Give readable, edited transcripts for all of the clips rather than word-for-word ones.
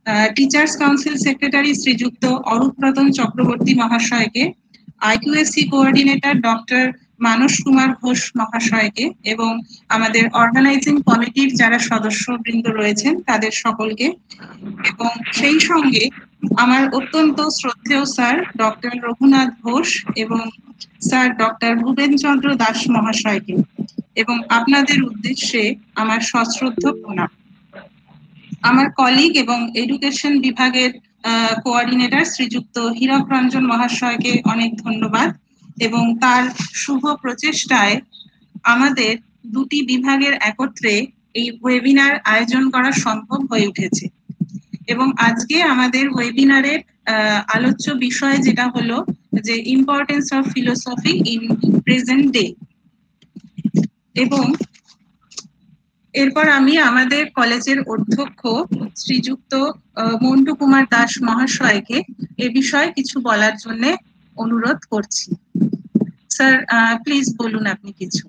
Teachers council secretary শ্রীযুক্ত অরূপরতন চক্রবর্তী মহাশয়কে, IQAC coordinator doctor Manas Kumar Ghosh মহাশয়কে এবং আমাদের অর্গানাইজিং কমিটির যারা সদস্যবৃন্দ রয়েছেন তাদের সকলকে, এবং সেই সঙ্গে আমার অত্যন্ত শ্রদ্ধেয় স্যার ডক্টর রঘুনাথ ঘোষ এবং স্যার ডক্টর ভূপেনচন্দ্র দাস মহাশয়কে, এবং আপনাদের উদ্দেশ্যে আমার সশ্রদ্ধ প্রণাম। আমার কলিগ এবং এডুকেশন বিভাগের কোঅর্ডিনেটর শ্রীযুক্ত হীরক রঞ্জন মহাশয়কে অনেক ধন্যবাদ, এবং তার শুভ প্রচেষ্টায় আমাদের দুটি বিভাগের একত্রে এই ওয়েবিনার আয়োজন করা সম্ভব হয়ে উঠেছে। এবং আজকে আমাদের ওয়েবিনারের আলোচ্য বিষয় যেটা হলো যে importance of philosophy in present day, এবং এরপর আমি আমাদের কলেজের অধ্যক্ষ শ্রীযুক্ত মন্টু কুমার দাস মহাশয়কে এ বিষয়ে কিছু বলার জন্য অনুরোধ করছি। স্যার, প্লিজ বলুন আপনি কিছু।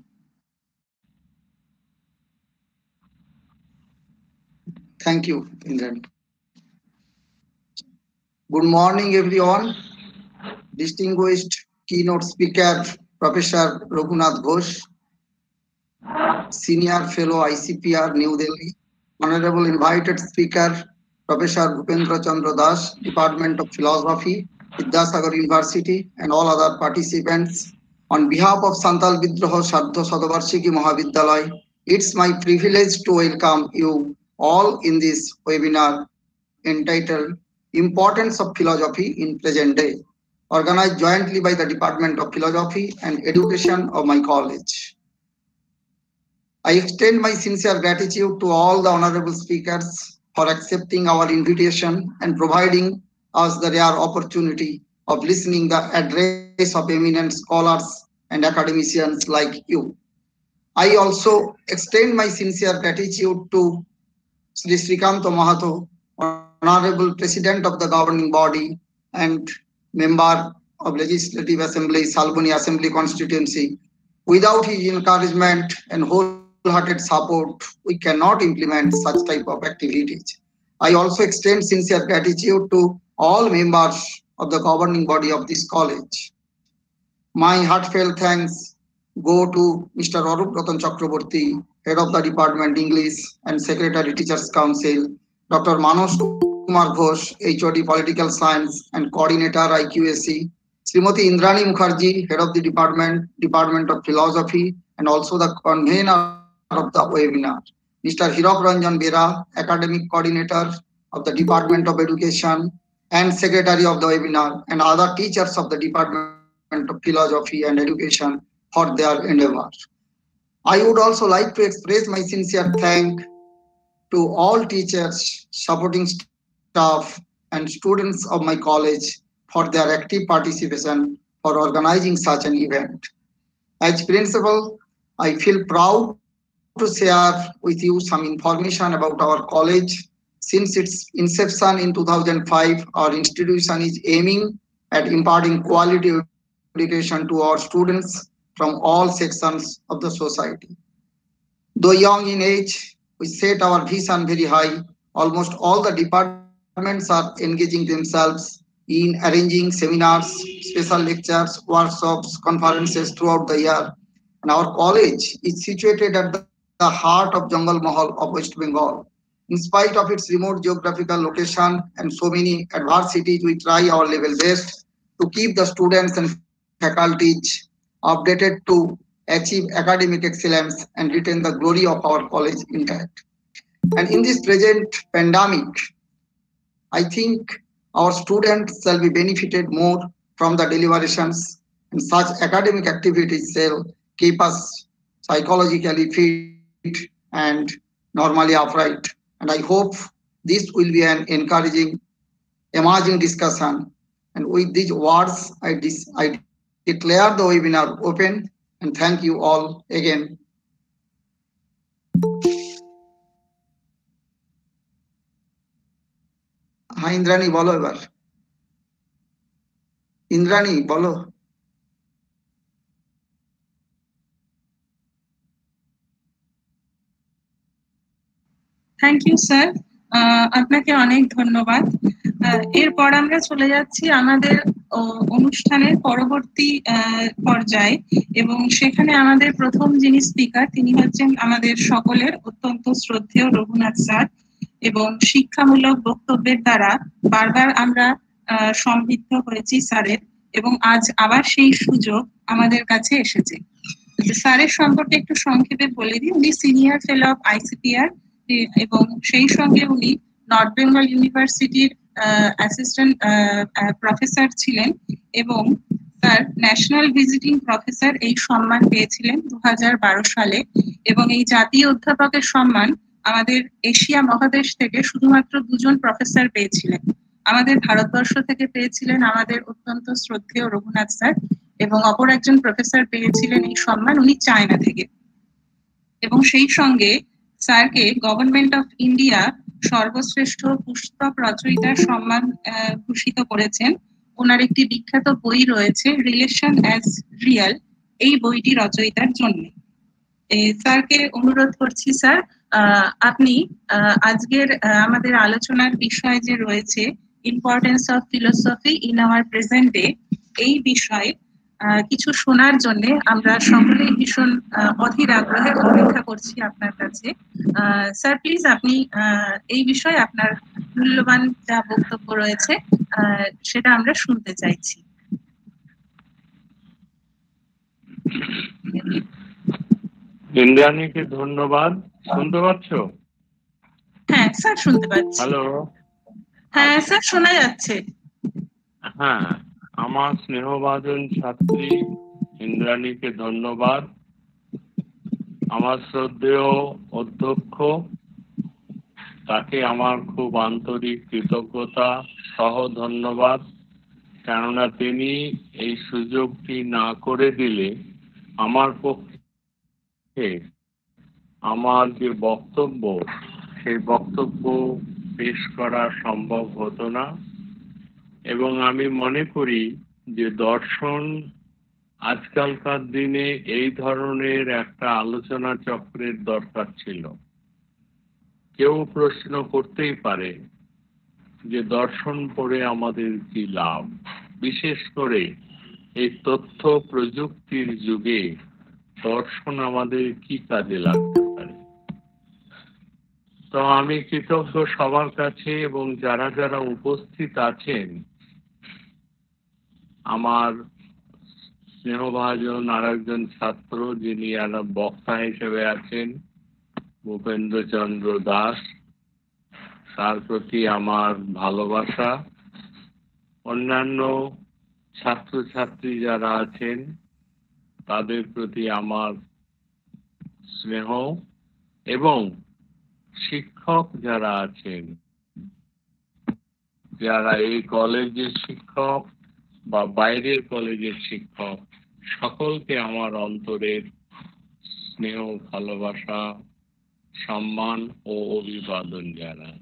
Thank you, Indrani. Good morning, everyone. Distinguished keynote speaker, Professor Raghunath Ghosh, Senior Fellow ICPR, New Delhi. Honorable invited speaker, Professor Bhupendra Chandra Das, Department of Philosophy, Vidyasagar University, and all other participants. On behalf of Santal Vidroho Shraddha Shatavarshiki Mahavidyalay, it's my privilege to welcome you all in this webinar entitled Importance of Philosophy in Present Day, organized jointly by the Department of Philosophy and Education of my college. I extend my sincere gratitude to all the honorable speakers for accepting our invitation and providing us the rare opportunity of listening the address of eminent scholars and academicians like you. I also extend my sincere gratitude to Sri Srikanto Mahato, Honorable President of the governing body and member of Legislative Assembly, Salboni Assembly constituency. Without his encouragement and wholehearted support, we cannot implement such type of activities. I also extend sincere gratitude to all members of the governing body of this college. My heartfelt thanks go to Mr. Aruprathan Chakraborty, Head of the Department English and Secretary Teachers Council, Dr. Manos Kumar Ghosh, HOD Political Science and Coordinator IQAC, Srimati Indrani Mukherjee, Head of the Department of Philosophy, and also the convener of the webinar, Mr. Hীরক Ranjan Bera, Academic Coordinator of the Department of Education and Secretary of the webinar, and other teachers of the Department of Philosophy and Education for their endeavor. I would also like to express my sincere thanks to all teachers, supporting staff, and students of my college for their active participation for organizing such an event. As principal, I feel proud to share with you some information about our college. Since its inception in 2005, our institution is aiming at imparting quality education to our students from all sections of the society. Though young in age, we set our vision very high. Almost all the departments are engaging themselves in arranging seminars, special lectures, workshops, conferences throughout the year. And our college is situated at the heart of Jungle Mahal of West Bengal. In spite of its remote geographical location and so many adversities, we try our level best to keep the students and faculties updated to achieve academic excellence and retain the glory of our college intact. And in this present pandemic, I think our students shall be benefited more from the deliberations, and such academic activities shall keep us psychologically fit and normally upright. And I hope this will be an encouraging, emerging discussion. And with these words, I declare the webinar open, and thank you all again. হ্যাঁ ইন্দ্রাণী বলো এবার। ইন্দ্রাণী বলো। Thank you, sir. আপনাকে অনেক ধন্যবাদ। এরপর আমরা চলে যাচ্ছি আমাদের অনুষ্ঠানের পরবর্তী পর্যায়ে, এবং সেখানে আমাদের প্রথম যিনি স্পিকার তিনি হচ্ছেন আমাদের সকলের অত্যন্ত শ্রদ্ধেয় রঘুনাথ স্যার, এবং শিক্ষামূলক বক্তব্যের দ্বারা বারবার আমরা সমৃদ্ধ হয়েছি স্যারের, এবং আজ আবার সেই সুযোগ আমাদের কাছে এসেছে। স্যারের সম্পর্কে একটু সংক্ষেপে বলে দিই। উনি সিনিয়র ফেলো অফ আইসিপিআর, এবং সেই সঙ্গে উনি নর্থ বেঙ্গল ইউনিভার্সিটির অ্যাসিস্ট্যান্ট প্রফেসর ছিলেন, এবং স্যার ন্যাশনাল ভিজিটিং প্রফেসর এই সম্মান পেয়েছিলেন 2012 সালে, এবং এই জাতীয় অধ্যাপকের সম্মান আমাদের এশিয়া মহাদেশ থেকে শুধুমাত্র 2 জন প্রফেসর পেয়েছিলেন। আমাদের ভারতবর্ষ থেকে পেয়েছিলেন আমাদের অত্যন্ত শ্রদ্ধেয় রঘুনাথ স্যার, এবং অপর একজন প্রফেসর পেয়েছিলেন এই সম্মান উনি চায়না থেকে। এবং সেই সঙ্গে স্যারকে গভর্নমেন্ট অফ ইন্ডিয়া সর্বশ্রেষ্ঠ পুস্তক রচয়িতার সম্মান ভূষিত করেছেন। ওনার একটি বিখ্যাত বই রয়েছে রিলেশন অ্যাজ রিয়াল, এই বইটি রচয়িতার জন্য। স্যারকে অনুরোধ করছি স্যার, আপনি আজকের আমাদের আলোচনার বিষয় যে রয়েছে importance of philosophy in our present day, এই বিষয়ে কিছু শোনার জন্য আমরা সকলেই ভীষণ অধীর আগ্রহে অপেক্ষা করছি আপনার কাছে। স্যার প্লিজ আপনি এই বিষয়ে আপনার মূল্যবান যা বক্তব্য রয়েছে সেটা আমরা শুনতে চাইছি। ইন্দ্রাণীকে ধন্যবাদ। শুনতে পাচ্ছ? হ্যাঁ স্যার শুনতে পাচ্ছি। হ্যালো। হ্যাঁ স্যার শোনা যাচ্ছে। হ্যাঁ, আমার স্নেহভাজন ছাত্রী ইন্দ্রাণীকে ধন্যবাদ। আমার শ্রদ্ধেয় অধ্যক্ষ, তাকে আমার খুব আন্তরিক কৃতজ্ঞতা সহ ধন্যবাদ, কেননা তিনি এই সুযোগটি না করে দিলে আমার পক্ষে আমার যে বক্তব্য সেই বক্তব্য পেশ করা সম্ভব হতো না। এবং আমি মনে করি যে দর্শন আজকালকার দিনে এই ধরনের একটা আলোচনা চক্রের দরকার ছিল। কেউ প্রশ্ন করতেই পারে যে দর্শন পড়ে আমাদের কি লাভ, বিশেষ করে এই তথ্য প্রযুক্তির যুগে দর্শন আমাদের কি কাজে লাগতে পারে। তো আমি কৃতজ্ঞ সবার কাছে, এবং যারা যারা উপস্থিত আছেন, আমার স্নেহভাজন আরেকজন ছাত্র যিনি বক্তা হিসেবে আছেন ভূপেন্দ্রচন্দ্র দাস, তার প্রতি আমার ভালোবাসা। অন্যান্য ছাত্রছাত্রী যারা আছেন তাদের প্রতি আমার স্নেহ, এবং শিক্ষক যারা আছেন, যারা এই কলেজের শিক্ষক বা বাইরের কলেজের শিক্ষক, সকলকে আমার অন্তরের স্নেহ, ভালোবাসা, সম্মান ও অভিবাদন জানাই।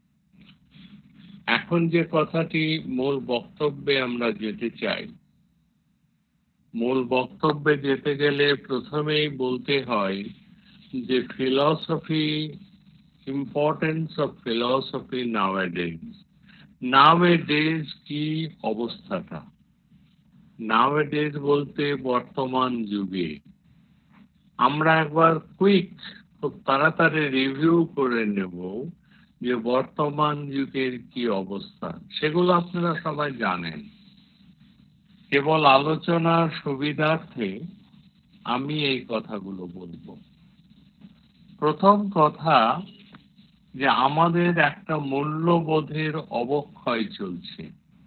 এখন যে কথাটি মূল বক্তব্যে আমরা যেতে চাই, মূল বক্তব্যে যেতে গেলে প্রথমেই বলতে হয় যে philosophy, importance of philosophy nowadays. Nowadays কি অবস্থাটা? নাওয়াডেজ বলতে বর্তমান যুগে। আমরা একবার খুব তাড়াতাড়ি রিভিউ করে নেব যে বর্তমান যুগের কি অবস্থা। সেগুলো আপনারা সবাই জানেন। কেবল আলোচনার সুবিধার্থে আমি এই কথাগুলো বলবো। প্রথম কথা, যে আমাদের একটা মূল্যবোধের অবক্ষয় চলছে।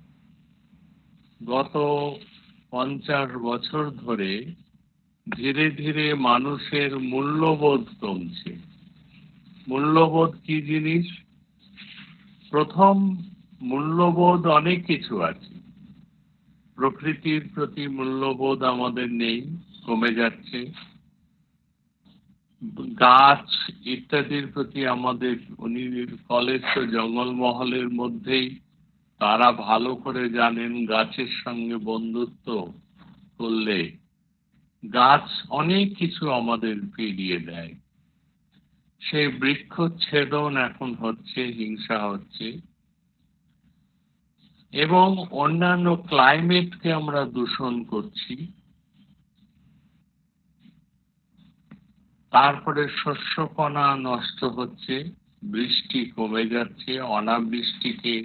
গত 50 বছর ধরে ধীরে ধীরে মানুষের মূল্যবোধ কমছে। মূল্যবোধ কি জিনিস? প্রথম, মূল্যবোধ অনেক কিছু আছে। প্রকৃতির প্রতি মূল্যবোধ আমাদের নেই, কমে যাচ্ছে। গাছ ইত্যাদির প্রতি আমাদের, উনি কলেজ তো জঙ্গলমহলের মধ্যেই, তারা ভালো করে জানেন গাছের সঙ্গে বন্ধুত্ব করলে গাছ অনেক কিছু আমাদের ফিরিয়ে দেয়। সেই বৃক্ষচ্ছেদন এখন হচ্ছে, হিংসা হচ্ছে, এবং অন্যান্য ক্লাইমেটকে আমরা দূষণ করছি। তারপরে শস্যকণা নষ্ট হচ্ছে, বৃষ্টি কমে যাচ্ছে, অনাবৃষ্টিকে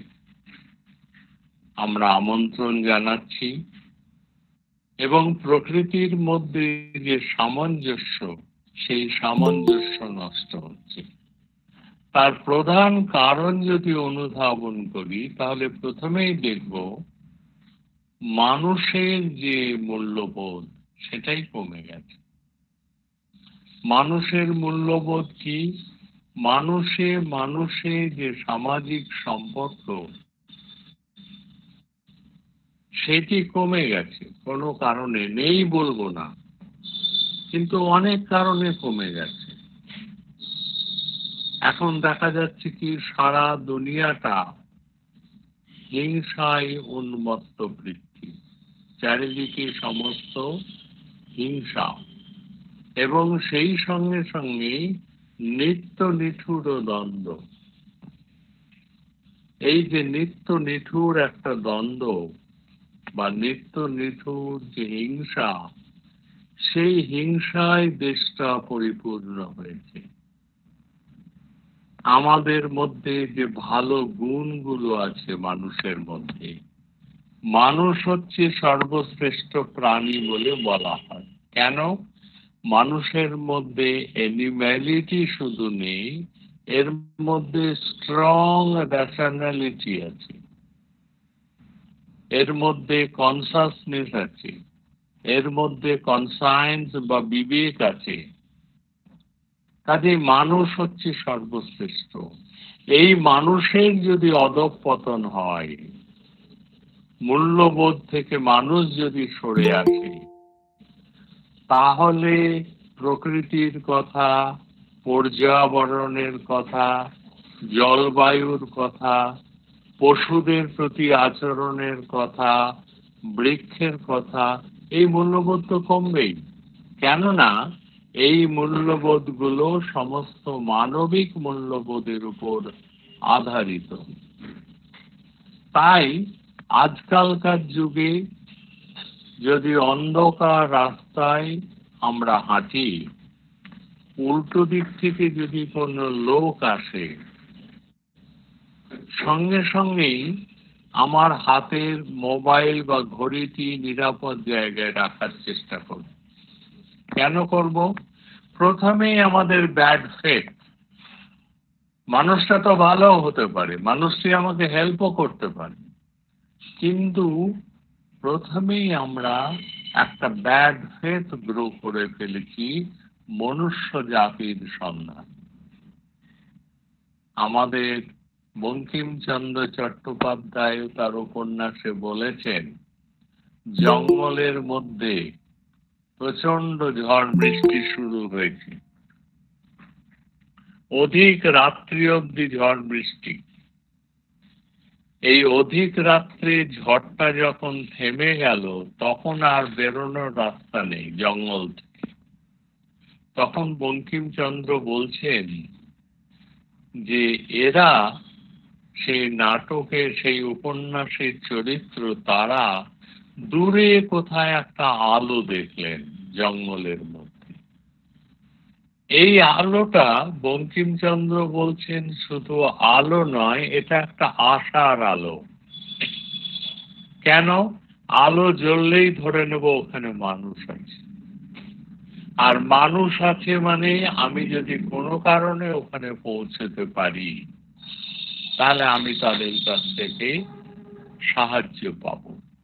আমরা আমন্ত্রণ জানাচ্ছি, এবং প্রকৃতির মধ্যে যে সামঞ্জস্য, সেই সামঞ্জস্য নষ্ট হচ্ছে। তার প্রধান কারণ যদি অনুধাবন করি, তাহলে প্রথমেই দেখব মানুষের যে মূল্যবোধ সেটাই কমে গেছে। মানুষের মূল্যবোধ কি? মানুষে যে সামাজিক সম্পর্ক সেটি কমে গেছে। কোনো কারণে নেই বলবো না, কিন্তু অনেক কারণে কমে গেছে। এখন দেখা যাচ্ছে কি সারা দুনিয়াটা হিংসায় উন্মত্ত বৃত্তি, চারিদিকে সমস্ত হিংসা, এবং সেই সঙ্গে সঙ্গে নিত্য নিঠুর দ্বন্দ্ব। এই যে নিত্য নিঠুর একটা দ্বন্দ্ব বা নিত্য নিঠুর যে হিংসা, সেই হিংসায় দেশটা পরিপূর্ণ হয়েছে। আমাদের মধ্যে যে ভালো গুণগুলো আছে মানুষের মধ্যে, মানুষ হচ্ছে সর্বশ্রেষ্ঠ প্রাণী বলে বলা হয়। কেন? মানুষের মধ্যে অ্যানিম্যালিটি শুধু নেই, এর মধ্যে স্ট্রং র্যাশনালিটি আছে, এর মধ্যে কনসাসনেস আছে, এর মধ্যে কনসায়েন্স বা বিবেক আছে। কাজে মানুষ হচ্ছে সর্বশ্রেষ্ঠ। এই মানুষের যদি অধঃপতন হয়, মূল্যবোধ থেকে মানুষ যদি সরে আসে, তাহলে প্রকৃতির কথা, পর্যাবরণের কথা, জলবায়ুর কথা, পশুদের প্রতি আচরণের কথা, বৃক্ষের কথা, এই মূল্যবোধ তো কমবেই। কেননা এই মূল্যবোধগুলো সমস্ত মানবিক মূল্যবোধের উপর আধারিত। তাই আজকালকার যুগে যদি অন্ধকার রাস্তায় আমরা হাঁটি, উল্টো দিক থেকে যদি কোনো লোক আসে, সঙ্গে সঙ্গেই আমার হাতের মোবাইল বা ঘড়িটি নিরাপদ জায়গায় রাখার চেষ্টা করব। কেন করব? প্রথমেই আমাদের ব্যাড ফেথ। মানুষটা তো ভালো হতে পারে, মানুষটি আমাকে হেল্পও করতে পারে, কিন্তু প্রথমেই আমরা একটা ব্যাড ফেথ গ্রো করে ফেলেছি মনুষ্য জাতির সন্ধান। আমাদের বঙ্কিমচন্দ্র চট্টোপাধ্যায় তার উপন্যাসে বলেছেন, জঙ্গলের মধ্যে প্রচন্ড ঝড় বৃষ্টি শুরু হয়েছে, অধিক রাত্রি অবধি ঝড় বৃষ্টি। এই অধিক রাত্রে ঝড়টা যখন থেমে গেল, তখন আর বেরোনোর রাস্তা নেই জঙ্গল থেকে। তখন বঙ্কিমচন্দ্র বলছেন যে এরা সেই নাটকে, সেই উপন্যাসের চরিত্র, তারা দূরে কোথায় একটা আলো দেখলেন জঙ্গলের মধ্যে। এই আলোটা বঙ্কিমচন্দ্র বলছেন শুধু আলো নয়, এটা একটা আশার আলো। কেন? আলো জ্বললেই ধরে নেব ওখানে মানুষ আছে, আর মানুষ আছে মানে আমি যদি কোনো কারণে ওখানে পৌঁছতে পারি, তাহলে আমি তাদের কাছ থেকে সাহায্য পাব।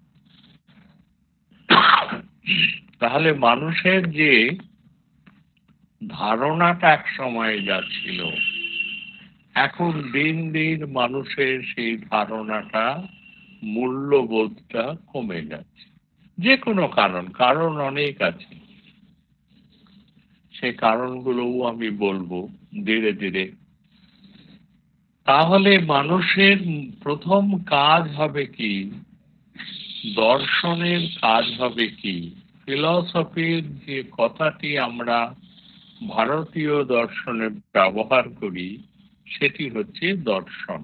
তাহলে মানুষের যে ধারণাটা এক সময় যাচ্ছিল, এখন দিন দিন মানুষের সেই ধারণাটা, মূল্যবোধটা কমে যাচ্ছে। যে কোনো কারণ অনেক আছে, সেই কারণগুলোও আমি বলবো ধীরে ধীরে। তাহলে মানুষের প্রথম কাজ হবে কি? দর্শনের কাজ হবে কি? ফিলসফির যে কথাটি আমরা ভারতীয় দর্শনে ব্যবহার করি সেটি হচ্ছে দর্শন।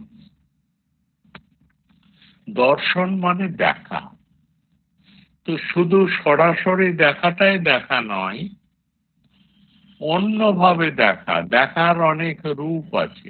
দর্শন মানে দেখা। তো শুধু সরাসরি দেখাটাই দেখা নয়, অন্যভাবে দেখা। দেখার অনেক রূপ আছে।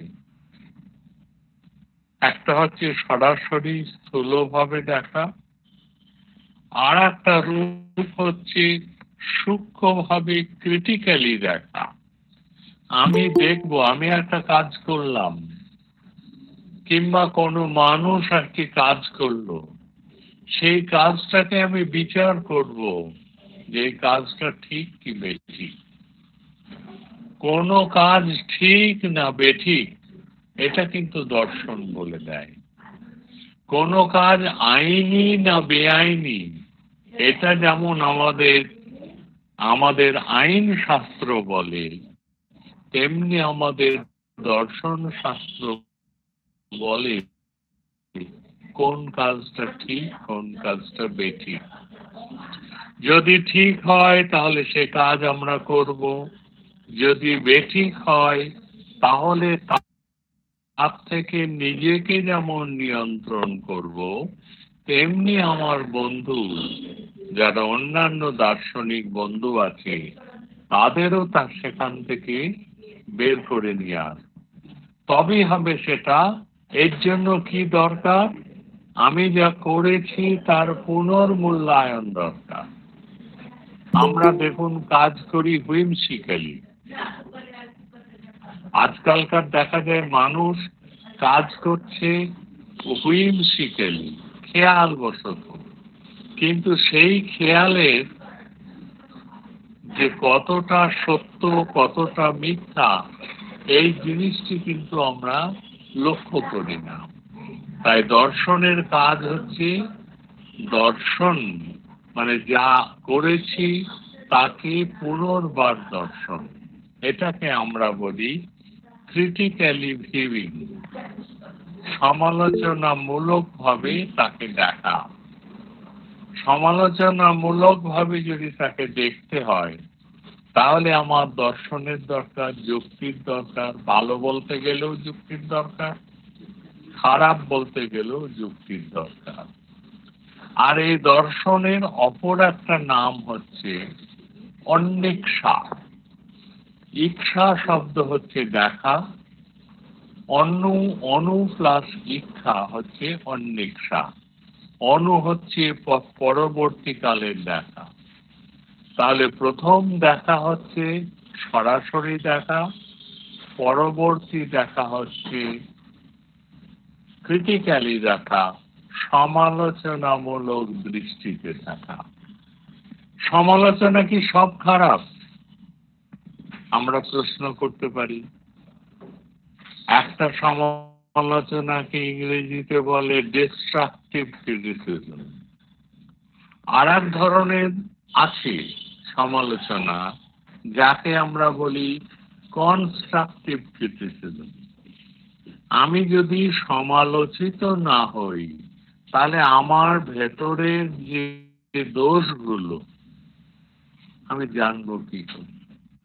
একটা হচ্ছে সরাসরি স্থূলভাবে দেখা, আর একটা রূপ হচ্ছে সূক্ষ্মভাবে ক্রিটিক্যালি দেখা। আমি দেখবো, আমি একটা কাজ করলাম, কিংবা কোনো মানুষ একটি কাজ করলো, সেই কাজটাকে আমি বিচার করব যে এই কাজটা ঠিক কি বেঠিক। কোনো কাজ ঠিক না বেঠিক এটা কিন্তু দর্শন বলে দেয়। কোনো কাজ আইনি না বেআইনি এটা যেমন আমাদের আইন শাস্ত্র বলে, তেমনি আমাদের দর্শন শাস্ত্র বলে কোন কাজটা ঠিক, কোন কাজটা বেঠিক। যদি ঠিক হয় তাহলে সে কাজ আমরা করব, যদি বেঠিক হয় তাহলে তার থেকে নিজেকে যেমন নিয়ন্ত্রণ করব, তেমনি আমার বন্ধু যারা অন্যান্য দার্শনিক বন্ধু আছে তাদেরও তার সেখান থেকে বের করে নিয়ে আস। তবেই হবে সেটা। এর জন্য কি দরকার? আমি যা করেছি তার পুনর্মূল্যায়ন দরকার। আমরা দেখুন কাজ করি হুইমসিক্যালি। আজকালকার দেখা যায় মানুষ কাজ করছে হুইমসিক্যালি, খেয়াল বশত। কিন্তু সেই খেয়ালের যে কতটা সত্য কতটা মিথ্যা এই জিনিসটি কিন্তু আমরা লক্ষ্য করি না। তাই দর্শনের কাজ হচ্ছে দর্শন, মানে যা করেছি তাকে পুনর্বার দর্শন। এটাকে আমরা বলি ক্রিটিক্যালি ভিউইং, সমালোচনামূলক ভাবে তাকে দেখা। সমালোচনামূলক ভাবে যদি তাকে দেখতে হয় তাহলে আমার দর্শনের দরকার, যুক্তির দরকার। ভালো বলতে গেলেও যুক্তির দরকার, খারাপ বলতে গেলেও যুক্তির দরকার। আর এই দর্শনের অপর একটা নাম হচ্ছে অন্বেষা। ইচ্ছা শব্দ হচ্ছে দেখা, অনু প্লাস ইচ্ছা হচ্ছে অন্বেষা। অনু হচ্ছে পরবর্তীকালের দেখা। তাহলে প্রথম দেখা হচ্ছে সরাসরি দেখা, পরবর্তী দেখা হচ্ছে ক্রিটিক্যালি দেখা, সমালোচনামূলক দৃষ্টিতে দেখা। সমালোচনা কি সব খারাপ? আমরা প্রশ্ন করতে পারি। একটা সমালোচনাকে ইংরেজিতে বলে ডিস্ট্রাকটিভ ক্রিটিসিজম। আর এক ধরনের আছে সমালোচনা যাকে আমরা বলি কনস্ট্রাকটিভ ক্রিটিসিজম। আমি যদি সমালোচিত না হই তাহলে আমার ভেতরের যে দোষগুলো আমি জানবো কি করে?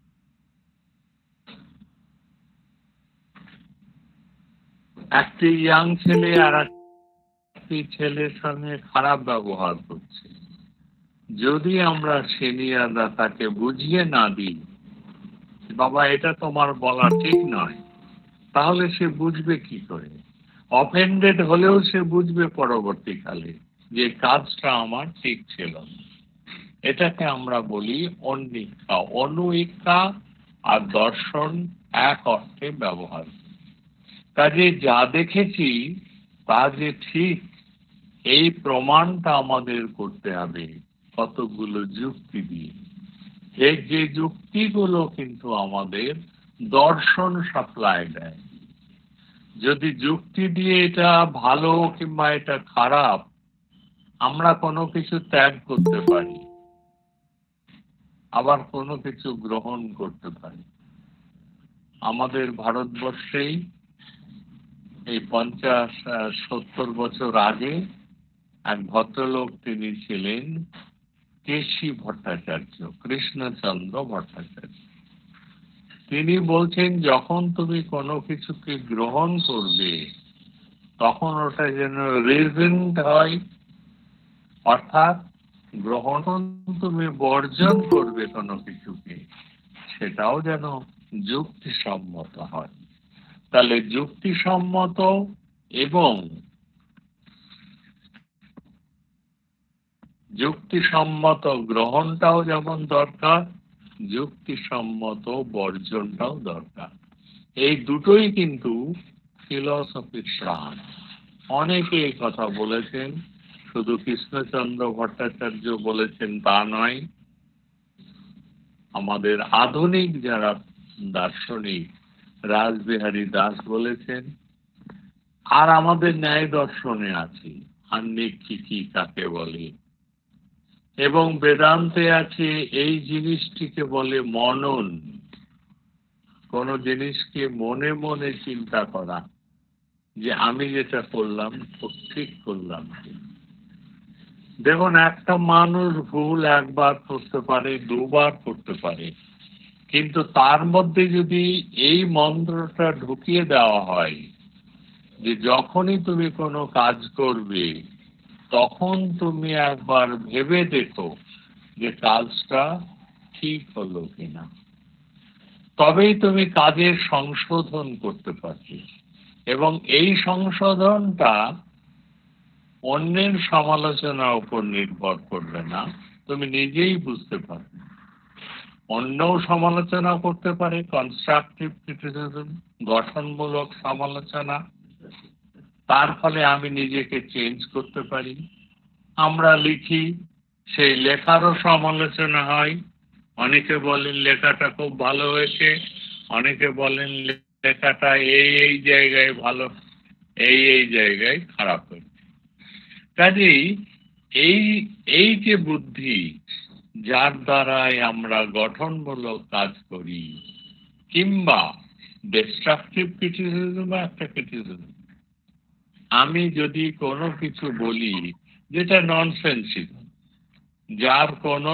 একটি ইয়াং ছেলে আর একটি ছেলের সঙ্গে খারাপ ব্যবহার করছে, যদি আমরা সিনিয়ররা তাকে বুঝিয়ে না দিই, বাবা এটা তোমার বলা ঠিক নয়, তাহলে সে বুঝবে কি করে? অফেন্ডেড হলেও সে বুঝবে পরবর্তীকালে যে কাজটা আমার ঠিক ছিল না। এটাকে আমরা বলি অন্বিক্ষা। অনুইক্ষা আর দর্শন এক অর্থে ব্যবহার। কাজে যা দেখেছি তা যে ঠিক এই প্রমাণটা আমাদের করতে হবে কতগুলো যুক্তি দিয়ে। এই যে যুক্তিগুলো কিন্তু আমাদের দর্শন সাপ্লাই দেয়। যদি যুক্তি দিয়ে এটা ভালো কিংবা এটা খারাপ আমরা কোনো কিছু ত্যাগ করতে পারি, আবার কোনো কিছু গ্রহণ করতে পারি। আমাদের ভারতবর্ষেই এই 50-70 বছর আগে এক ভদ্রলোক, তিনি ছিলেন কেশী ভট্টাচার্য, কৃষ্ণচন্দ্র ভট্টাচার্য। তিনি বলছেন যখন তুমি কোনো কিছুকে গ্রহণ করবে তখন ওটা যেন রিজনড হয়, অর্থাৎ গ্রহণ তুমি বর্জন করবে কোনো কিছুকে সেটাও যেন যুক্তিসম্মত হয়। তাহলে যুক্তিসম্মত এবং যুক্তিসম্মত গ্রহণটাও যেমন দরকার, যুক্তিসম্মত বর্জনটাও দরকার। এই দুটোই কিন্তু ফিলসফির প্রাণ। অনেকে এই কথা বলেছেন, শুধু কৃষ্ণচন্দ্র ভট্টাচার্য বলেছেন তা নয়, আমাদের আধুনিক যারা দার্শনিক রাসবিহারী দাস বলেছেন, আর আমাদের ন্যায় দর্শনে আছে আন্নিক্ষিকি কাকে বলে, এবং বেদান্তে আছে এই জিনিসটিকে বলে মনন, কোন জিনিসকে মনে মনে চিন্তা করা যে আমি যেটা করলাম ঠিক করলাম। দেখুন, একটা মানুষ ভুল একবার করতে পারে, দুবার করতে পারে, কিন্তু তার মধ্যে যদি এই মন্ত্রটা ঢুকিয়ে দেওয়া হয় যে যখনই তুমি কোনো কাজ করবে তখন তুমি একবার ভেবে দেখো যে কাজটা ঠিক হলো কিনা, তবেই তুমি কাজের সংশোধন করতে পারবে। এবং এই সংশোধনটা অন্যের সমালোচনার উপর নির্ভর করবে না, তুমি নিজেই বুঝতে পারবে। অন্যও সমালোচনা করতে পারে, কনস্ট্রাকটিভ ক্রিটিসিজম, গঠনমূলক সমালোচনা, তার ফলে আমি নিজেকে চেঞ্জ করতে পারি। আমরা লিখি, সেই লেখারও সমালোচনা হয়, অনেকে বলেন লেখাটা খুব ভালো হয়েছে, অনেকে বলেন লেখাটা এই জায়গায় ভালো, এই জায়গায় খারাপ হয়েছে। কাজেই এই যে বুদ্ধি যার দ্বারাই আমরা গঠনমূলক কাজ করি, কিংবা ডিস্ট্রাকটিভ ক্রিটিসিজম একটা ক্রিটিসিজম, আমি যদি কোনো কিছু বলি যেটা ননসেন্সিক, যার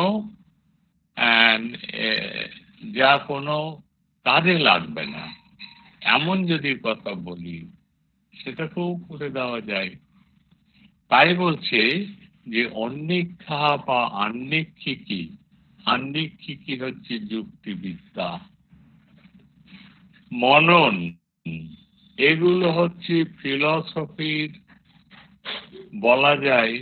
কোনো কাজে লাগবে না, এমন যদি কথা বলি সেটাকেও করে দেওয়া যায়। তাই বলছে যে অন্নিক্ষা বা আন্নিক্ষিকি হচ্ছে যুক্তিবিদ্যা, মনন এগুলো হচ্ছে ফিলসফির বলা যায়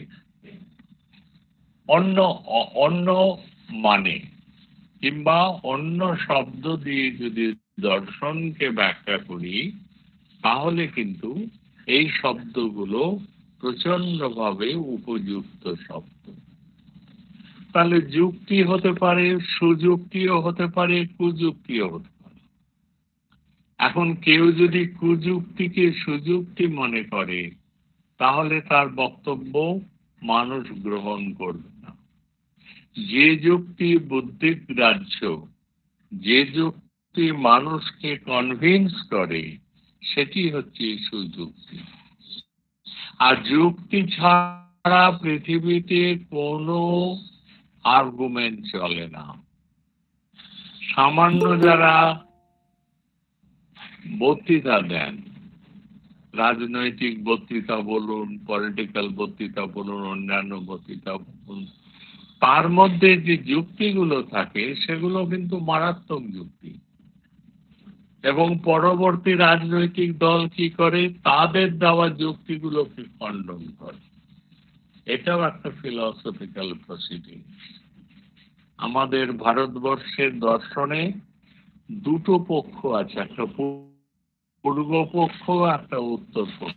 অন্য মানে, কিংবা অন্য শব্দ দিয়ে যদি দর্শনকে ব্যাখ্যা করি তাহলে কিন্তু এই শব্দগুলো প্রচন্ডভাবে উপযুক্ত শব্দ। তাহলে যুক্তি হতে পারে, সুযুক্তিও হতে পারে, কুযুক্তিও হতে পারে। এখন কেউ যদি কুযুক্তিকে সুযুক্তি মনে করে তাহলে তার বক্তব্য মানুষ গ্রহণ করবে না। যে যুক্তি বুদ্ধিগ্রাহ্য, যে যুক্তি মানুষকে কনভিন্স করে, সেটি হচ্ছে সুযুক্তি। আর যুক্তি ছাড়া পৃথিবীতে কোনো আর্গুমেন্ট চলে না। সামান্য যারা বক্তৃতা দেন, রাজনৈতিক বক্তৃতা বলুন, পলিটিক্যাল বক্তৃতা বলুন, অন্যান্য বক্তৃতা বলুন, তার মধ্যে যে যুক্তিগুলো থাকে সেগুলো কিন্তু মারাত্মক যুক্তি। এবং পরবর্তী রাজনৈতিক দল কি করে, তাদের দেওয়া যুক্তিগুলোকে খণ্ডন করে। এটাও একটা ফিলসফিক্যাল প্রসিডিং। আমাদের ভারতবর্ষের দর্শনে দুটো পক্ষ আছে, একটা পূর্ব পক্ষ, একটা উত্তর পক্ষ।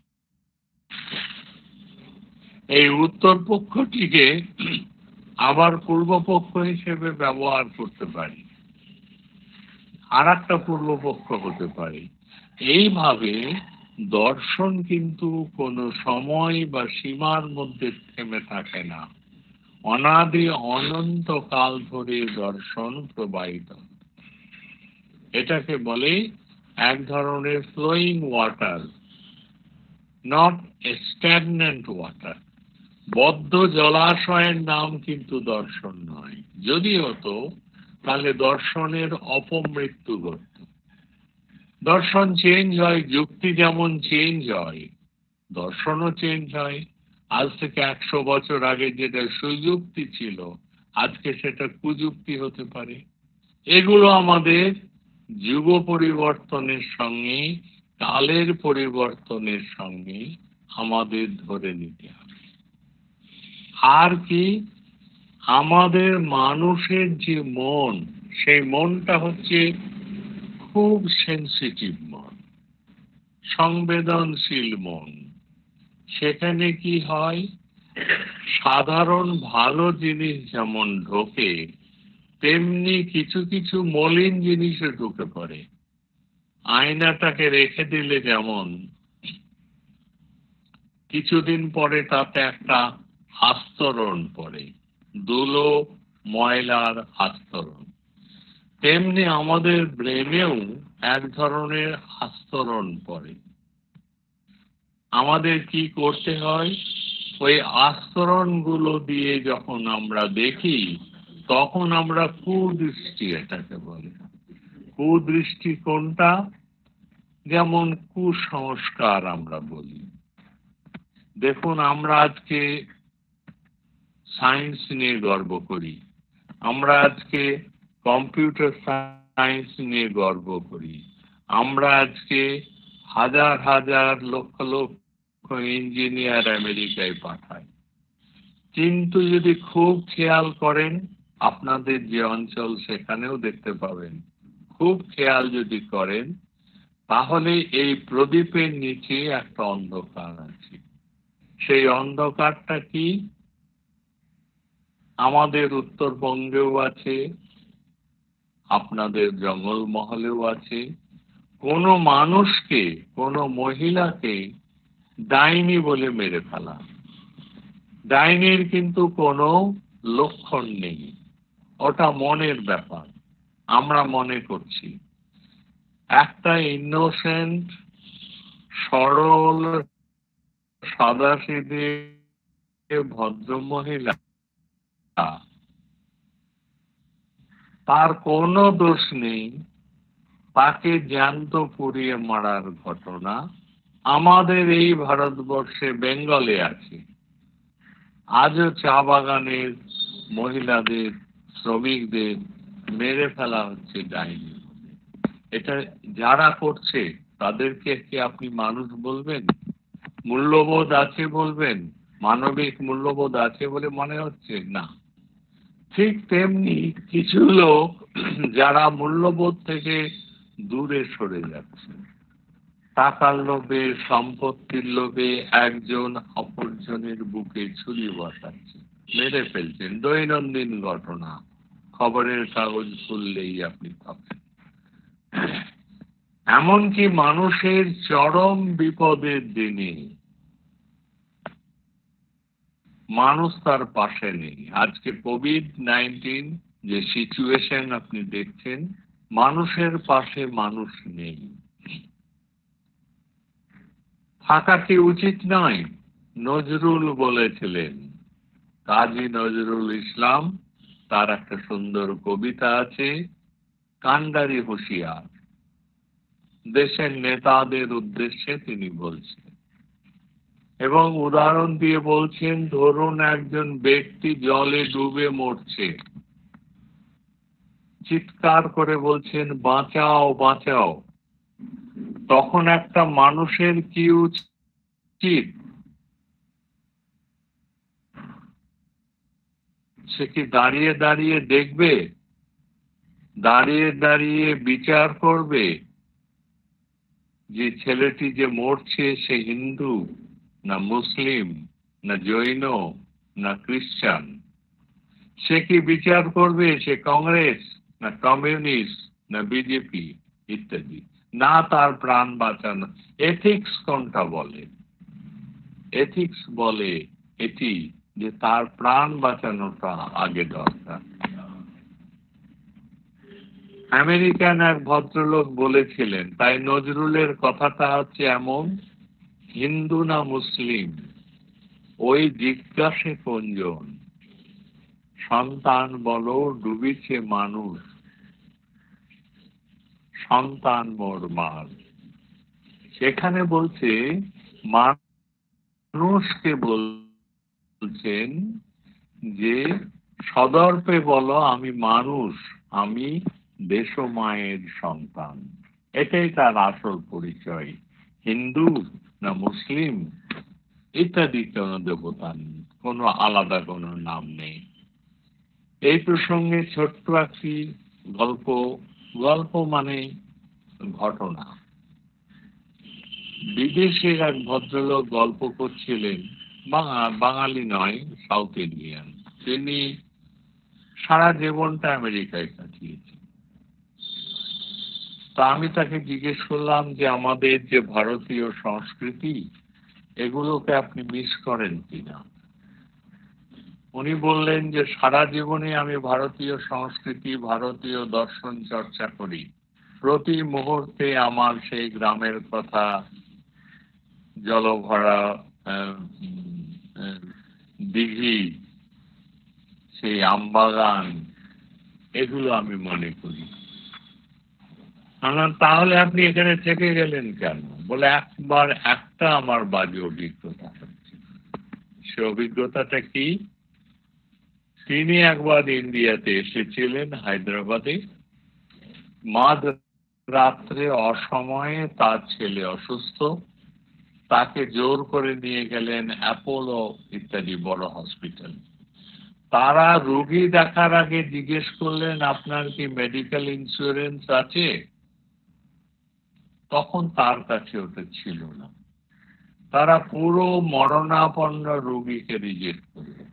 এই উত্তর পক্ষটিকে আবার পূর্ব পক্ষ হিসেবে ব্যবহার করতে পারি, আর একটা পূর্ব পক্ষ হতে পারে। এইভাবে দর্শন কিন্তু কোনো সময় বা সীমার মধ্যে থেমে থাকে না, অনাদি অনন্তকাল ধরে দর্শন প্রবাহিত। এটাকে বলে এক ধরনের flowing water, not stagnant water. বদ্ধ জলাশয়ের নাম কিন্তু দর্শন নয়, যদিও তো তাহলে দর্শনের অপমৃত্যু ঘটত। দর্শন চেঞ্জ হয়, যুক্তি যেমন চেঞ্জ হয়, দর্শনও চেঞ্জ হয়। আজ থেকে 100 বছর আগে যেটা সুযুক্তি ছিল, আজকে সেটা কুযুক্তি হতে পারে। এগুলো আমাদের যুগ পরিবর্তনের সঙ্গে, কালের পরিবর্তনের সঙ্গে আমাদের ধরে নিতে হবে। আর কি, আমাদের মানুষের যে মন, সেই মনটা হচ্ছে খুব সেনসিটিভ মন, সংবেদনশীল মন। সেখানে কি হয়, সাধারণ ভালো জিনিস যেমন ঢোকে, তেমনি কিছু কিছু মলিন জিনিসও ঢুকে পড়ে। আয়নাটাকে রেখে দিলে যেমন কিছুদিন পরে তাতে একটা আস্তরণ পড়ে, ধুলো ময়লার আস্তরণ, তেমনি আমাদের ব্রেনেও এক ধরনের আস্তরণ পড়ে। আমাদের কি করতে হয়, ওই আস্তরণগুলো দিয়ে যখন আমরা দেখি, তখন আমরা কুদৃষ্টি এটাকে বলে। কুদৃষ্টি কোনটা? যেমন কুসংস্কার আমরা বলি। দেখুন, আমরা আজকে সায়েন্স নিয়ে গর্ব করি, আমরা আজকে কম্পিউটার সায়েন্স নিয়ে গর্ব করি, আমরা আজকে হাজার হাজার লক্ষ লক্ষ ইঞ্জিনিয়ার আমেরিকায় পাঠাই। কিন্তু যদি খুব খেয়াল করেন, আপনাদের যে অঞ্চল সেখানেও দেখতে পাবেন, খুব খেয়াল যদি করেন, তাহলে এই প্রদীপের নিচে একটা অন্ধকার আছে। সেই অন্ধকারটা কি? আমাদের উত্তরবঙ্গেও আছে, আপনাদের জঙ্গলমহলেও আছে। কোনো মানুষকে, কোনো মহিলাকে ডাইনি বলে মেরে ফেলা। ডাইনির কিন্তু কোনো লক্ষণ নেই, ওটা মনের ব্যাপার। আমরা মনে করছি একটা ইনোসেন্ট, সরল, সাদাসিধে ভদ্রমহিলা, তার কোনো দোষ নেই, তাকে জ্যান্ত পুড়িয়ে মারার ঘটনা আমাদের এই ভারতবর্ষে, বেঙ্গলে আছে। আজও চা বাগানের মহিলাদের, শ্রমিকদের মেরে ফেলা হচ্ছে ডাইনি। এটা যারা করছে তাদেরকে কি আপনি মানুষ বলবেন? মূল্যবোধ আছে বলবেন? মানবিক মূল্যবোধ আছে বলে মনে হচ্ছে না। ঠিক তেমনি কিছু লোক যারা মূল্যবোধ থেকে দূরে সরে যাচ্ছে, টাকার লোভে, সম্পত্তির লোভে একজন অপরজনের বুকে ছুরি বসাচ্ছে, মেরে ফেলছেন। দৈনন্দিন ঘটনা, খবরের কাগজ খুললেই আপনি পাবেন। এমনকি মানুষের চরম বিপদের দিনে মানুষ তার পাশে নেই। আজকে কোভিড-19 যে সিচুয়েশন আপনি দেখছেন, মানুষের পাশে মানুষ নেই। থাকা কি উচিত নয়? নজরুল বলেছিলেন, কাজী নজরুল ইসলাম, তার একটা সুন্দর কবিতা আছে, কান্ডারি হুঁশিয়ার। দেশের নেতাদের উদ্দেশ্যে তিনি বলছেন এবং উদাহরণ দিয়ে বলছেন, ধরুন একজন ব্যক্তি জলে ডুবে মরছে, চিৎকার করে বলছেন বাঁচাও বাঁচাও। তখন একটা মানুষের কি উচিত? সে কি দাঁড়িয়ে দাঁড়িয়ে দেখবে? দাঁড়িয়ে দাঁড়িয়ে বিচার করবে যে ছেলেটি যে মরছে সে হিন্দু না মুসলিম না জৈন না খ্রিস্টান? সে কি বিচার করবে সে কংগ্রেস না কমিউনিস্ট না বিজেপি ইত্যাদি? না, তার প্রাণ বাঁচানো। এথিক্স কোনটা বলে? এথিক্স বলে এটি যে তার প্রাণ বাঁচানোটা আগে দরকার। আমেরিকান এক ভদ্রলোক বলেছিলেন, তাই নজরুলের কথাটা হচ্ছে এমন, হিন্দু না মুসলিম ওই জিজ্ঞাসে কোনজন, সন্তান বলো ডুবিছে মানুষ সন্তান মোর মার। সেখানে বলছে মানুষকে বলছেন যে সদর্পে বলো আমি মানুষ, আমি দেশমায়ের সন্তান। এটাই তার আসল পরিচয়। হিন্দু না মুসলিম ইত্যাদি কোনো দেবতা নেই, কোনো আলাদা কোনো নাম নেই। এই প্রসঙ্গে ছোট্ট একটি গল্প, গল্প মানে ঘটনা। বিদেশের এক ভদ্রলোক গল্প করছিলেন, বাঙালি নয়, সাউথ ইন্ডিয়ান। তিনি সারা জীবনটা আমেরিকায় কাটিয়েছেন। তা আমি তাকে জিজ্ঞেস করলাম যে আমাদের যে ভারতীয় সংস্কৃতি এগুলোকে আপনি মিস করেন কিনা। উনি বললেন যে সারা জীবনে আমি ভারতীয় সংস্কৃতি, ভারতীয় দর্শন চর্চা করি। প্রতি মুহূর্তে আমার সেই গ্রামের কথা, জলভরা দিঘি, সেই আমবাগান, এগুলো আমি মনে করি। তাহলে আপনি এখানে থেকে গেলেন কেন? বলে একবার একটা আমার বাজে অভিজ্ঞতা হচ্ছে। সে অভিজ্ঞতাটা কি? তিনি একবার ইন্ডিয়াতে এসেছিলেন, হায়দ্রাবাদে। মাঝ রাত্রে অসময়ে তার ছেলে অসুস্থ, তাকে জোর করে নিয়ে গেলেন অ্যাপোলো ইত্যাদি বড় হসপিটাল। তারা রোগী দেখার আগে জিজ্ঞেস করলেন আপনার কি মেডিকেল ইন্স্যুরেন্স আছে? তখন তার কাছে ওটা ছিল না। তারা পুরো মরণাপন্ন রোগীকে রিজেক্ট করলেন।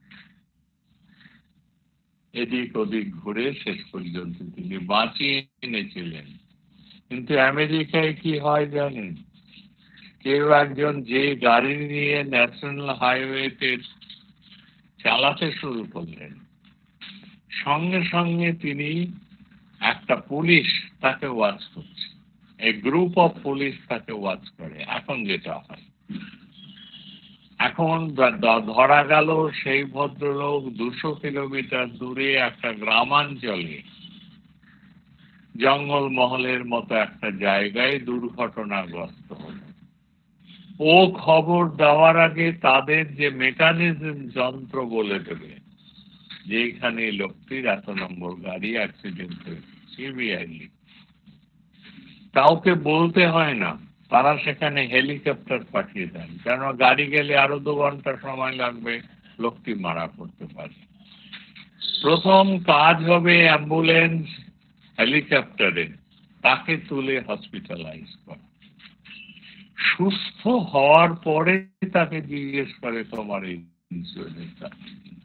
এদিক ওদিক ঘুরে শেষ পর্যন্ত তিনি বাঁচিয়ে এনেছিলেন। কিন্তু আমেরিকায় কি হয় জানেন? কেউ একজন যে গাড়ি নিয়ে ন্যাশনাল হাইওয়েতে চালাতে শুরু করলেন, সঙ্গে সঙ্গে তিনি একটা পুলিশ তাকে ওয়াচ করছে, এই গ্রুপ অফ পুলিশ তাকে ওয়াচ করে। এখন যেটা হয়, এখন ধরা গেল সেই ভদ্রলোক 200 কিলোমিটার দূরে একটা গ্রামাঞ্চলে জঙ্গলমহলের মতো একটা জায়গায় দুর্ঘটনাগ্রস্ত হল। ও খবর দেওয়ার আগে তাদের যে মেকানিজম যন্ত্র বলে দেবে যে এখানে লোকটির এত নম্বর গাড়ি অ্যাক্সিডেন্ট হয়েছে, সিবিআই কাউকে বলতে হয় না, তারা সেখানে হেলিকপ্টার পাঠিয়ে দেন। কেন গাড়ি গেলে আরো 2 ঘন্টা সময় লাগবে, লোকটি মারা পড়তে পারে। প্রথম কাজ হবে অ্যাম্বুলেন্স, হেলিকপ্টারে তাকে তুলে হসপিটালাইজ করা। সুস্থ হওয়ার পরে তাকে জিজ্ঞেস করে তোমার ইন্স্যুরেন্স আছে কিনা।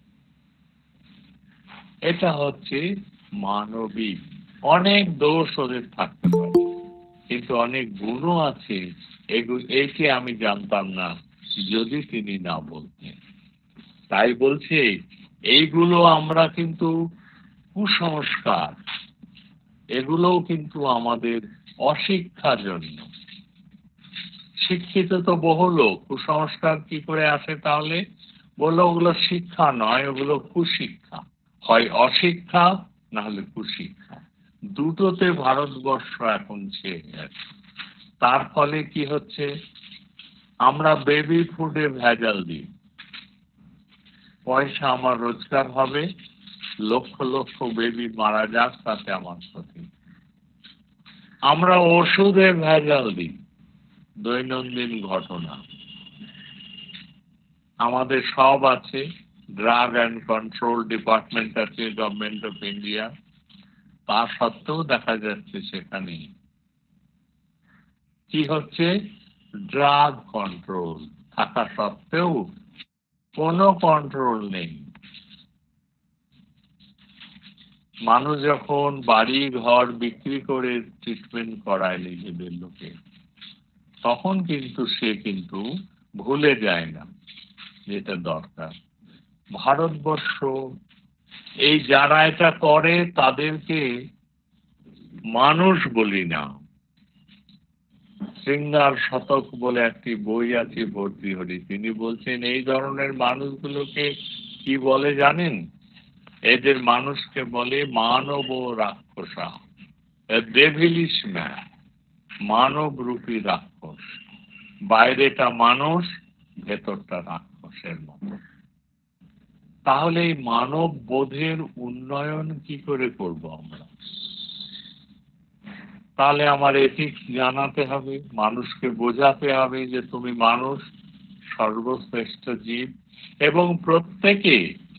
এটা হচ্ছে মানবিক। অনেক দোষ ওদের থাকতে পারে, কিন্তু অনেক গুণও আছে। একে আমি জানতাম না যদি তিনি না বলতেন। তাই বলছে এইগুলো আমরা কিন্তু কুসংস্কার, এগুলোও কিন্তু আমাদের অশিক্ষার জন্য। শিক্ষিত তো বহু লোক, কুসংস্কার কি করে আসে তাহলে? বললো ওগুলো শিক্ষা নয়, ওগুলো কুশিক্ষা। হয় অশিক্ষা না হলে কুশিক্ষা, দুটোতে ভারতবর্ষ এখন ছেয়ে গেছে। তার ফলে কি হচ্ছে? আমরা বেবি ফুডে ভেজাল দিই, পয়সা আমার রোজগার হবে, লক্ষ লক্ষ বেবি মারা যাক, তাতে আমার ক্ষতি। আমরা ওষুধে ভেজাল দিই, দৈনন্দিন ঘটনা আমাদের সব আছে। ড্রাগ অ্যান্ড কন্ট্রোল ডিপার্টমেন্ট আছে গভর্নমেন্ট অফ ইন্ডিয়া, তা সত্ত্বেও দেখা যাচ্ছে সেখানে কি হচ্ছে? ড্রাগ কন্ট্রোল থাকা সত্ত্বেও কোনো কন্ট্রোল নেই। মানুষ যখন বাড়ি ঘর বিক্রি করে ট্রিটমেন্ট করায় নিজেদের লোকে, তখন কিন্তু সে কিন্তু ভুলে যায় না যেটা দরকার। ভারতবর্ষ এই যারা এটা করে তাদেরকে মানুষ বলি না। সিঙ্গার শতক বলে একটি বই আছে ভর্তৃহরি, তিনি বলছেন এই ধরনের মানুষগুলোকে কি বলে জানেন? এদের মানুষকে বলে মানব রাক্ষসা। ডেভিলিশ ম্যান, মানব রূপী রাক্ষস। বাইরেটা মানুষ, ভেতরটা রাক্ষসের মতো। তাহলে এই মানব বোধের উন্নয়ন কি করে করব আমরা? তাহলে আমার এথিক্স জানাতে হবে, মানুষকে বোঝাতে হবে যে তুমি মানুষ, সর্বশ্রেষ্ঠ জীব, এবং প্রত্যেকে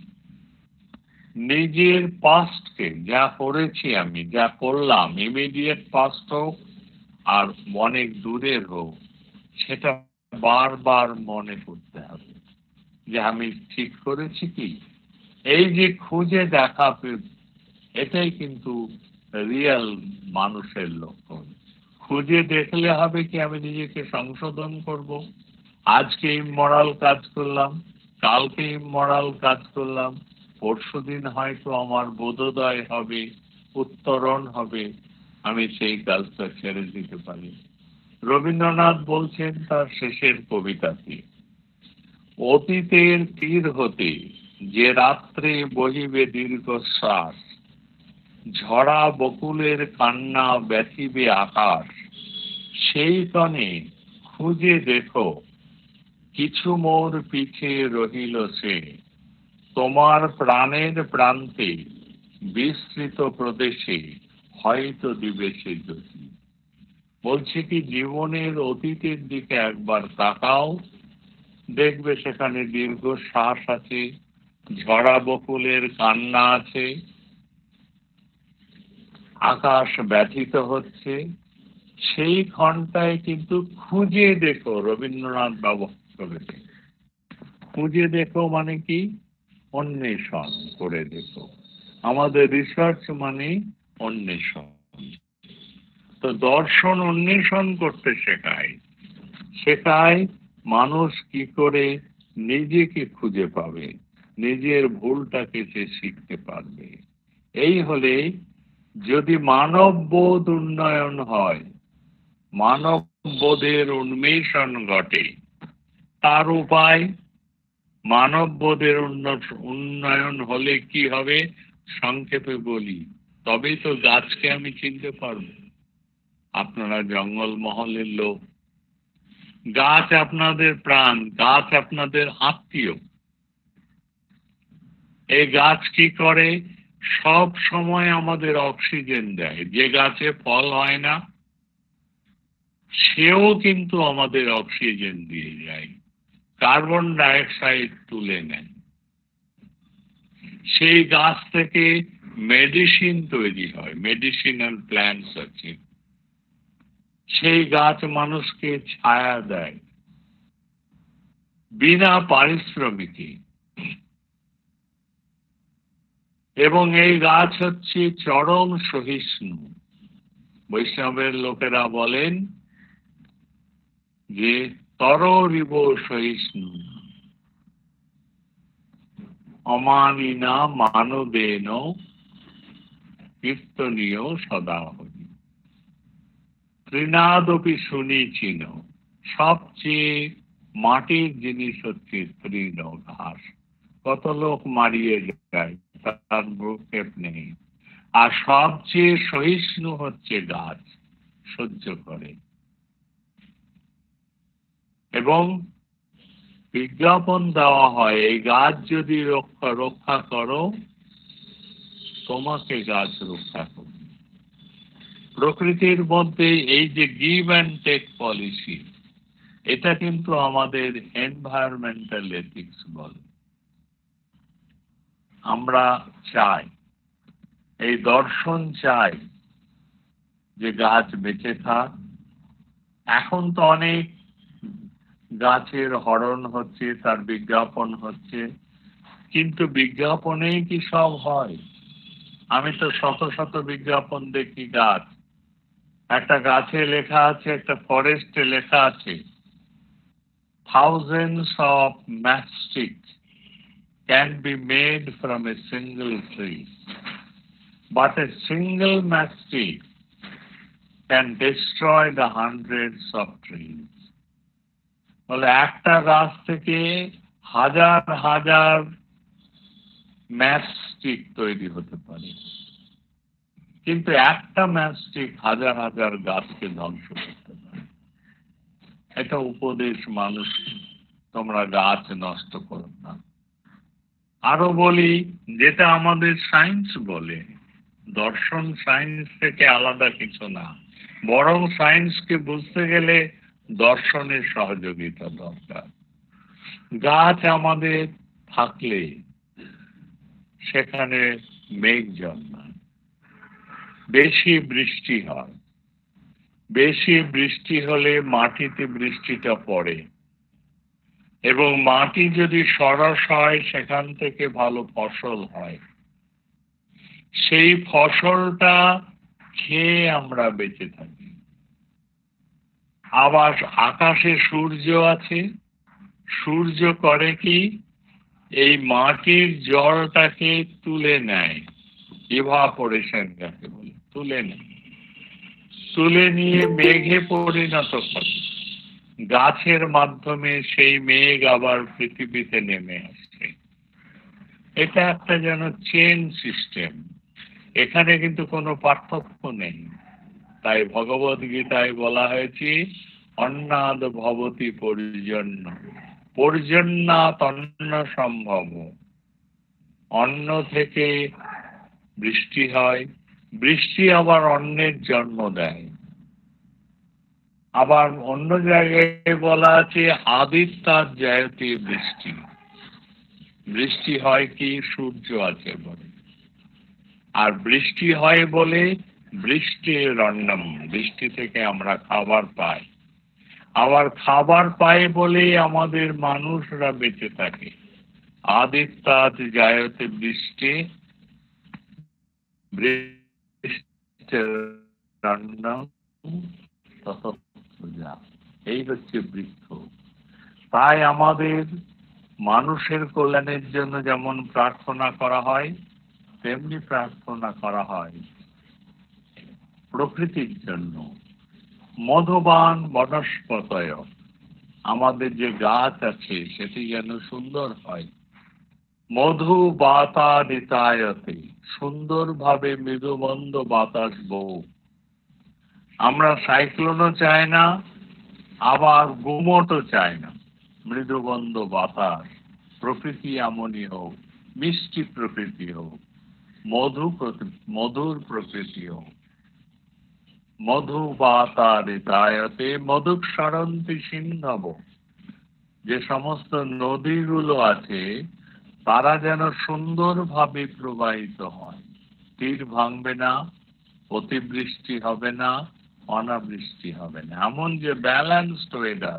নিজের পাস্টকে, যা করেছি আমি, যা করলাম, ইমিডিয়েট পাস্ট হোক আর অনেক দূরের হোক, সেটা বারবার মনে করতে হবে যে আমি ঠিক করেছি কি। এই যে খুঁজে দেখা, এটাই কিন্তু রিয়েল মানুষের লক্ষণ। খুঁজে দেখলে হবে কি আমি নিজেকে সংশোধন করব। আজকে ইমমরাল কাজ করলাম, কালকে ইমমরাল কাজ করলাম, পরশুদিন হয়তো আমার বোধোদয় হবে, উত্তরণ হবে, আমি সেই কাজটা ছেড়ে দিতে পারি। রবীন্দ্রনাথ বলছেন তার শেষের কবিতাতে, অতীতের তীর হতে যে রাত্রে বহিবে দীর্ঘশ্বাস, ঝরা বকুলের কান্না ব্যথিবে আকাশ, সেই তনে খুঁজে দেখো কিছু মোর পিছে রহিল সে, তোমার প্রাণের প্রান্তে বিস্তৃত প্রদেশে হয়তো দিবে সে জ্যোতি। বলছে কি, জীবনের অতীতের দিকে একবার তাকাও, দেখবে সেখানে দীর্ঘশ্বাস আছে, ঝরা বকুলের কান্না আছে, আকাশ ব্যথিত হচ্ছে। সেই ক্ষণটায় কিন্তু খুঁজে দেখো, রবীন্দ্রনাথ ব্যবহার করেছে। খুঁজে দেখো মানে কি? অন্বেষণ করে দেখো। আমাদের রিসার্চ মানে অন্বেষণ। তো দর্শন অন্বেষণ করতে শেখায়, শেখায় মানুষ কি করে নিজেকে খুঁজে পাবে, নিজের ভুলটাকে সে শিখতে পারবে। এই হলে যদি মানব বোধ উন্নয়ন হয়, মানব বোধের উন্মেষণ ঘটে, তার উপায় মানব বোধের উন্নয়ন হলে কি হবে সংক্ষেপে বলি, তবেই তো গাছকে আমি চিনতে পারব। আপনারা জঙ্গল মহলের লোক, গাছ আপনাদের প্রাণ, গাছ আপনাদের আত্মীয়। এই গাছ কি করে? সব সময় আমাদের অক্সিজেন দেয়। যে গাছে ফল হয় না সেও কিন্তু আমাদের অক্সিজেন দিয়ে যায়, কার্বন ডাইঅক্সাইড তুলে নেয়। সেই গাছ থেকে মেডিসিন তৈরি হয়, মেডিসিনাল প্ল্যান্টস আছে। সেই গাছ মানুষকে ছায়া দেয় বিনা পারিশ্রমিকে, এবং এই গাছ হচ্ছে চরম সহিষ্ণু। বৈষ্ণবের লোকেরা বলেন যে তরিব সহিষ্ণু, অমানিনা মানবেন কীর্তনীয় সদা হরি। তৃণাদপি শুনিছিন, সবচেয়ে মাটির জিনিস হচ্ছে তৃণ, ঘাস। কত লোক মারিয়ে যায়, তার ভ্রুক্ষেপ নেই। আর সবচেয়ে সহিষ্ণু হচ্ছে গাছ, সহ্য করে। এবং বিজ্ঞাপন দেওয়া হয়, এই গাছ যদি রক্ষা করো, তোমাকে গাছ রক্ষা করবে। প্রকৃতির মধ্যে এই যে গিভ অ্যান্ড টেক পলিসি, এটা কিন্তু আমাদের এনভায়রনমেন্টাল এথিক্স বলে। আমরা চাই, এই দর্শন চাই যে গাছ বেঁচে থাক। এখন তো অনেক গাছের হরণ হচ্ছে, তার বিজ্ঞাপন হচ্ছে, কিন্তু বিজ্ঞাপনেই কি সব হয়? আমি তো শত শত বিজ্ঞাপন দেখি গাছ, একটা গাছে লেখা আছে, একটা ফরেস্টে লেখা আছে, thousands of matchstick can be made from a single tree, but a single matchstick can destroy the hundreds of trees. বলে একটা গাছ থেকে হাজার হাজার ম্যাচস্টিক তৈরি হতে পারে, কিন্তু একটা ম্যাচস্টিক হাজার হাজার গাছকে ধ্বংস করতে পারে। এটা উপদেশ মানুষ, তোমরা গাছ নষ্ট করো না। আরো বলি, যেটা আমাদের সায়েন্স বলে, দর্শন সায়েন্স থেকে আলাদা কিছু না, বরং সায়েন্সকে বুঝতে গেলে দর্শনের সহযোগিতা দরকার। গাছ আমাদের থাকলে সেখানে মেঘ জন্মায়, বেশি বৃষ্টি হয়, বেশি বৃষ্টি হলে মাটিতে বৃষ্টিটা পড়ে, এবং মাটি যদি সরস হয় সেখান থেকে ভালো ফসল হয়। সেই ফসলটা খেয়ে আমরা বেঁচে থাকি। আবার আকাশে সূর্য আছে, সূর্য করে কি, এই মাটির জলটাকে তুলে নেয়, ইভাপোরেশন যাকে বলে, তুলে নেয়, তুলে নিয়ে মেঘে পরিণত করে। গাছের মাধ্যমে সেই মেঘ আবার পৃথিবীতে নেমে আসছে। এটা একটা যেন চেন সিস্টেম, এখানে কিন্তু কোনো পার্থক্য নেই। তাই ভগবদ গীতায় বলা হয়েছে, অন্নাদ ভবতি পর্জন্য, পর্জন্যাৎ অন্ন সম্ভব। অন্ন থেকে বৃষ্টি হয়, বৃষ্টি আবার অন্নের জন্ম দেয়। আবার অন্য জায়গায় বলা আছে, আদিত্যাৎ জায়তে বৃষ্টি। বৃষ্টি হয় কি, সূর্য আছে বলে। আর বৃষ্টি হয় বলে বৃষ্টির অন্নম, বৃষ্টি থেকে আমরা খাবার পাই। আবার খাবার পাই বলে আমাদের মানুষরা বেঁচে থাকে। আদিত্যাৎ জায়তে বৃষ্টি, বৃষ্টির অন্নম ততঃপ্রজা। এই হচ্ছে বৃক্ষ। তাই আমাদের মানুষের কল্যাণের জন্য যেমন প্রার্থনা করা হয়, তেমনি প্রার্থনা করা হয় প্রকৃতির জন্য। মধুবান বনস্পতয়, আমাদের যে গাছ আছে সেটি যেন সুন্দর হয়। মধু বাতাদিতায়তে, সুন্দরভাবে মৃদুমন্দ বাতাস বউ। আমরা সাইক্লোনও চাই না, আবার গুমটও চাই না। মৃদুবন্ধ বাতাস, প্রকৃতি এমনই হোক, মিষ্টি প্রকৃতি হোক, মধুর প্রকৃতি হোক। মধু বাতাদিতায়তে মধুক্ষরন্তি সিন্ধব, যে সমস্ত নদীগুলো আছে তারা যেন সুন্দরভাবে প্রবাহিত হয়, তীর ভাঙবে না, অতিবৃষ্টি হবে না, অনাবৃষ্টি হবে না, এমন যে ব্যালেন্সড ওয়েদার।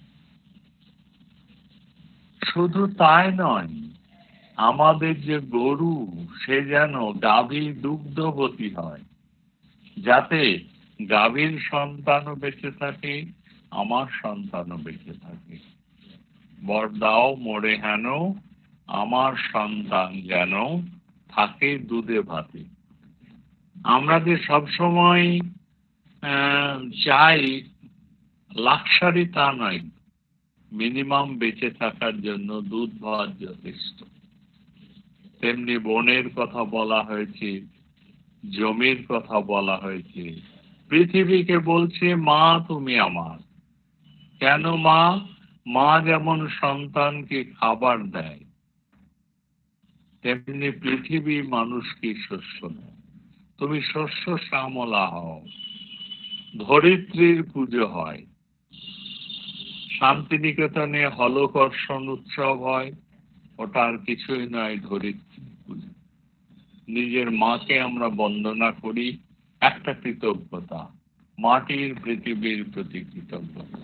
শুধু তাই নয়, আমাদের যে গরু, সে যেন গাভী দুগ্ধবতী হয়, যাতে গাভীর সন্তানও বেঁচে থাকে, আমার সন্তানও বেঁচে থাকে। বরদাও মোরে হেন, আমার সন্তান যেন থাকে দুধে ভাতে। আমরা যে সবসময় চাই লাক্সারি, তা নয়, মিনিমাম বেঁচে থাকার জন্য দুধ ভাত যথেষ্ট। তেমনি বনের কথা বলা হয়েছে, জমির কথা বলা হয়েছে। পৃথিবীকে বলছে, মা তুমি আমার। কেন মা? মা যেমন সন্তানকে খাবার দেয়, তেমনি পৃথিবী মানুষকে শস্য দেয়। তুমি শস্য শ্যামলা হও। ধরিত্রীর পুজো হয়, শান্তিনিকেতনে হলকর্ষণ উৎসব হয়, ওটার কিছুই নয়, ধরিত্রীর পুজো। নিজের মাকে আমরা বন্দনা করি, একটা কৃতজ্ঞতা, মাটির পৃথিবীর প্রতি কৃতজ্ঞতা।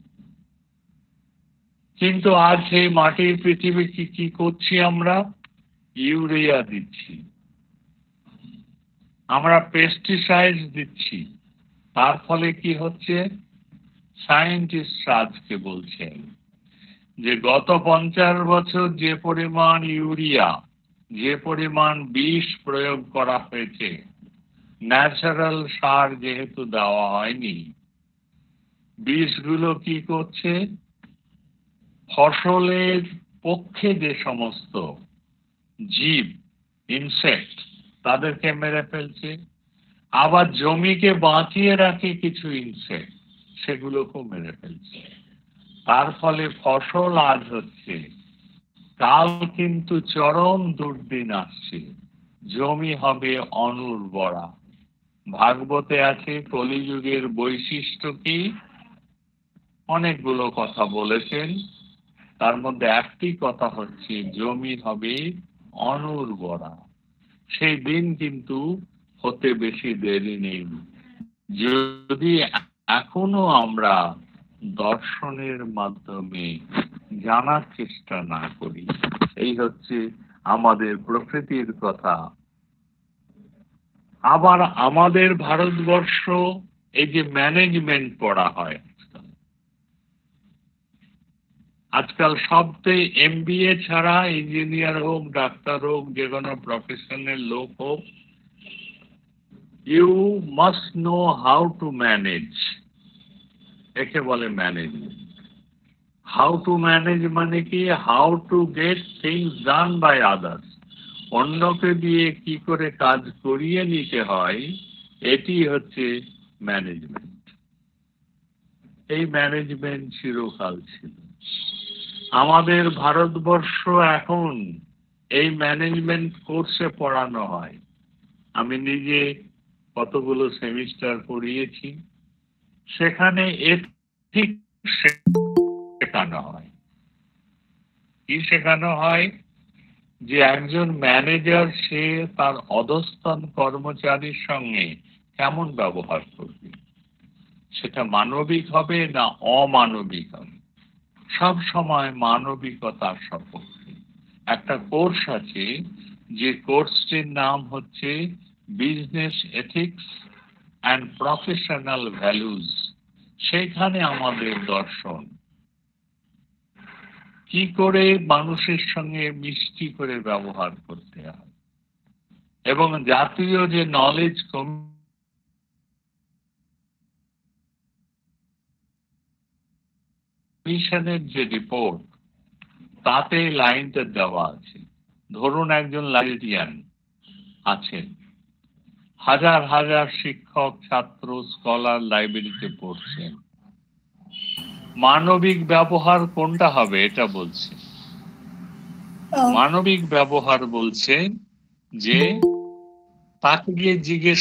কিন্তু আজ সেই মাটির পৃথিবী কি করছি আমরা? ইউরিয়া দিচ্ছি, আমরা পেস্টিসাইড দিচ্ছি। তার ফলে কি হচ্ছে? সায়েন্টিস্ট আজকে বলছেন যে গত 50 বছর যে পরিমাণ ইউরিয়া, যে পরিমাণ বিষ প্রয়োগ করা হয়েছে, ন্যাচারাল সার যেহেতু দেওয়া হয়নি, বিষগুলো কি করছে? ফসলের পক্ষে যে সমস্ত জীব, ইনসেক্ট, তাদেরকে মেরে ফেলছে। আবার জমিকে বাঁচিয়ে রাখে কিছু ইনসেক্ট, সেগুলোকেও মেরে ফেলছে। তার ফলে ফসল আজ হচ্ছে, কাল কিন্তু চরম দুর্দিন আসছে, জমি হবে অনুর্বরা। ভাগবতে আছে কলিযুগের বৈশিষ্ট্য কি, অনেকগুলো কথা বলেছেন, তার মধ্যে একটি কথা হচ্ছে জমি হবে অনুর্বরা। সেই দিন কিন্তু হতে বেশি দেরি নেই, যদি এখনো আমরা দর্শনের মাধ্যমে জানার চেষ্টা না করি। এই হচ্ছে আমাদের প্রকৃতির কথা। আবার আমাদের ভারতবর্ষ, এই যে ম্যানেজমেন্ট পড়া হয় আজকাল, সবটাই MBA ছাড়া, ইঞ্জিনিয়ার হোক, ডাক্তার হোক, যে কোনো প্রফেশনের লোক হোক, you must know how to manage. একে বলে ম্যানেজমেন্ট। হাউ টু ম্যানেজ মানে কি, how to get things done by others. অন্যকে দিয়ে কি করে কাজ করিয়ে নিতে হয়, এটি হচ্ছে ম্যানেজমেন্ট। এই ম্যানেজমেন্ট চিরকাল ছিল। আমাদের ভারতবর্ষ এখন এই ম্যানেজমেন্ট কোর্সে পড়ানো হয়। আমি নিজে কতগুলো সেমিস্টার পড়িয়েছি, সেখানে এথিক্স শেখানো হয়। কি শেখানো হয়, যে একজন ম্যানেজার সে তার অধস্তন কর্মচারীর সঙ্গে কেমন ব্যবহার করবে, সেটা মানবিক হবে না অমানবিক হবে। সব সময় মানবিকতার সপক্ষে একটা কোর্স আছে, যে কোর্সটির নাম হচ্ছে business ethics and professional values. সেখানে আমাদের দর্শন, কি করে মানুষের সঙ্গে মিষ্টি করে ব্যবহার করতে হয়, এবং জাতীয় যে নলেজ কমিশনের যে রিপোর্ট, তাতে লাইনটা দেওয়া আছে। ধরুন একজন লাইব্রেরিয়ান আছেন, হাজার হাজার শিক্ষক, ছাত্র, স্কলার লাইব্রেরিতে পড়ছেন। মানবিক ব্যবহার কোনটা হবে এটা বলছে। মানবিক ব্যবহার বলছে যে তাকে গিয়ে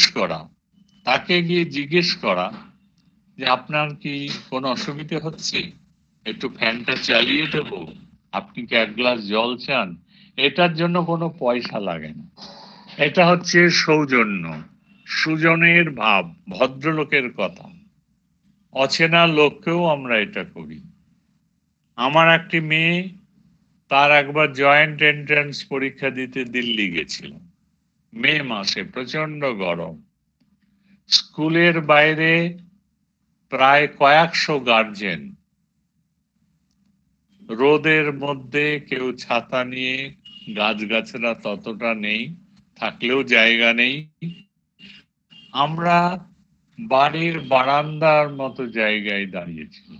জিজ্ঞেস করা যে আপনার কি কোনো অসুবিধা হচ্ছে, একটু ফ্যানটা চালিয়ে দেবো, আপনি কি এক গ্লাস জল চান। এটার জন্য কোনো পয়সা লাগে না। এটা হচ্ছে সৌজন্য, সুজনের ভাব, ভদ্রলোকের কথা। অচেনা লোককেও আমরা এটা করি। আমার একটি মেয়ে, তার একবার জয়েন্ট এন্ট্রান্স পরীক্ষা দিতে দিল্লি গেছিল, মে মাসে, প্রচন্ড গরম। স্কুলের বাইরে প্রায় কয়েকশো গার্জেন, রোদের মধ্যে, কেউ ছাতা নিয়ে, গাছগাছরা ততটা নেই, থাকলেও জায়গা নেই। আমরা বাড়ির বারান্দার মতো জায়গায় দাঁড়িয়েছিলাম।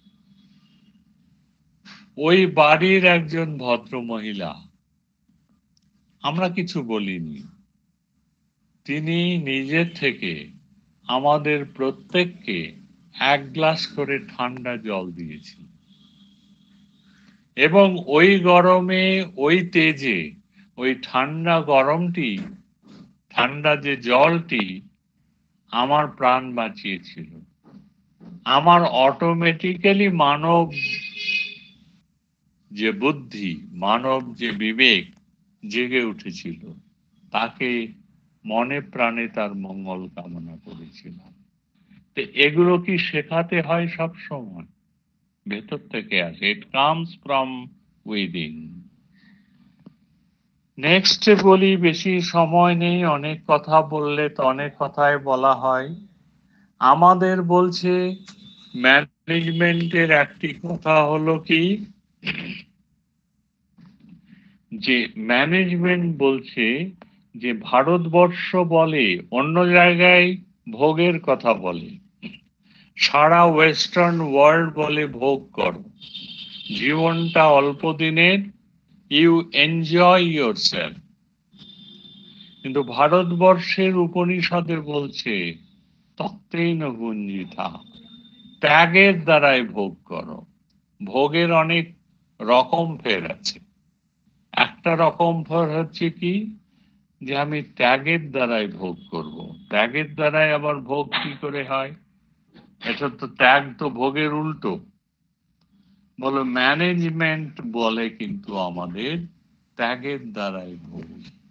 ওই বাড়ির একজন ভদ্র মহিলা, আমরা কিছু বলিনি, তিনি নিজের থেকে আমাদের প্রত্যেককে এক গ্লাস করে ঠান্ডা জল দিয়েছিল। এবং ওই গরমে, ওই তেজে, ওই ঠান্ডা যে জলটি আমার প্রাণ বাঁচিয়েছিল। আমার অটোমেটিক্যালি মানব যে বুদ্ধি, মানব যে বিবেক জেগে উঠেছিল, তাকে মনে প্রাণে তার মঙ্গল কামনা করেছিলাম। তো এগুলো কি শেখাতে হয় সব সময়? ভেতর থেকে আসে, it comes from within. Next বলি, বেশি সময় নেই, অনেক কথা বললে তো অনেক কথাই বলা হয়। আমাদের বলছে ম্যানেজমেন্টের একটি কথা হলো কি, যে ম্যানেজমেন্ট বলছে যে ভারতবর্ষ বলে, অন্য জায়গায় ভোগের কথা বলে, সারা ওয়েস্টার্ন ওয়ার্ল্ড বলে ভোগ করো, জীবনটা অল্প দিনের, ইউ এনজয় ইয়োরসেলফ। কিন্তু ভারতবর্ষের উপনিষদে বলছে তত্ত্বেন গুঞ্জিতা, ত্যাগের দ্বারাই ভোগ করো। ভোগের অনেক রকম ফের আছে। একটা রকম ফের হচ্ছে কি, যে আমি ত্যাগের দ্বারাই ভোগ করব। ত্যাগের দ্বারাই আবার ভোগ কি করে হয়? এটা তো ত্যাগ তো ভোগের উল্টো। বলো ম্যানেজমেন্ট বলে কিন্তু আমাদের ত্যাগের দ্বারাই ভোগ।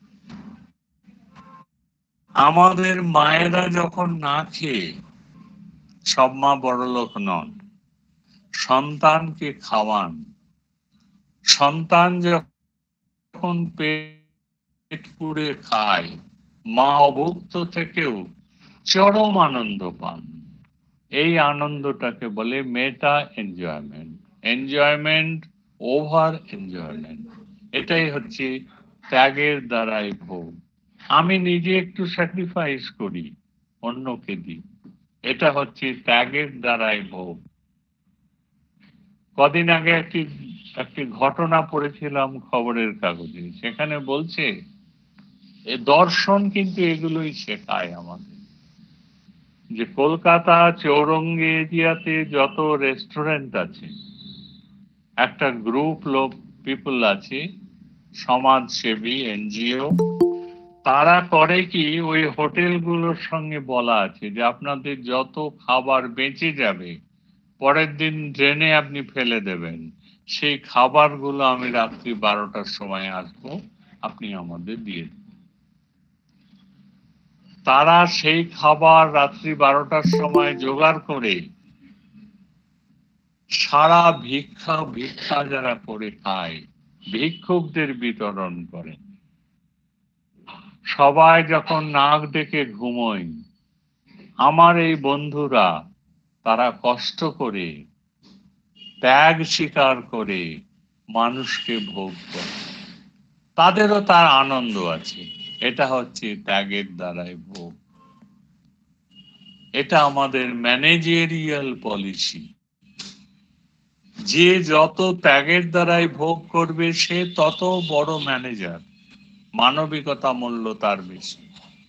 আমাদের মায়েরা যখন না খেয়ে, সব মা বড়লোক নন, সন্তানকে খাওয়ান, সন্তান যখন পেট পুড়ে খায়, মা অভুক্ত থেকেও চরম আনন্দ পান। এই আনন্দটাকে বলে meta enjoyment, enjoyment over enjoyment. এটাই হচ্ছে ত্যাগের দ্বারাই ভোগ। আমি নিজে একটু স্যাক্রিফাইস করি, অন্যকে দিই, এটা হচ্ছে ত্যাগের দ্বারাই ভোগ। কদিন আগে একটি ঘটনা পড়েছিলাম খবরের কাগজে, সেখানে বলছে এ দর্শন কিন্তু এগুলোই শেখায় আমাদের, যে কলকাতা চৌরঙ্গি এরিয়াতে যত রেস্টুরেন্ট আছে, একটা গ্রুপ লোক পিপল আছে, সমাজসেবী এনজিও, তারা করে কি, ওই হোটেলগুলোর সঙ্গে বলা আছে যে আপনাদের যত খাবার বেঁচে যাবে পরের দিন ড্রেনে আপনি ফেলে দেবেন, সেই খাবারগুলো আমি রাত্রি 12টার সময় আসবো, আপনি আমাদের দিয়ে দেবেন। তারা সেই খাবার রাত্রি 12টার সময় জোগাড় করে সারা ভিক্ষা যারা করে খায়, ভিক্ষুকদের বিতরণ করে। সবাই যখন নাক ডেকে ঘুমোয়, আমার এই বন্ধুরা তারা কষ্ট করে, ত্যাগ স্বীকার করে মানুষকে ভোগ করে, তাদেরও তার আনন্দ আছে। এটা হচ্ছে ত্যাগের দ্বারাই ভোগ। এটা আমাদের ম্যানেজেরিয়াল পলিসি। যে যত ত্যাগের দ্বারাই ভোগ করবে সে তত বড় ম্যানেজার, মানবিকতা মূল্য তার বেশি।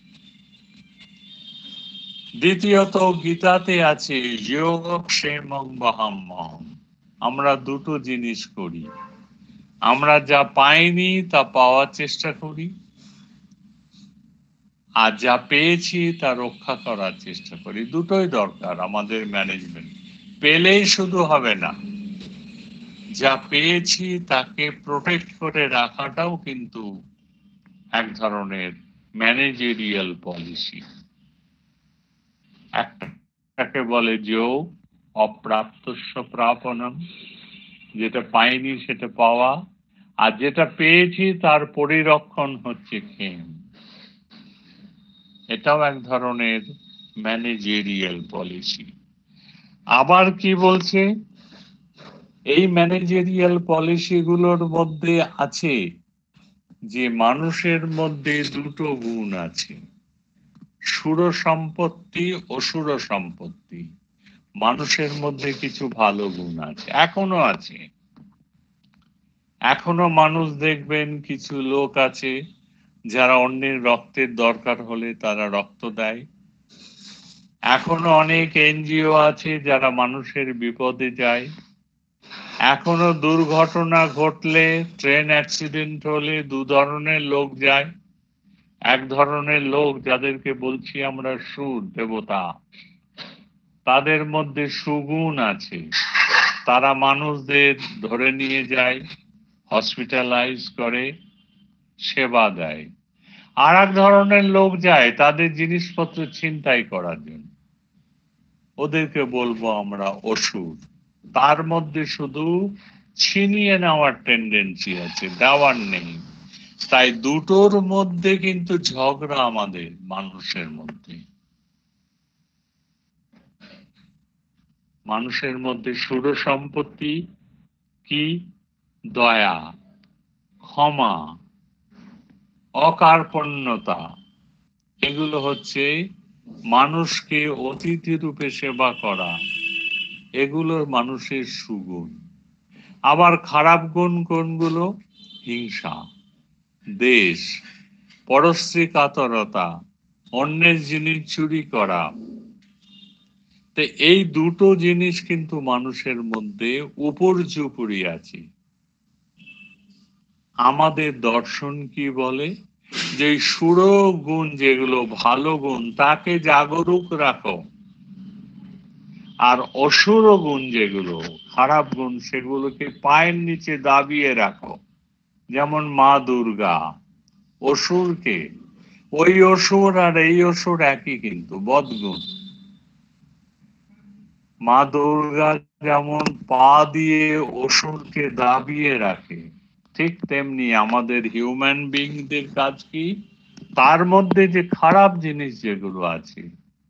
দ্বিতীয়ত গীতাতে আছে যোগক্ষেমং বহাম্যহম। আমরা দুটো জিনিস করি, আমরা যা পাইনি তা পাওয়ার চেষ্টা করি, আর যা পেয়েছি তা রক্ষা করার চেষ্টা করি। দুটোই দরকার আমাদের ম্যানেজমেন্ট। পেলেই শুধু হবে না, যা পেয়েছি তাকে প্রোটেক্ট করে রাখাটাও কিন্তু এক ধরনের ম্যানেজেরিয়াল পলিসি। একটাকে বলে যোগ, অপ্রাপ্তস্য প্রাপণম, যেটা পাইনি সেটা পাওয়া, আর যেটা পেয়েছি তার পরিরক্ষণ হচ্ছে ক্ষেম। এটাও এক ধরনের ম্যানেজেরিয়াল পলিসি। আবার কি বলছে, এই ম্যানেজেরিয়াল পলিসিগুলোর মধ্যে আছে যে মানুষের মধ্যে দুটো গুণ আছে, সুর সম্পত্তি, অসুর সম্পত্তি। মানুষের মধ্যে কিছু ভালো গুণ আছে, এখনো আছে। এখনো মানুষ দেখবেন কিছু লোক আছে যারা অন্যের রক্তের দরকার হলে তারা রক্ত দেয়। এখনো অনেক এনজিও আছে যারা মানুষের বিপদে যায়। এখনো দুর্ঘটনা ঘটলে, ট্রেন অ্যাক্সিডেন্ট হলে দু ধরনের লোক যায়। এক ধরনের লোক যাদেরকে বলছি আমরা সুর দেবতা, তাদের মধ্যে সুগুণ আছে, তারা মানুষদের ধরে নিয়ে যায়, হসপিটালাইজ করে, সেবা দেয়। আর এক ধরনের লোক যায় তাদের জিনিসপত্র ছিনতাই করার জন্য, ওদেরকে বলবো আমরা অসুর। তার মধ্যে শুধু ছিনিয়ে নেওয়ার টেন্ডেন্সি আছে, দেওয়ার নেই। তাই দুটোর মধ্যে কিন্তু ঝগড়া আমাদের মানুষের মধ্যে। মানুষের মধ্যে সুর সম্পত্তি কি? দয়া, ক্ষমা, অকার্পণ্যতা, এগুলো হচ্ছে মানুষকে অতিথি রূপে সেবা করা, এগুলো মানুষের সুগুণ। আবার খারাপ গুণ কোনগুলো? হিংসা, দেশ, পরশ্রী কাতরতা, অন্যের জিনিস চুরি করা। তো এই দুটো জিনিস কিন্তু মানুষের মধ্যে উপর্যুপরি আছে। আমাদের দর্শন কি বলে, যে সুর গুণ যেগুলো ভালো গুণ তাকে জাগরুক রাখো, আর অসুর গুণ যেগুলো খারাপ গুণ সেগুলোকে পায়ের নিচে দাবিয়ে রাখো। যেমন মা দুর্গা অসুরকে, ওই অসুর আর এই অসুর একই, কিন্তু বদগুণ। মা দুর্গা যেমন পা দিয়ে অসুরকে দাবিয়ে রাখে, ঠিক তেমনি আমাদের হিউম্যান বিংদের কাজ কি, তার মধ্যে যে খারাপ জিনিস যেগুলো আছে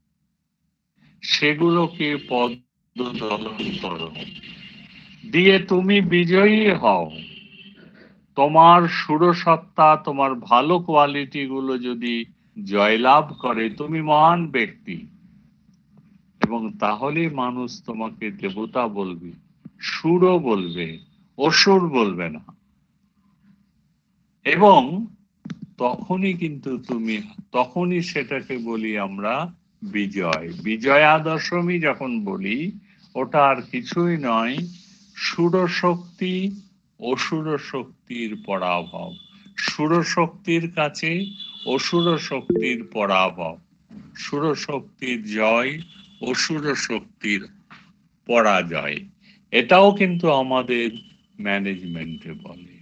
সেগুলোকে পদদলন করো, দিয়ে তুমি বিজয়ী হও। তোমার সুরসত্তা, তোমার ভালো কোয়ালিটি গুলো যদি জয়লাভ করে, তুমি মহান ব্যক্তি, এবং তাহলেই মানুষ তোমাকে দেবতা বলবে, সুরও বলবে, অসুর বলবে না। এবং তখনই সেটাকে বলি আমরা বিজয়। বিজয়া দশমী যখন বলি, ওটা আর কিছুই নয়, সুরশক্তি অসুর শক্তির পরাভব, সুরশক্তির কাছে অসুর শক্তির পরাভব, সুরশক্তির জয় অসুর শক্তির পরাজয়। এটাও কিন্তু আমাদের ম্যানেজমেন্টে বলে।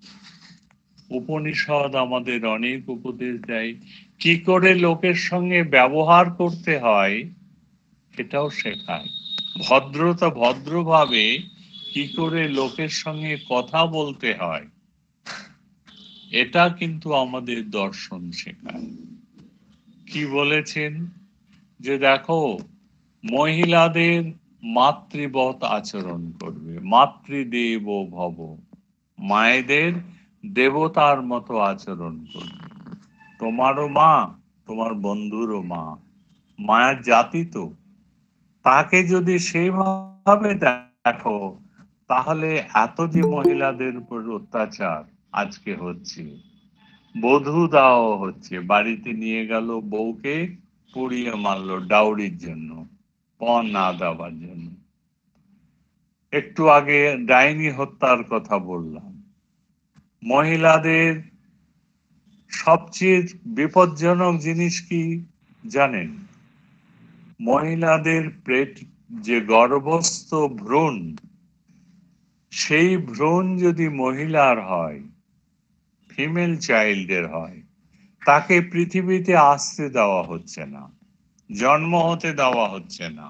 উপনিষদ আমাদের অনেক উপদেশ দেয়, কি করে লোকের সঙ্গে ব্যবহার করতে হয় এটাও শেখায়। ভদ্রভাবে কি করে লোকের সঙ্গে কথা বলতে হয় এটা কিন্তু আমাদের দর্শন শেখায়। কি বলেছেন, যে দেখো মহিলাদের মাতৃবৎ আচরণ করবে, মাতৃদেব ভব, মায়েদের দেবতার মতো আচরণ করবে। তোমারও মা, তোমার বন্ধুরও মা, মায়ের জাতি তো, তাকে যদি সেইভাবে দেখো, তাহলে এত যে মহিলাদের উপর অত্যাচার আজকে হচ্ছে, বধূ দাও হচ্ছে, বাড়িতে নিয়ে গেল বউকে পুড়িয়ে মারলো ডাউরির জন্য, পণ না দেওয়ার জন্য। একটু আগে ডাইনি হত্যার কথা বললাম। মহিলাদের সবচেয়ে বিপজ্জনক জিনিস কি জানেন? মহিলাদের পেট যে গর্ভস্থ ভ্রূণ, সেই ভ্রূণ যদি মহিলার হয়, ফিমেল চাইল্ডের হয়, তাকে পৃথিবীতে আসতে দেওয়া হচ্ছে না, জন্ম হতে দেওয়া হচ্ছে না।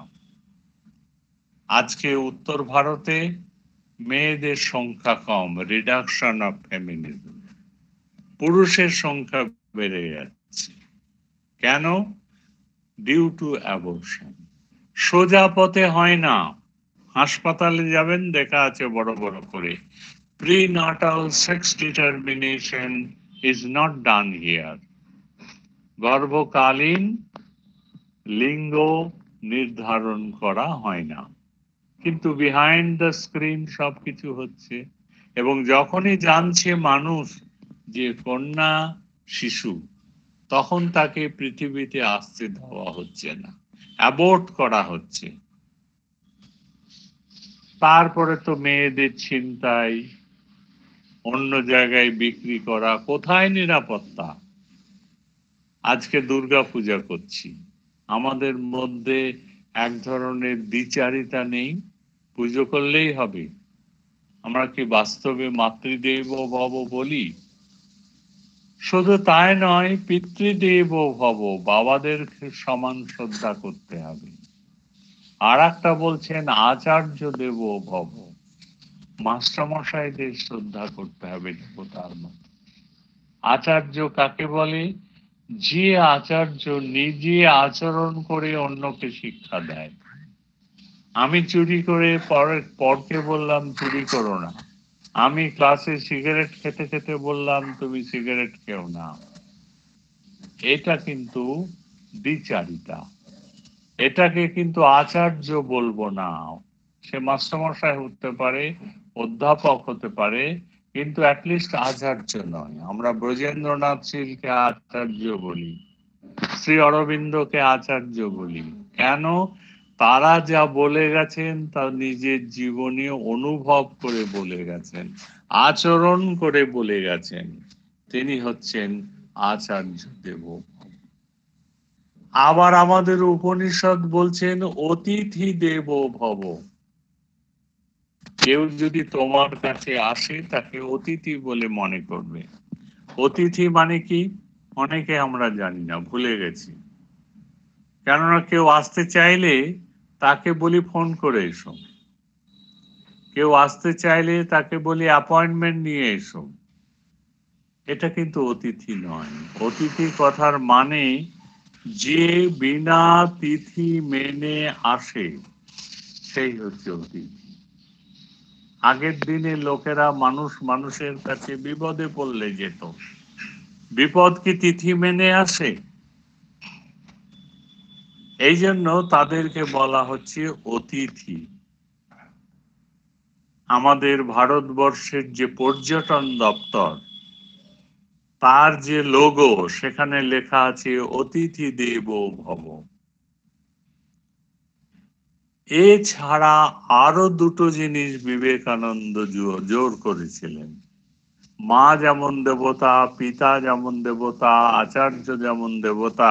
আজকে উত্তর ভারতে মেয়েদের সংখ্যা কম, রিডাকশন অফ ফেমিনিজম, পুরুষের সংখ্যা বেড়ে যাচ্ছে। কেন? Due to abortion. সোজা পথে হয় না। হাসপাতালে যাবেন, দেখা আছে বড় বড় করে, prenatal sex determination is not done here. গর্ভকালীন লিঙ্গ নির্ধারণ করা হয় না, কিন্তু বিহাইন্ড দ্য স্ক্রিন সবকিছু হচ্ছে। এবং যখনই জানছে মানুষ যে কন্যা শিশু, তখন তাকে পৃথিবীতে আসতে দেওয়া হচ্ছে না, অ্যাবর্ট করা হচ্ছে। তারপরে তো মেয়েদের ছিনতাই, অন্য জায়গায় বিক্রি করা, কোথায় নিরাপত্তা? আজকে দুর্গা পূজা করছি, আমাদের মধ্যে এক ধরনের দ্বিচারিতা নেই, পুজো করলেই হবে। আমরা কি বাস্তবে মাতৃদেব ভব বলি? শুধু তাই নয়, পিতৃদেব ভব, বাবাদের সমান শ্রদ্ধা করতে হবে। আর একটা বলছেন আচার্য দেব ভব, মাস্টারমশাইদের শ্রদ্ধা করতে হবে দেবতার মতো। আচার্য কাকে বলে? যে আচার্য নিজে আচরণ করে অন্যকে শিক্ষা দেয়। আমি চুরি করে পরকে বললাম চুরি করো না, আমি ক্লাসে সিগারেট খেতে খেতে বললাম তুমি সিগারেট খেও না, এটা কিন্তু দ্বিচারিতা। এটাকে কিন্তু আচার্য বলবো না। সে মাস্টারমশাই হতে পারে, অধ্যাপক হতে পারে, কিন্তু অ্যাটলিস্ট আচার্য নয়। আমরা ব্রজেন্দ্রনাথ শীলকে আচার্য বলি, শ্রী অরবিন্দকে আচার্য বলি। কেন? তারা যা বলে গেছেন তা নিজের জীবনে অনুভব করে বলে গেছেন, আচরণ করে বলে গেছেন। তিনি হচ্ছেন আচার্য দেব। আবার আমাদের উপনিষদ বলছেন অতিথি দেব ভব। কেউ যদি তোমার কাছে আসে তাকে অতিথি বলে মনে করবে। অতিথি মানে কি অনেকে আমরা জানি না, ভুলে গেছি। কেননা কেউ আসতে চাইলে তাকে বলি ফোন করে এসো, কেউ আসতে চাইলে তাকে বলি অ্যাপয়েন্টমেন্ট নিয়ে এসো। এটা কিন্তু অতিথি নয়। অতিথি কথার মানে যে বিনা তিথি মেনে আসে সেই হচ্ছে অতিথি। আগের দিনে লোকেরা মানুষের কাছে বিপদে পড়লে যেত, বিপদ কি তিথি মেনে আসে? এই জন্য তাদেরকে বলা হচ্ছে অতিথি। আমাদের ভারতবর্ষের যে পর্যটন দপ্তর, তার যে লোগো, সেখানে লেখা আছে অতিথি দেব ভব। এছাড়া আরো দুটো জিনিস বিবেকানন্দ জোর করেছিলেন। মা যেমন দেবতা, পিতা যেমন দেবতা, আচার্য যেমন দেবতা,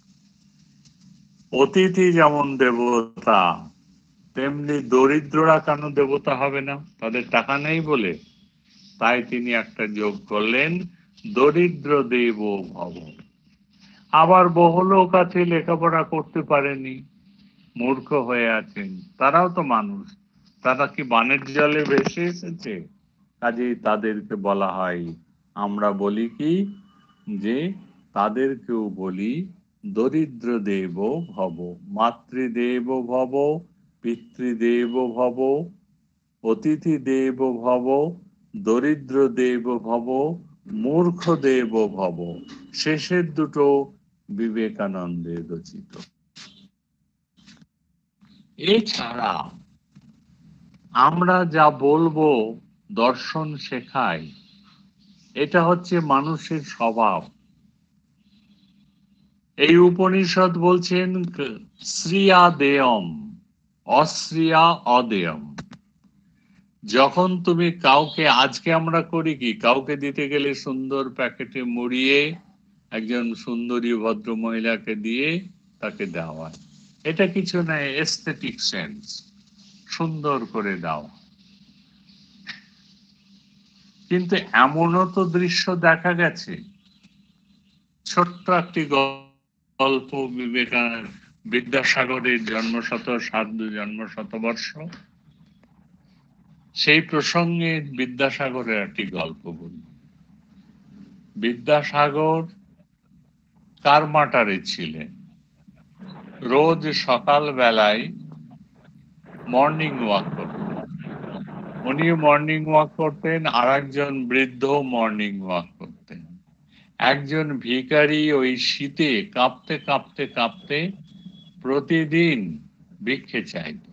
অতিথি যেমন দেবতা, তেমনি দরিদ্ররা কেন দেবতা হবে না? তাদের টাকা নেই বলে? তাই তিনি একটা যোগ করলেন, দরিদ্র দেব ভব। আবার বহু লোক আছে লেখাপড়া করতে পারেনি, মূর্খ হয়ে আছেন, তারাও তো মানুষ। তারা কি বানের জলে ভেসে এসেছে? কাজেই তাদেরকে বলা হয়, আমরা বলি কি যে তাদেরকেও বলি দরিদ্র দেব ভব। মাতৃদেব ভব, পিতৃদেব ভব, অতিথি দেব ভব, দরিদ্র দেব ভব, মূর্খ দেব ভব। শেষের দুটো বিবেকানন্দের রচিত। এছাড়া আমরা যা বলবো দর্শন শেখায়, এটা হচ্ছে মানুষের স্বভাব। এই উপনিষদ বলছেন শ্রিয়া দেয়ম, অশ্রিয়া অদেয়ম। যখন তুমি কাউকে, আজকে আমরা করি কি, কাউকে দিতে গেলে সুন্দর প্যাকেটে মুড়িয়ে একজন সুন্দরী ভদ্র মহিলাকে দিয়ে তাকে দেওয়া, এটা কিছু নাই, এস্থেটিক সেন্স, সুন্দর করে দাও। কিন্তু এমনও তো দৃশ্য দেখা গেছে, ছোট্ট একটি গল্প, বিদ্যাসাগরের জন্মশতবর্ষ, সেই প্রসঙ্গে বিদ্যাসাগরের একটি গল্প বলি। বিদ্যাসাগর কারমাটারে ছিলেন। রোজ সকাল বেলায় মর্নিং ওয়াক করতেন। উনি মর্নিং ওয়াক করতেন, আর একজন বৃদ্ধ মর্নিং ওয়াক করতেন। একজন ভিখারি ওই শীতে কাঁপতে কাঁপতে কাঁপতে প্রতিদিন ভিক্ষে চাইত,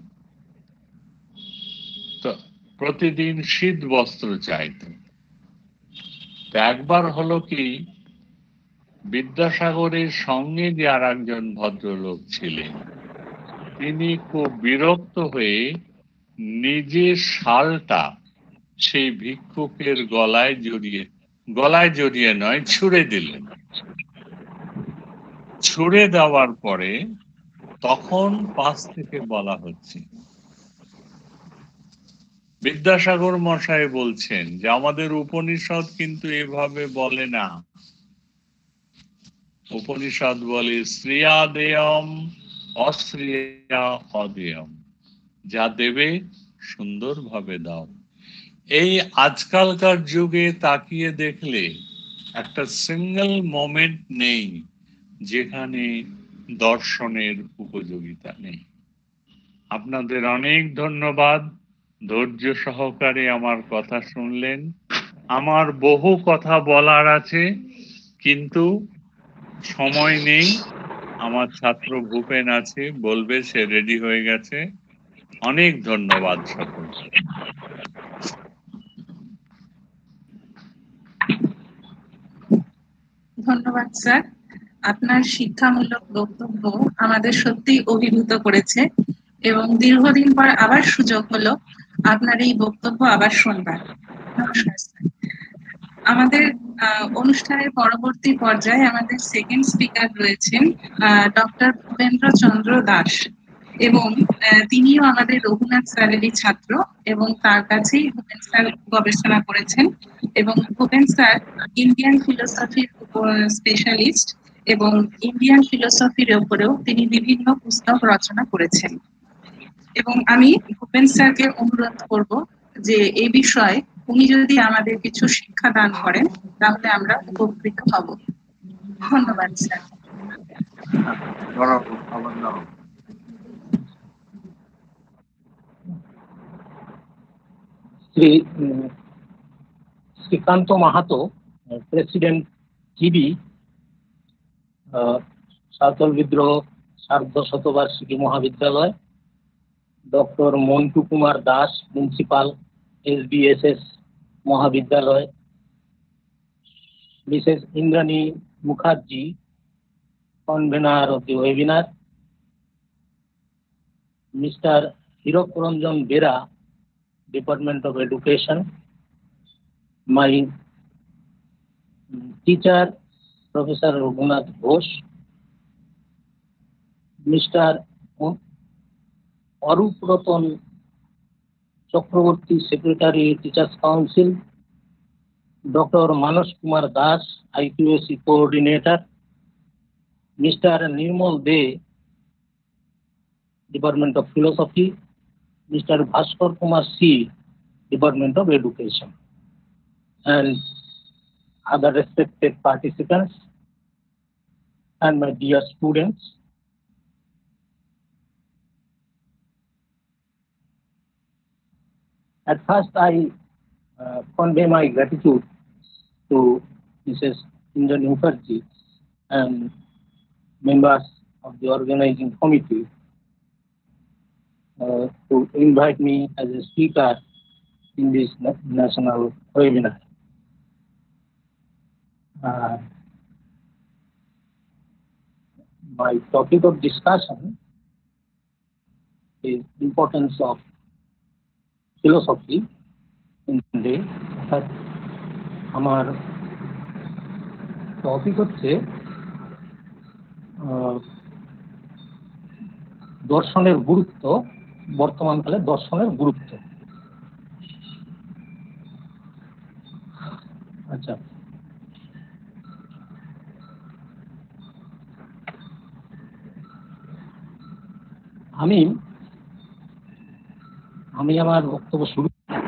তো প্রতিদিন শীত বস্ত্র চাইত। একবার হলো কি, বিদ্যাসাগরের সঙ্গে যে আর একজন ভদ্রলোক ছিলেন, তিনি খুব বিরক্ত হয়ে নিজের শালটা সেই ভিক্ষুকের গলায় জড়িয়ে নয়, ছুঁড়ে দিলেন। ছুঁড়ে দেওয়ার পরে তখন পাশ থেকে বলা হচ্ছে, বিদ্যাসাগর মশাই বলছেন যে আমাদের উপনিষদ কিন্তু এভাবে বলে না। উপনিষদ বলে শ্রিয়া দেয়ম, অশ্রিয়া অদেয়ম। যা দেবে সুন্দরভাবে দাও। এই আজকালকার যুগে তাকিয়ে দেখলে একটা সিঙ্গেল মোমেন্ট নেই যেখানে দর্শনের উপযোগিতা নেই। আপনাদের অনেক ধন্যবাদ, ধৈর্য সহকারে আমার কথা শুনলেন। আমার বহু কথা বলার আছে, কিন্তু সময় নেই। আমার ছাত্র ভূপেন আছে, বলবে, সে রেডি হয়ে গেছে। অনেক ধন্যবাদ সকলকে। ধন্যবাদ স্যার। আপনার শিক্ষামূলক বক্তব্য আমাদের সত্যি অভিভূত করেছে এবং দীর্ঘদিন পর আবার সুযোগ হলো আপনার এই বক্তব্য আবার শুনবার। নমস্কার স্যার। আমাদের অনুষ্ঠানের পরবর্তী পর্যায়ে আমাদের সেকেন্ড স্পিকার রয়েছেন ডক্টর ভূপেন্দ্র চন্দ্র দাস এবং তিনিও আমাদের রঘুনাথ স্যারেরই ছাত্র এবং তার কাছেই ভূপেন স্যার গবেষণা করেছেন এবং ভূপেন স্যার ইন্ডিয়ান ফিলোসফির স্পেশালিস্ট এবং ইন্ডিয়ান ফিলোসফির উপরেও তিনি বিভিন্ন পুস্তক রচনা করেছেন এবং আমি ভূপেন স্যারকে অনুরোধ করব যে এই বিষয়ে উনি যদি আমাদের কিছু শিক্ষা দান করেন তাহলে আমরা উপকৃত হব। ধন্যবাদ sir. Srikanta Mahato, president GB Santal Bidroha Sardhashatabarshiki Mahavidyalaya, doctor Montu Kumar Das, principal SBSS Mahavidyalaya, Mrs Indrani Mukherjee, convener of the webinar, Mr. Hirak Ranjan Bera, Department of Education, my teacher, Professor Raghunath Ghosh, Mr. Arup Ratan Chakraborty, Secretary, Teachers Council, Dr. Manas Kumar Das, IQAC Coordinator, Mr. Nirmal De, Department of Philosophy, Mr. Bhaskar Kumar C, Department of Education, and other respected participants and my dear students. At first, I convey my gratitude to Mrs. Indrani Mukherjee and members of the organizing committee to invite me as a speaker in this national webinar. My topic of discussion is importance of philosophy in India. আমার topic হচ্ছে দর্শনের গুরুত্ব, বর্তমানকালে দর্শনের গুরুত্ব। আচ্ছা, আমি আমার বক্তব্য শুরু।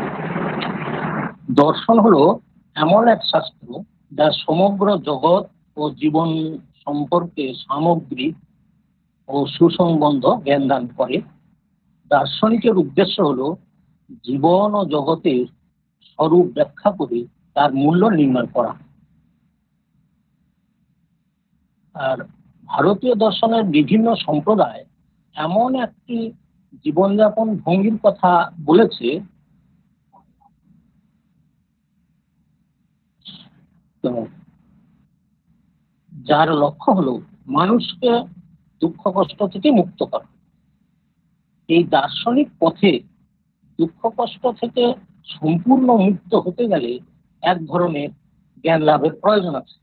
দর্শন হলো এমন এক শাস্ত্র যা সমগ্র জগৎ ও জীবন সম্পর্কে সামগ্রিক ও সুসংবদ্ধ জ্ঞান দান করে। দার্শনিকের উদ্দেশ্য হলো জীবন ও জগতের স্বরূপ ব্যাখ্যা করে তার মূল্য নির্ণয় করা। আর ভারতীয় দর্শনের বিভিন্ন সম্প্রদায় এমন একটি জীবনযাপন ভঙ্গির কথা বলেছে যার লক্ষ্য হলো মানুষকে দুঃখ কষ্ট থেকে মুক্ত করা। এই দার্শনিক পথে দুঃখ কষ্ট থেকে সম্পূর্ণ মুক্ত হতে গেলে এক ধরনের জ্ঞান লাভের প্রয়োজন আছে।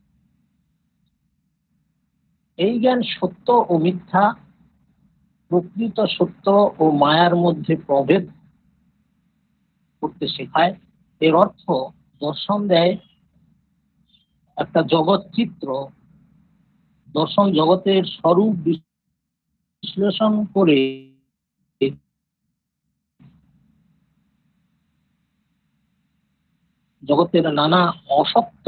এই জ্ঞান সত্য ও মিথ্যা, প্রকৃত সত্য ও মায়ার মধ্যে প্রভেদ করতে শেখায়। এর অর্থ দর্শন দেয় একটা জগৎ চিত্র। দর্শন জগতের স্বরূপ বিশ্লেষণ করে জগতের নানা অসত্য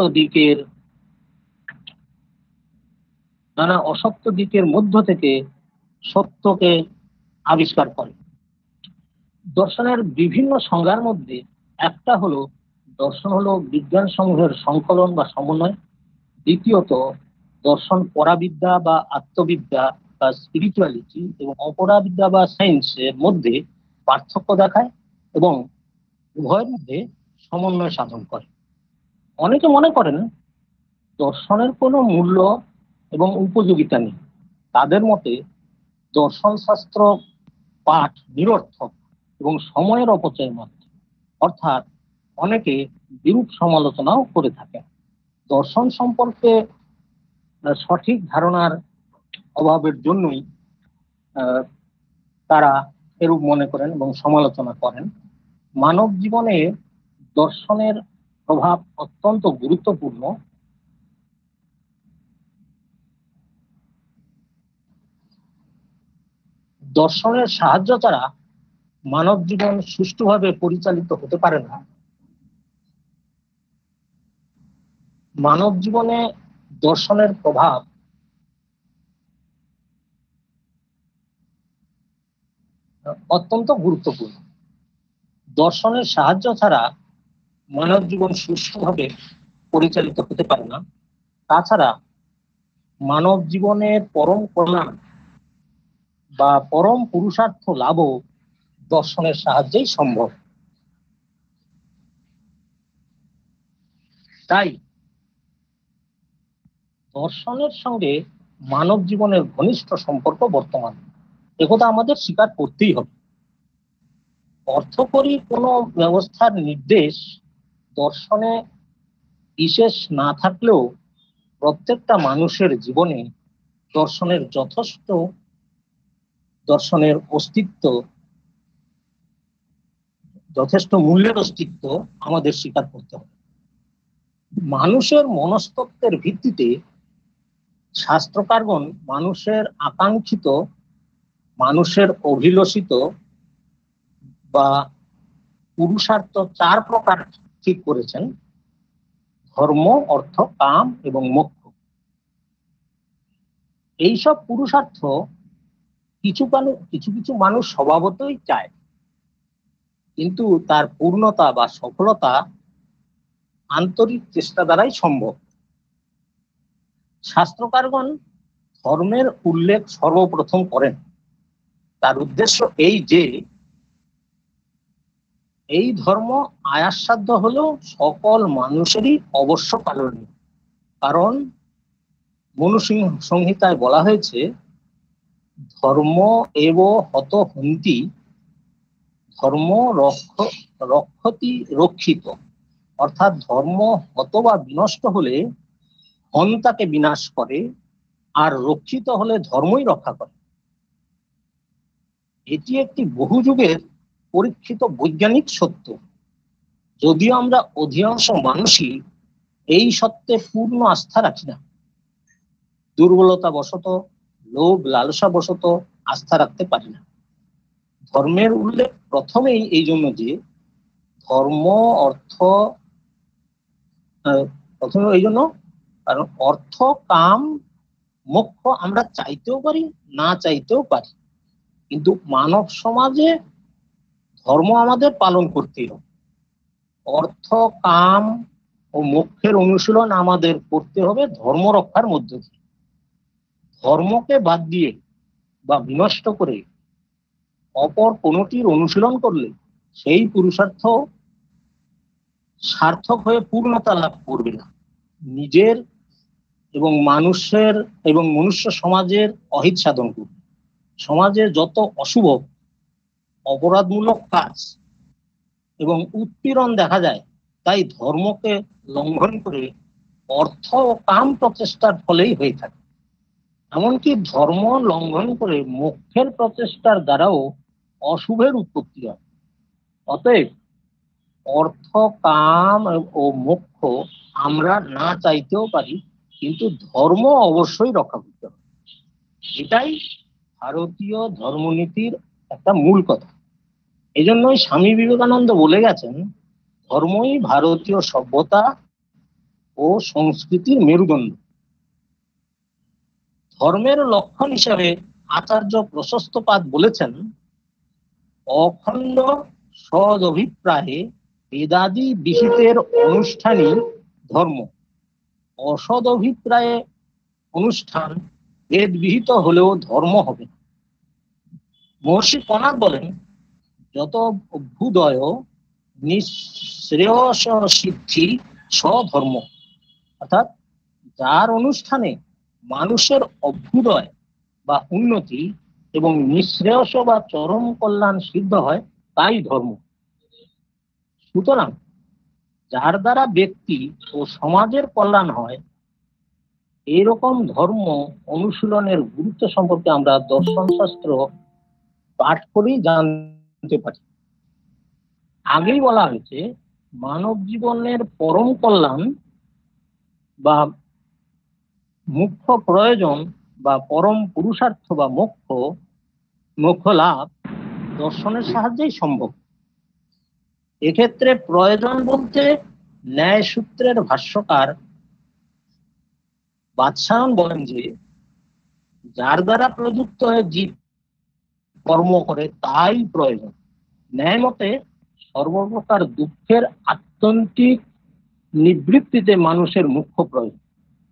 দিকের মধ্য থেকে সত্যকে আবিষ্কার করে। দর্শনের বিভিন্ন সংজ্ঞার মধ্যে একটা হলো দর্শন হলো বিজ্ঞান সমূহের সংকলন বা সমন্বয়। দ্বিতীয়ত দর্শন পরাবিদ্যা বা আত্মবিদ্যা বা স্পিরিচুয়ালিটি এবং অপরাবিদ্যা বা সায়েন্সের মধ্যে পার্থক্য দেখায় এবং উভয়ের মধ্যে সমন্বয় সাধন করে। অনেকে মনে করেন দর্শনের কোনো মূল্য এবং উপযোগিতা নেই। তাদের মতে দর্শন শাস্ত্র পাঠ নিরর্থক এবং সময়ের অপচয় মাত্র। অর্থাৎ অনেকে বিরূপ সমালোচনাও করে থাকেন। দর্শন সম্পর্কে সঠিক ধারণার অভাবের জন্যই তারা এরূপ মনে করেন এবং সমালোচনা করেন। মানব জীবনে দর্শনের প্রভাব অত্যন্ত গুরুত্বপূর্ণ। দর্শনের সাহায্য ছাড়া মানব জীবন সুষ্ঠুভাবে পরিচালিত হতে পারে না। মানব জীবনে দর্শনের প্রভাব অত্যন্ত গুরুত্বপূর্ণ। দর্শনের সাহায্য ছাড়া মানব জীবন সুষ্ঠুভাবে পরিচালিত হতে পারে না। তাছাড়া মানব জীবনের পরম কল্যাণ বা পরম পুরুষার্থ লাভও দর্শনের সাহায্যেই সম্ভব। তাই দর্শনের সঙ্গে মানব জীবনের ঘনিষ্ঠ সম্পর্ক বর্তমান, একথা আমাদের স্বীকার করতেই হবে। অর্থকরী কোনো ব্যবস্থার নির্দেশ দর্শনে বিশেষ না থাকলেও প্রত্যেকটা মানুষের জীবনে দর্শনের অস্তিত্ব, যথেষ্ট মূল্যের অস্তিত্ব আমাদের স্বীকার করতে হবে। মানুষের মনস্তত্ত্বের ভিত্তিতে শাস্ত্রকারগণ মানুষের আকাঙ্ক্ষিত, মানুষের অভিলষিত বা পুরুষার্থ 4 প্রকার ঠিক করেছেন: ধর্ম, অর্থ, কাম এবং মোক্ষ। এইসব পুরুষার্থ কিছু কিছু মানুষ স্বভাবতই চায়, কিন্তু তার পূর্ণতা বা সফলতা আন্তরিক চেষ্টা দ্বারাই সম্ভব। শাস্ত্রকারগণ ধর্মের উল্লেখ সর্বপ্রথম করেন। তার উদ্দেশ্য এই যে এই ধর্ম আয়াসসাধ্য হলেও সকল মানুষেরই অবশ্য পালনীয়। কারণ মনুসংহিতায় বলা হয়েছে, ধর্ম এব হত হন্তি, ধর্ম রক্ষতি রক্ষিত। অর্থাৎ ধর্ম হত বা বিনষ্ট হলে হন্তাকে বিনাশ করে, আর রক্ষিত হলে ধর্মই রক্ষা করে। এটি একটি বহু যুগের পরীক্ষিত বৈজ্ঞানিক সত্য। যদিও আমরা অধিকাংশ মানুষই এই সত্যে পূর্ণ আস্থা রাখি না, দুর্বলতা বশত, লোভ লালসা বশত আস্থা রাখতে পারি না। ধর্মের উল্লেখ প্রথমেই এই জন্য যে ধর্ম অর্থ, প্রথমে এই জন্য কারণ অর্থ, কাম, মোক্ষ আমরা চাইতেও পারি, না চাইতেও পারি, কিন্তু মানব সমাজে ধর্ম আমাদের পালন করতেই হবে। অর্থ, কাম ও মোক্ষের অনুশীলন আমাদের করতে হবে ধর্ম রক্ষার মধ্য দিয়ে। ধর্মকে বাদ দিয়ে বা বিনষ্ট করে অপর কোনটির অনুশীলন করলে সেই পুরুষার্থ সার্থক হয়ে পূর্ণতা লাভ করবে না। নিজের এবং মানুষের এবং মনুষ্য সমাজের অহিত সাধন করবে। সমাজে যত অশুভ, অপরাধমূলক কাজ এবং উৎপীড়ন দেখা যায়, তাই ধর্মকে লঙ্ঘন করে অর্থ ও কাম প্রচেষ্টার ফলেই হয়ে থাকে। এমনকি ধর্ম লঙ্ঘন করে মোক্ষের প্রচেষ্টার দ্বারাও অশুভের উৎপত্তি হয়। অতএব অর্থ, কাম ও মোক্ষ আমরা না চাইতেও পারি, কিন্তু ধর্ম অবশ্যই রক্ষা করতে হবে। এটাই ভারতীয় ধর্মনীতির একটা মূল কথা। এই জন্যই স্বামী বিবেকানন্দ বলে গেছেন, ধর্মই ভারতীয় সভ্যতা ও সংস্কৃতির মেরুদণ্ড। ধর্মের লক্ষণ হিসাবে আচার্য প্রশস্তপাদ বলেছেন, অখণ্ড সদ অভিপ্রায়ে বেদাদি বিহিতের অনুষ্ঠানই ধর্ম। অসদ অভিপ্রায়ে অনুষ্ঠান বেদ বিহিত হলেও ধর্ম হবে। মহর্ষি কণাদ বলেন, যত অভ্যুদয় নিঃশ্রেয়স সিদ্ধি স্বধর্ম। অর্থাৎ যার অনুষ্ঠানে মানুষের অভ্যুদয় বা উন্নতি এবং নিঃশ্রেয়স বা চরম কল্যাণ সিদ্ধ হয়, তাই ধর্ম। সুতরাং যার দ্বারা ব্যক্তি ও সমাজের কল্যাণ হয়, এইরকম ধর্ম অনুশীলনের গুরুত্ব সম্পর্কে আমরা দর্শন শাস্ত্র পাঠ করেই জানতে পারি। আগেই বলা হয়েছে, মানব জীবনের পরম কল্যাণ বা মুখ্য প্রয়োজন বা পরম পুরুষার্থ বা মোক্ষ লাভ দর্শনের সাহায্যেই সম্ভব। এক্ষেত্রে প্রয়োজন বলতে ন্যায় সূত্রের ভাষ্যকার বাদশায়ন বলেন যে, যার দ্বারা প্রযুক্ত হয়ে জীব কর্ম করে তাই প্রয়োজন। ন্যায় মতে সর্বপ্রকার দুঃখের আত্যন্তিক নিবৃত্তিতে মানুষের মুখ্য প্রয়োজন।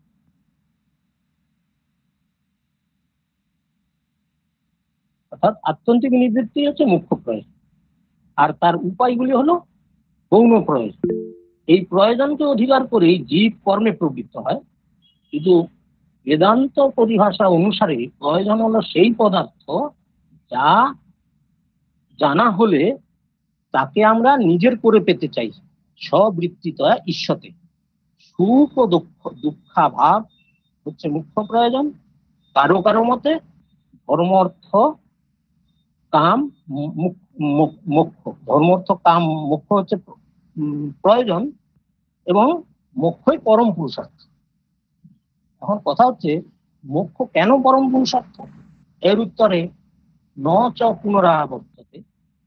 অর্থাৎ আত্যন্তিক নিবৃত্তি হচ্ছে মুখ্য প্রয়োজন, আর তার উপায়গুলি হলো গৌণ প্রয়োজন। এই প্রয়োজনকে অধিকার করেই জীব কর্মে প্রবৃত্ত হয়। কিন্তু বেদান্ত পরিভাষা অনুসারে প্রয়োজন হলো সেই পদার্থ যা জানা হলে তাকে আমরা নিজের করে পেতে চাই, স্ববৃত্তিতয়া ঈশ্বতে। সুখ ও দুঃখাভাব হচ্ছে মুখ্য প্রয়োজন। কারো কারো মতে ধর্ম অর্থ কাম মোক্ষ, ধর্ম অর্থ কাম মোক্ষ হচ্ছে প্রয়োজন এবং মোক্ষই পরম পুরুষার্থ। এখন কথা হচ্ছে, মোক্ষ কেন পরম পুরুষার্থ? এর উত্তরে ন চ পুনরাবর্ততে,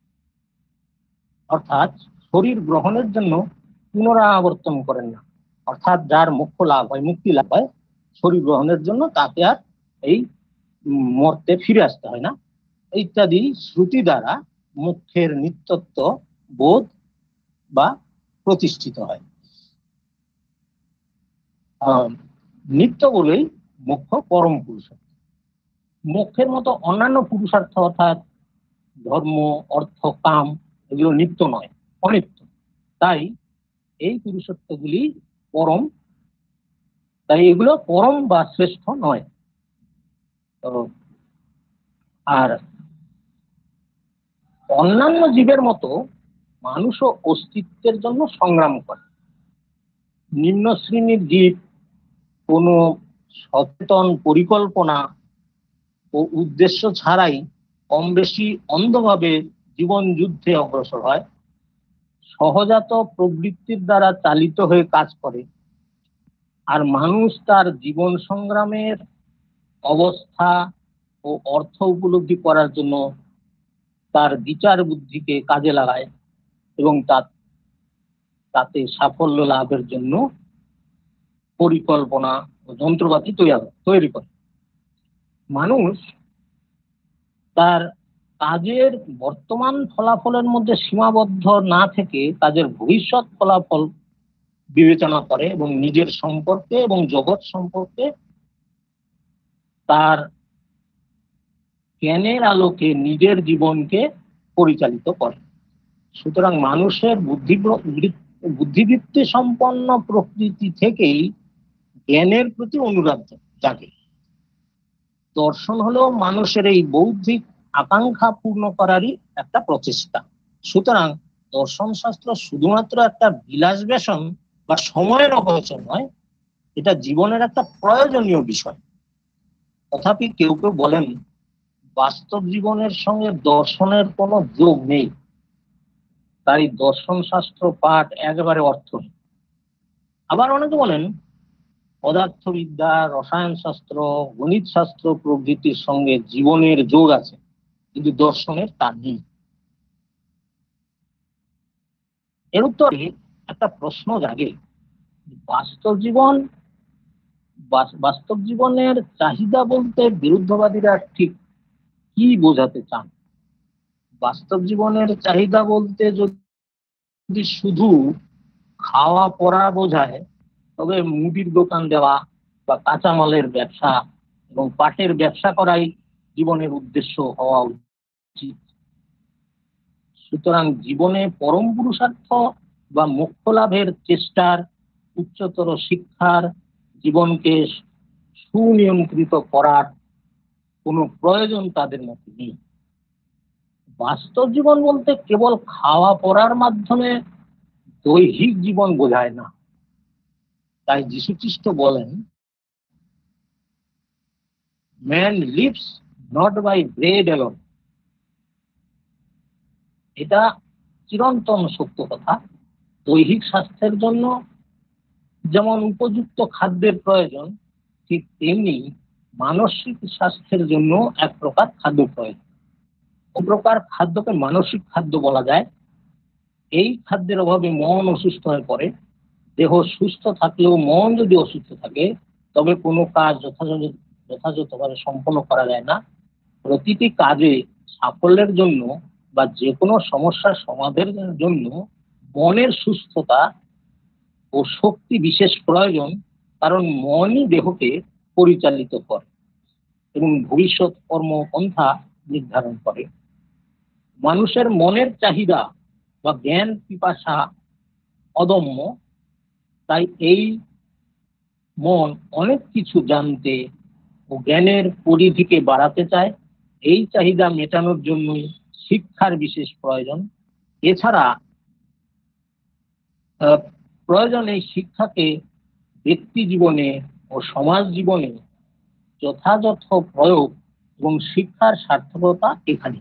অর্থাৎ শরীর গ্রহণের জন্য পুনরাবর্তন করেন না। অর্থাৎ যার মোক্ষ লাভ হয়, মুক্তি লাভ হয়, শরীর গ্রহণের জন্য তাকে আর এই মর্তে ফিরে আসতে হয় না, ইত্যাদি শ্রুতি দ্বারা মোক্ষের নিত্যত্ব বোধ বা প্রতিষ্ঠিত হয়। নিত্য বলেই মোক্ষ পরম পুরুষার্থ। মোক্ষের মতো অন্যান্য পুরুষার্থ অর্থাৎ ধর্ম, অর্থ, কাম এগুলো নিত্য নয়, অনিত্য। তাই এই পুরুষার্থগুলি পরম, তাই এগুলো পরম বা শ্রেষ্ঠ নয়। আর অন্যান্য জীবের মতো মানুষও অস্তিত্বের জন্য সংগ্রাম করে। নিম্ন শ্রেণীর জীব কোনো সচেতন পরিকল্পনা ও উদ্দেশ্য ছাড়াই কম বেশি অন্ধভাবে জীবন যুদ্ধে অগ্রসর হয়, সহজাত প্রবৃত্তির দ্বারা চালিত হয়ে কাজ করে। আর মানুষ তার জীবন সংগ্রামের অবস্থা ও অর্থ উপলব্ধি করার জন্য তার বিচার বুদ্ধিকে কাজে লাগায় এবং তাতে সাফল্য লাভের জন্য পরিকল্পনা ও যন্ত্রপাতি তৈরি করে। মানুষ তার কাজের বর্তমান ফলাফলের মধ্যে সীমাবদ্ধ না থেকে কাজের ভবিষ্যৎ ফলাফল বিবেচনা করে এবং নিজের সম্পর্কে এবং জগৎ সম্পর্কে তার জ্ঞানের আলোকে নিজের জীবনকে পরিচালিত করে। সুতরাং মানুষের বুদ্ধিবৃত্তি সম্পন্ন প্রকৃতি থেকেই জ্ঞানের প্রতি অনুরাগ জাগে। দর্শন হলো মানুষের এই বৌদ্ধিক আকাঙ্ক্ষা পূর্ণ করারই একটা প্রচেষ্টা। সুতরাং দর্শন শাস্ত্র শুধুমাত্র একটা বিলাস ব্যসন বা সময়ের অপচয় নয়, এটা জীবনের একটা প্রয়োজনীয় বিষয়। তথাপি কেউ কেউ বলেন বাস্তব জীবনের সঙ্গে দর্শনের কোনো যোগ নেই, তাই দর্শন শাস্ত্র পাঠ একেবারে অর্থহীন। আবার অনেকে বলেন পদার্থবিদ্যা, রসায়ন শাস্ত্র, গণিত শাস্ত্র প্রভৃতির সঙ্গে জীবনের যোগ আছে, কিন্তু দর্শনের তা নেই। এর উত্তরে একটা প্রশ্ন জাগে, বাস্তব জীবনের চাহিদা বলতে বিরুদ্ধবাদীরা ঠিক কি বোঝাতে চান? বাস্তব জীবনের চাহিদা বলতে যদি শুধু খাওয়া পড়া বোঝায়, তবে মুদির দোকান দেওয়া বা কাঁচামালের ব্যবসা এবং পাটের ব্যবসা করাই জীবনের উদ্দেশ্য হওয়া উচিত। সুতরাং জীবনে পরম পুরুষার্থ বা মোক্ষ লাভের চেষ্টার, উচ্চতর শিক্ষার, জীবনকে সুনিয়ন্ত্রিত করার কোনো প্রয়োজন তাদের মধ্যে নেই। বাস্তব জীবন বলতে কেবল খাওয়া পড়ার মাধ্যমে দৈহিক জীবন বোঝায় না। তাই যীশু খ্রিস্ট বলেন, man lives not by bread alone. এটা চিরন্তন সত্য কথা। দৈহিক স্বাস্থ্যের জন্য যেমন উপযুক্ত খাদ্যের প্রয়োজন, ঠিক তেমনি মানসিক স্বাস্থ্যের জন্য এক প্রকার খাদ্য প্রয়োজন। ও প্রকার খাদ্যকে মানসিক খাদ্য বলা যায়। এই খাদ্যের অভাবে মন অসুস্থ হয়ে পড়ে। দেহ সুস্থ থাকলেও মন যদি অসুস্থ থাকে, তবে কোনো কাজ যথাযথভাবে সম্পন্ন করা যায় না। প্রতিটি কাজে সাফল্যের জন্য বা যে কোনো সমস্যার সমাধানের জন্য মনের সুস্থতা ও শক্তি বিশেষ প্রয়োজন, কারণ মনই দেহকে পরিচালিত করে এবং ভবিষ্যৎ কর্মপন্থা নির্ধারণ করে। মানুষের মনের চাহিদা বা জ্ঞান পিপাসা অদম্য। তাই এই মন অনেক কিছু জানতে ও জ্ঞানের পরিধিকে বাড়াতে চায়। এই চাহিদা মেটানোর জন্য শিক্ষার বিশেষ প্রয়োজন। এছাড়া প্রয়োজন এই শিক্ষাকে ব্যক্তি জীবনে ও সমাজ জীবনে যথাযথ প্রয়োগ এবং শিক্ষার সার্থকতা এখানে।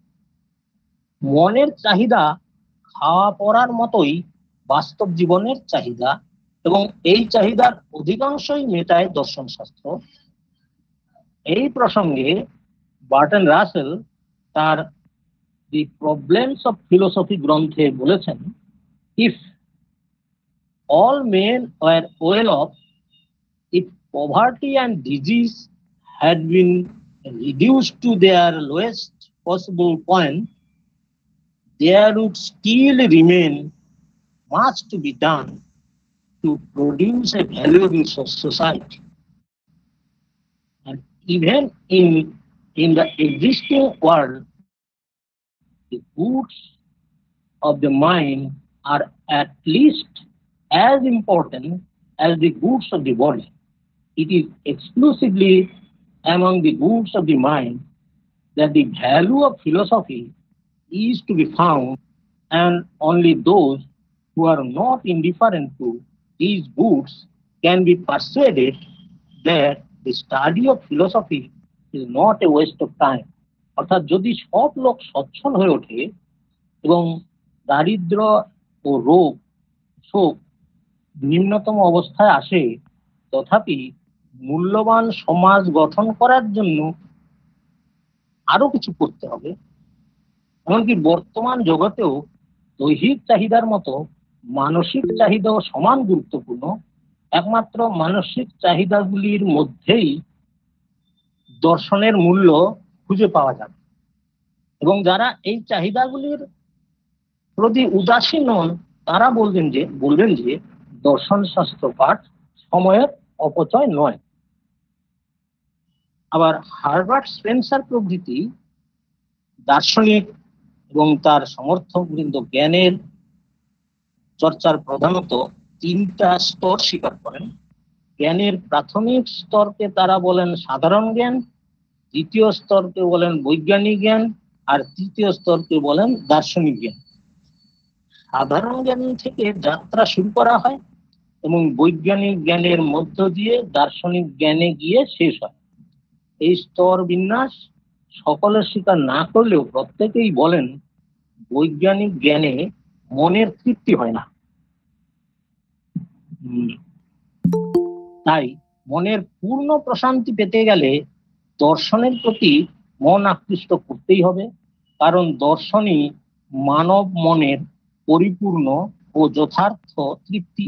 মনের চাহিদা খাওয়া পড়ার মতোই বাস্তব জীবনের চাহিদা, এবং এই চাহিদার অধিকাংশই মেটায় দর্শন শাস্ত্র। এই প্রসঙ্গে বার্টন রাসেল তার দি প্রবলেমস অফ ফিলোসফি গ্রন্থে বলেছেন, if all men were well off, if poverty and disease had been reduced to their lowest possible point, there would still remain much to be done to produce a valuable society. And even in the existing world, the goods of the mind are at least as important as the goods of the body. It is exclusively among the goods of the mind that the value of philosophy is to be found, and only those who are not indifferent to these goods can be persuaded that the study of philosophy is not a waste of time. অর্থাৎ যদি সব লোক সচ্ছল হয়ে ওঠে এবং দারিদ্র ও রোগ শোক নিম্নতম অবস্থায় আসে, তথাপি মূল্যবান সমাজ গঠন করার জন্য আরো কিছু করতে হবে। এমনকি বর্তমান জগতেও দৈহিক চাহিদার মতো মানসিক চাহিদাও সমান গুরুত্বপূর্ণ। একমাত্র মানসিক চাহিদাগুলির মধ্যেই দর্শনের মূল্য খুঁজে পাওয়া যাবে, এবং যারা এই চাহিদাগুলির প্রতি উদাসীন নন, তারা বলবেন যে দর্শন শাস্ত্র পাঠ সময়ের অপচয় নয়। আবার হার্বার্ট স্পেন্সার প্রভৃতি দার্শনিক এবং তার সমর্থকবৃন্দ জ্ঞানের চর্চার প্রধানত তিনটা স্তর স্বীকার করেন। জ্ঞানের প্রাথমিক স্তরকে তারা বলেন সাধারণ জ্ঞান, দ্বিতীয় স্তরকে বলেন বৈজ্ঞানিক জ্ঞান, আর তৃতীয় স্তরকে বলেন দার্শনিক জ্ঞান। সাধারণ জ্ঞান থেকে যাত্রা শুরু করা হয় এবং বৈজ্ঞানিক জ্ঞানের মধ্য দিয়ে দার্শনিক জ্ঞানে গিয়ে শেষ হয়। এই স্তর বিন্যাস সকলের স্বীকার না করলেও প্রত্যেকেই বলেন বৈজ্ঞানিক জ্ঞানে মনের তৃপ্তি হয় না। তাই মনের পূর্ণ প্রশান্তি পেতে গেলে দর্শনের প্রতি মন আকৃষ্ট করতেই হবে, কারণ দর্শনই মানব মনের পরিপূর্ণ ও যথার্থ তৃপ্তি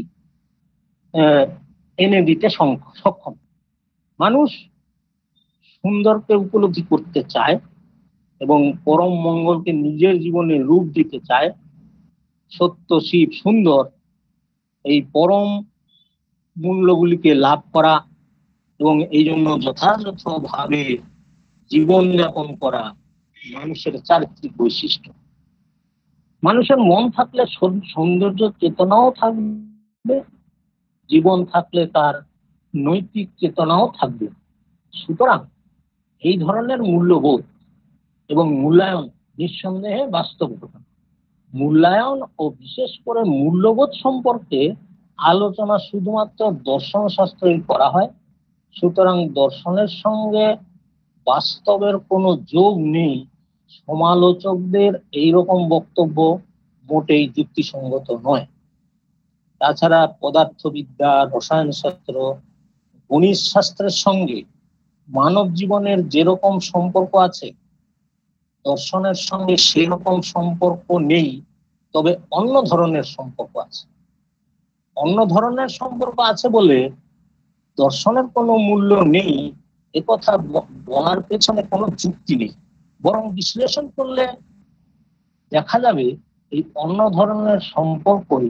এনে দিতে সক্ষম। মানুষ সুন্দরকে উপলব্ধি করতে চায় এবং পরম মঙ্গলকে নিজের জীবনে রূপ দিতে চায়। সত্য, শিব, সুন্দর এই পরম মূল্যগুলিকে লাভ করা এবং এই জন্য যথাযথভাবে জীবনযাপন করা মানুষের চারিত্রিক বৈশিষ্ট্য। মানুষের মন থাকলে সৌন্দর্য চেতনাও থাকবে, জীবন থাকলে তার নৈতিক চেতনাও থাকবে। সুতরাং এই ধরনের মূল্যবোধ এবং মূল্যায়ন নিঃসন্দেহে বাস্তব ঘটনা। মূল্যায়ন ও বিশেষ করে মূল্যবোধ সম্পর্কে আলোচনা শুধুমাত্র দর্শন শাস্ত্রেই করা হয়। সুতরাং দর্শনের সঙ্গে বাস্তবের কোনো যোগ নেই। সমালোচকদের এইরকম বক্তব্য মোটেই যুক্তিসঙ্গত নয়। তাছাড়া পদার্থবিদ্যা, রসায়ন শাস্ত্র, গণিত শাস্ত্রের সঙ্গে মানব জীবনের যেরকম সম্পর্ক আছে, দর্শনের সঙ্গে সেরকম সম্পর্ক নেই, তবে অন্য ধরনের সম্পর্ক আছে। অন্য ধরনের সম্পর্ক আছে বলে দর্শনের কোনো মূল্য নেই একথা বলার পেছনে কোনো যুক্তি নেই। বরং বিশ্লেষণ করলে দেখা যাবে এই অন্য ধরনের সম্পর্কই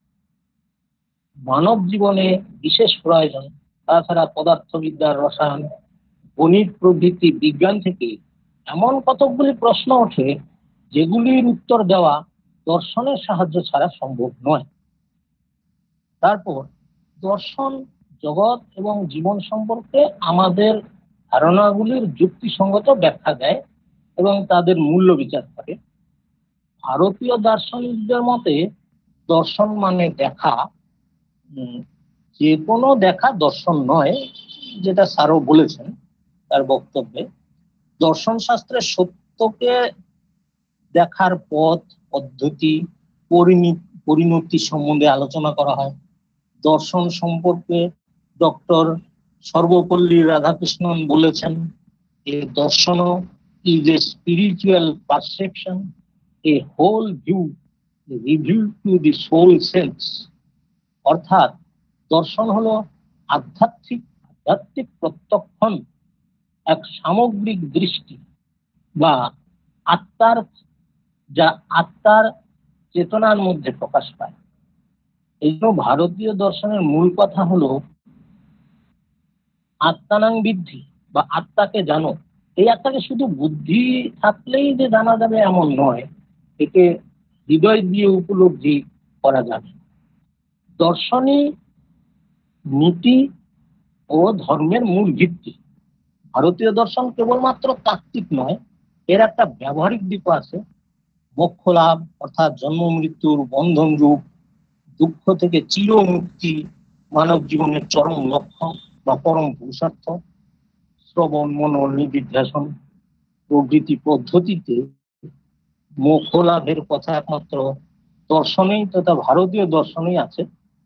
মানব জীবনে বিশেষ প্রয়োজন। তাছাড়া পদার্থবিদ্যা, রসায়ন, গণিত প্রভৃতি বিজ্ঞান থেকে এমন কতকগুলি প্রশ্ন ওঠে যেগুলির উত্তর দেওয়া দর্শনের সাহায্য ছাড়া সম্ভব নয়। তারপর দর্শন জগৎ এবং জীবন সম্পর্কে আমাদের ধারণাগুলির যুক্তিসঙ্গত ব্যাখ্যা দেয় এবং তাদের মূল্য বিচার করে। ভারতীয় দার্শনিকদের মতে দর্শন মানে দেখা, যে কোনো দেখা দর্শন নয়, যেটা স্যারও বলেছেন তার বক্তব্যে। দর্শন শাস্ত্রের সত্যকে দেখার পথ, পদ্ধতি, পরিণতি সম্বন্ধে আলোচনা করা হয়। দর্শন সম্পর্কে ডক্টর সর্বপল্লী রাধাকৃষ্ণন বলেছেন, এ দর্শন is a spiritual perception, a whole view revealed to the soul sense। অর্থাৎ দর্শন হলো আধ্যাত্মিক প্রত্যক্ষণ, এক সামগ্রিক দৃষ্টি বা আত্মার, যা আত্মার চেতনার মধ্যে প্রকাশ পায়। এই জন্য ভারতীয় দর্শনের মূল কথা হলো আত্মানাং বিদ্ধি বা আত্মাকে জানো। এই আত্মাকে শুধু বুদ্ধি থাকলেই যে জানা যাবে এমন নয়, একে হৃদয় দিয়ে উপলব্ধি করা যাবে। দর্শনই নীতি ও ধর্মের মূল ভিত্তি। ভারতীয় দর্শন কেবলমাত্র তাত্ত্বিক নয়, এর একটা ব্যবহারিক দিকও আছে। মোক্ষ লাভ অর্থাৎ জন্ম মৃত্যুর বন্ধন রূপ, দুঃখ থেকে চির মুক্তি মানব জীবনের চরম লক্ষ্য বা পরম পুরুষার্থ। শ্রবণ, মনন, নিদিধ্যাসন প্রভৃতি পদ্ধতিতে মোক্ষ লাভের কথা একমাত্র দর্শনেই তথা ভারতীয় দর্শনেই আছে।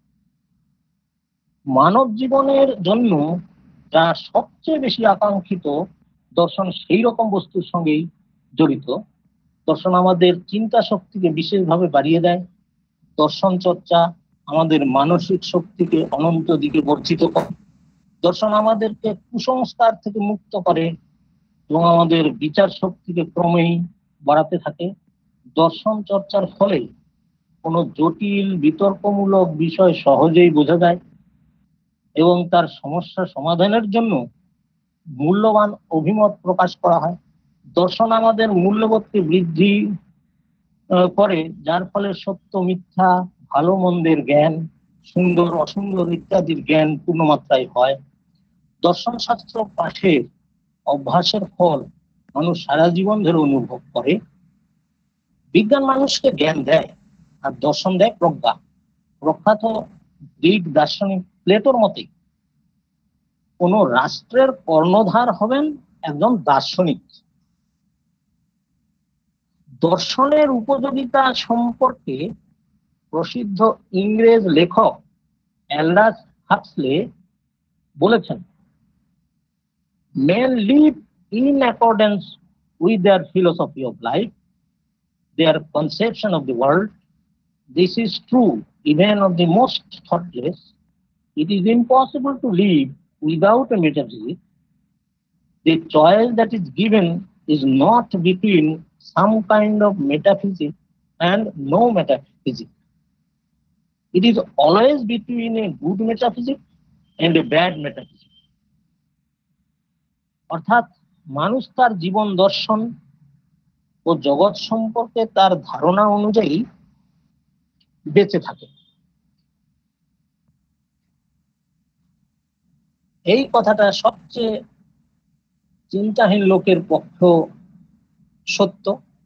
মানব জীবনের জন্য যা সবচেয়ে বেশি আকাঙ্ক্ষিত, দর্শন সেই রকম বস্তুর সঙ্গেই জড়িত। দর্শন আমাদের চিন্তা শক্তিকে বিশেষভাবে বাড়িয়ে দেয়। দর্শন চর্চা আমাদের মানসিক শক্তিকে অনন্ত দিকে বর্ধিত করে। দর্শন আমাদেরকে কুসংস্কার থেকে মুক্ত করে এবং আমাদের বিচার শক্তিকে ক্রমেই বাড়াতে থাকে। দর্শন চর্চার ফলে কোনো জটিল বিতর্কমূলক বিষয় সহজেই বোঝা যায় এবং তার সমস্যা সমাধানের জন্য মূল্যবান অভিমত প্রকাশ করা হয়। দর্শন আমাদের মূল্যবোধকে বৃদ্ধি করে, যার ফলে সত্য মিথ্যা, ভালো মন্দের জ্ঞান, সুন্দর অসুন্দর ইত্যাদির জ্ঞান পূর্ণমাত্রায় হয়। দর্শন শাস্ত্র পাঠের অভ্যাসের ফল মানুষ সারা জীবন ধরে অনুভব করে। বিজ্ঞান মানুষকে জ্ঞান দেয় আর দর্শন দেয় প্রজ্ঞা। প্রখ্যাত গ্রিক দার্শনিক প্লেটোর মতে কোন রাষ্ট্রের কর্ণধার হবেন একজন দার্শনিক। দর্শনের উপযোগিতা সম্পর্কে প্রসিদ্ধ ইংরেজ লেখক অ্যালডাস হাক্সলে বলেছেন, men live in accordance with their philosophy of life, their conception of the world. This is true even of the most thoughtless. It is impossible to live without a metaphysics. The choice that is given is not between some kind of metaphysics and no metaphysics. It is always between a good metaphysics and a bad metaphysics. অর্থাৎ মানুষ তার জীবন দর্শন ও জগৎ সম্পর্কে তার ধারণা অনুযায়ী বেঁচে থাকে। এই কথাটা সবচেয়ে চিন্তাহীন লোকের পক্ষে সত্য।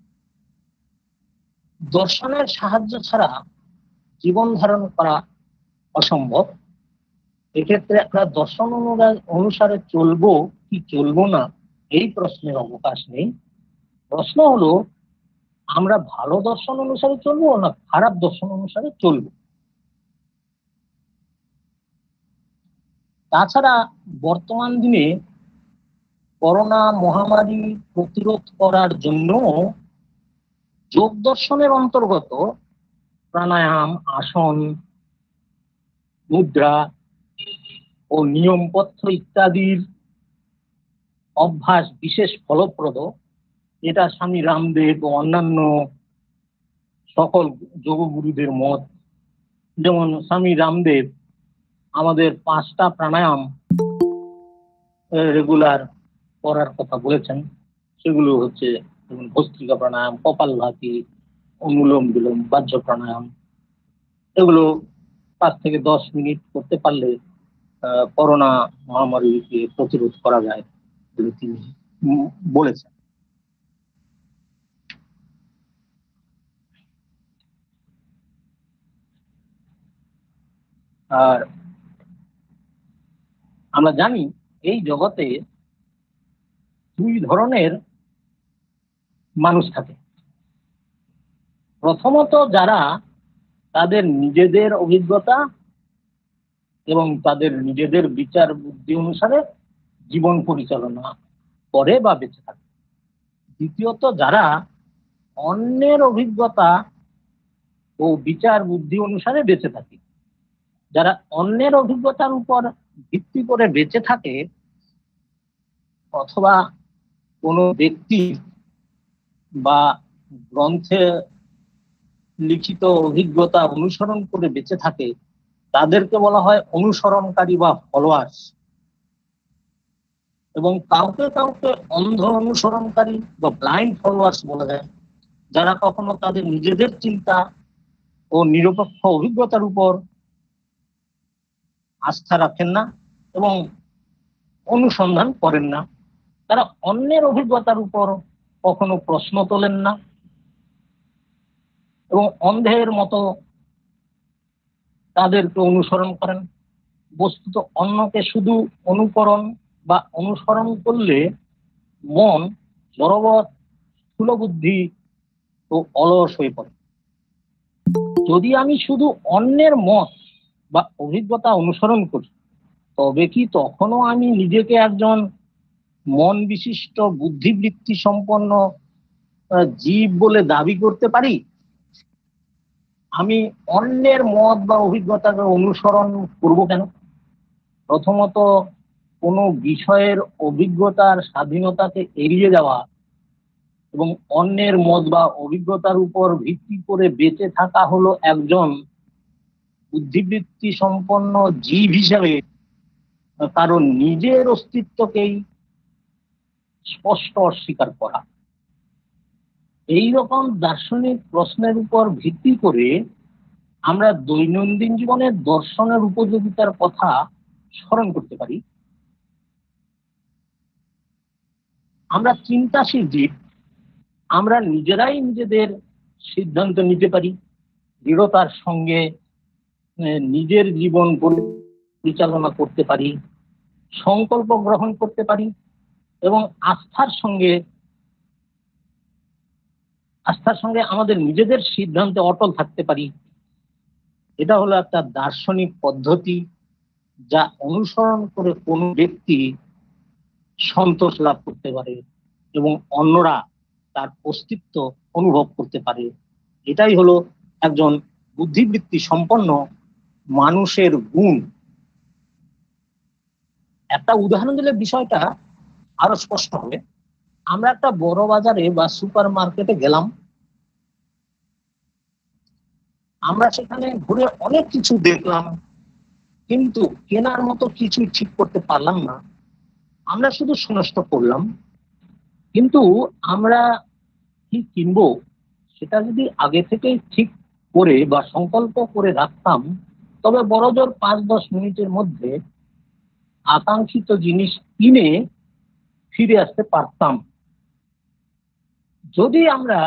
দর্শনের সাহায্য ছাড়া জীবন ধারণ করা অসম্ভব। এক্ষেত্রে আমরা দর্শন অনুসারে চলবো কি চলবো না, এই প্রশ্নের অবকাশ নেই। প্রশ্ন হলো আমরা ভালো দর্শন অনুসারে চলবো না খারাপ দর্শন অনুসারে চলবো। তাছাড়া বর্তমান দিনে করোনা মহামারী প্রতিরোধ করার জন্য যোগ দর্শনের অন্তর্গত প্রাণায়াম, আসন, মুদ্রা ও নিয়মপত্র ইত্যাদির অভ্যাস বিশেষ ফলপ্রদ। এটা স্বামী রামদেব ও অন্যান্য সকল যোগগুরুদের মত। যেমন স্বামী রামদেব আমাদের 5টা প্রাণায়াম রেগুলার করার কথা বলেছেন। সেগুলো হচ্ছে যেমন ভস্ত্রিকা প্রাণায়াম, কপালভাতি, অনুলোম বিলোম, বাহ্য প্রাণায়াম। এগুলো 5 থেকে 10 মিনিট করতে পারলে করোনা মহামারীকে প্রতিরোধ করা যায় বলে তিনি বলেছেন। আর আমরা জানি এই জগতে 2 ধরনের মানুষ থাকে। প্রথমত যারা তাদের নিজেদের অভিজ্ঞতা এবং তাদের নিজেদের বিচার বুদ্ধি অনুসারে জীবন পরিচালনা করে বা বেঁচে থাকে। দ্বিতীয়ত যারা অন্যের অভিজ্ঞতা ও বিচার বুদ্ধি অনুসারে বেঁচে থাকে। যারা অন্যের অভিজ্ঞতার উপর ভিত্তি করে বেঁচে থাকে অথবা কোনো ব্যক্তি বা গ্রন্থে লিখিত অভিজ্ঞতা অনুসরণ করে বেঁচে থাকে, তাদেরকে বলা হয় অনুসরণকারী বা ফলোয়ার্স। এবং কাউকে কাউকে অন্ধ অনুসরণকারী বা ব্লাইন্ড ফলোয়ার্স বলা যায়, যারা কখনো তাদের নিজেদের চিন্তা ও নিরপেক্ষ অভিজ্ঞতার উপর আস্থা রাখেন না এবং অনুসন্ধান করেন না। তারা অন্যের অভিজ্ঞতার উপর কখনো প্রশ্ন তোলেন না এবং অন্ধের মতো তাদেরকে অনুসরণ করেন। বস্তুত অন্যকে শুধু অনুকরণ বা অনুসরণ করলে মন জড়বৎ, স্থূলবুদ্ধি ও অলস হয়ে পড়ে। যদি আমি শুধু অন্যের মত বা অভিজ্ঞতা অনুসরণ করি, তবে কি তখনও আমি নিজেকে একজন মন বিশিষ্ট বুদ্ধিবৃত্তি সম্পন্ন জীব বলে দাবি করতে পারি? আমি অন্যের মত বা অভিজ্ঞতাকে অনুসরণ করব কেন? প্রথমত, কোনো বিষয়ের অভিজ্ঞতার স্বাধীনতাকে এড়িয়ে যাওয়া এবং অন্যের মত বা অভিজ্ঞতার উপর ভিত্তি করে বেঁচে থাকা হলো একজন বুদ্ধিবৃত্তি সম্পন্ন জীব হিসাবে কারণ নিজের অস্তিত্বকেই স্পষ্ট অস্বীকার করা। এই রকম দার্শনিক প্রশ্নের উপর ভিত্তি করে আমরা দৈনন্দিন জীবনে দর্শনের উপযোগিতার কথা স্মরণ করতে পারি। আমরা চিন্তাশীল জীব, আমরা নিজেরাই নিজেদের সিদ্ধান্ত নিতে পারি, দৃঢ়তার সঙ্গে নিজের জীবন পরিচালনা করতে পারি, সংকল্প গ্রহণ করতে পারি এবং আস্থার সঙ্গে আমাদের নিজেদের সিদ্ধান্তে অটল থাকতে পারি। এটা হলো একটা দার্শনিক পদ্ধতি যা অনুসরণ করে কোনো ব্যক্তি সন্তোষ লাভ করতে পারে এবং অন্যরা তার অস্তিত্ব অনুভব করতে পারে। এটাই হলো একজন বুদ্ধিবৃত্তি সম্পন্ন মানুষের গুণ। একটা উদাহরণ দিলে বিষয়টা আরো স্পষ্ট হবে। আমরা একটা বড় বাজারে বা সুপার মার্কেটে গেলাম, আমরা সেখানে ঘুরে অনেক কিছু দেখলাম, কিন্তু কেনার মতো কিছু ঠিক করতে পারলাম না। আমরা শুধু শূন্যস্ত করলাম। কিন্তু আমরা কি কিনবো সেটা যদি আগে থেকেই ঠিক করে বা সংকল্প করে রাখতাম, তবে বড়জোর 5-10 মিনিটের মধ্যে আকাঙ্ক্ষিত জিনিস কিনে ফিরে আসতে পারতাম। যদি আমরা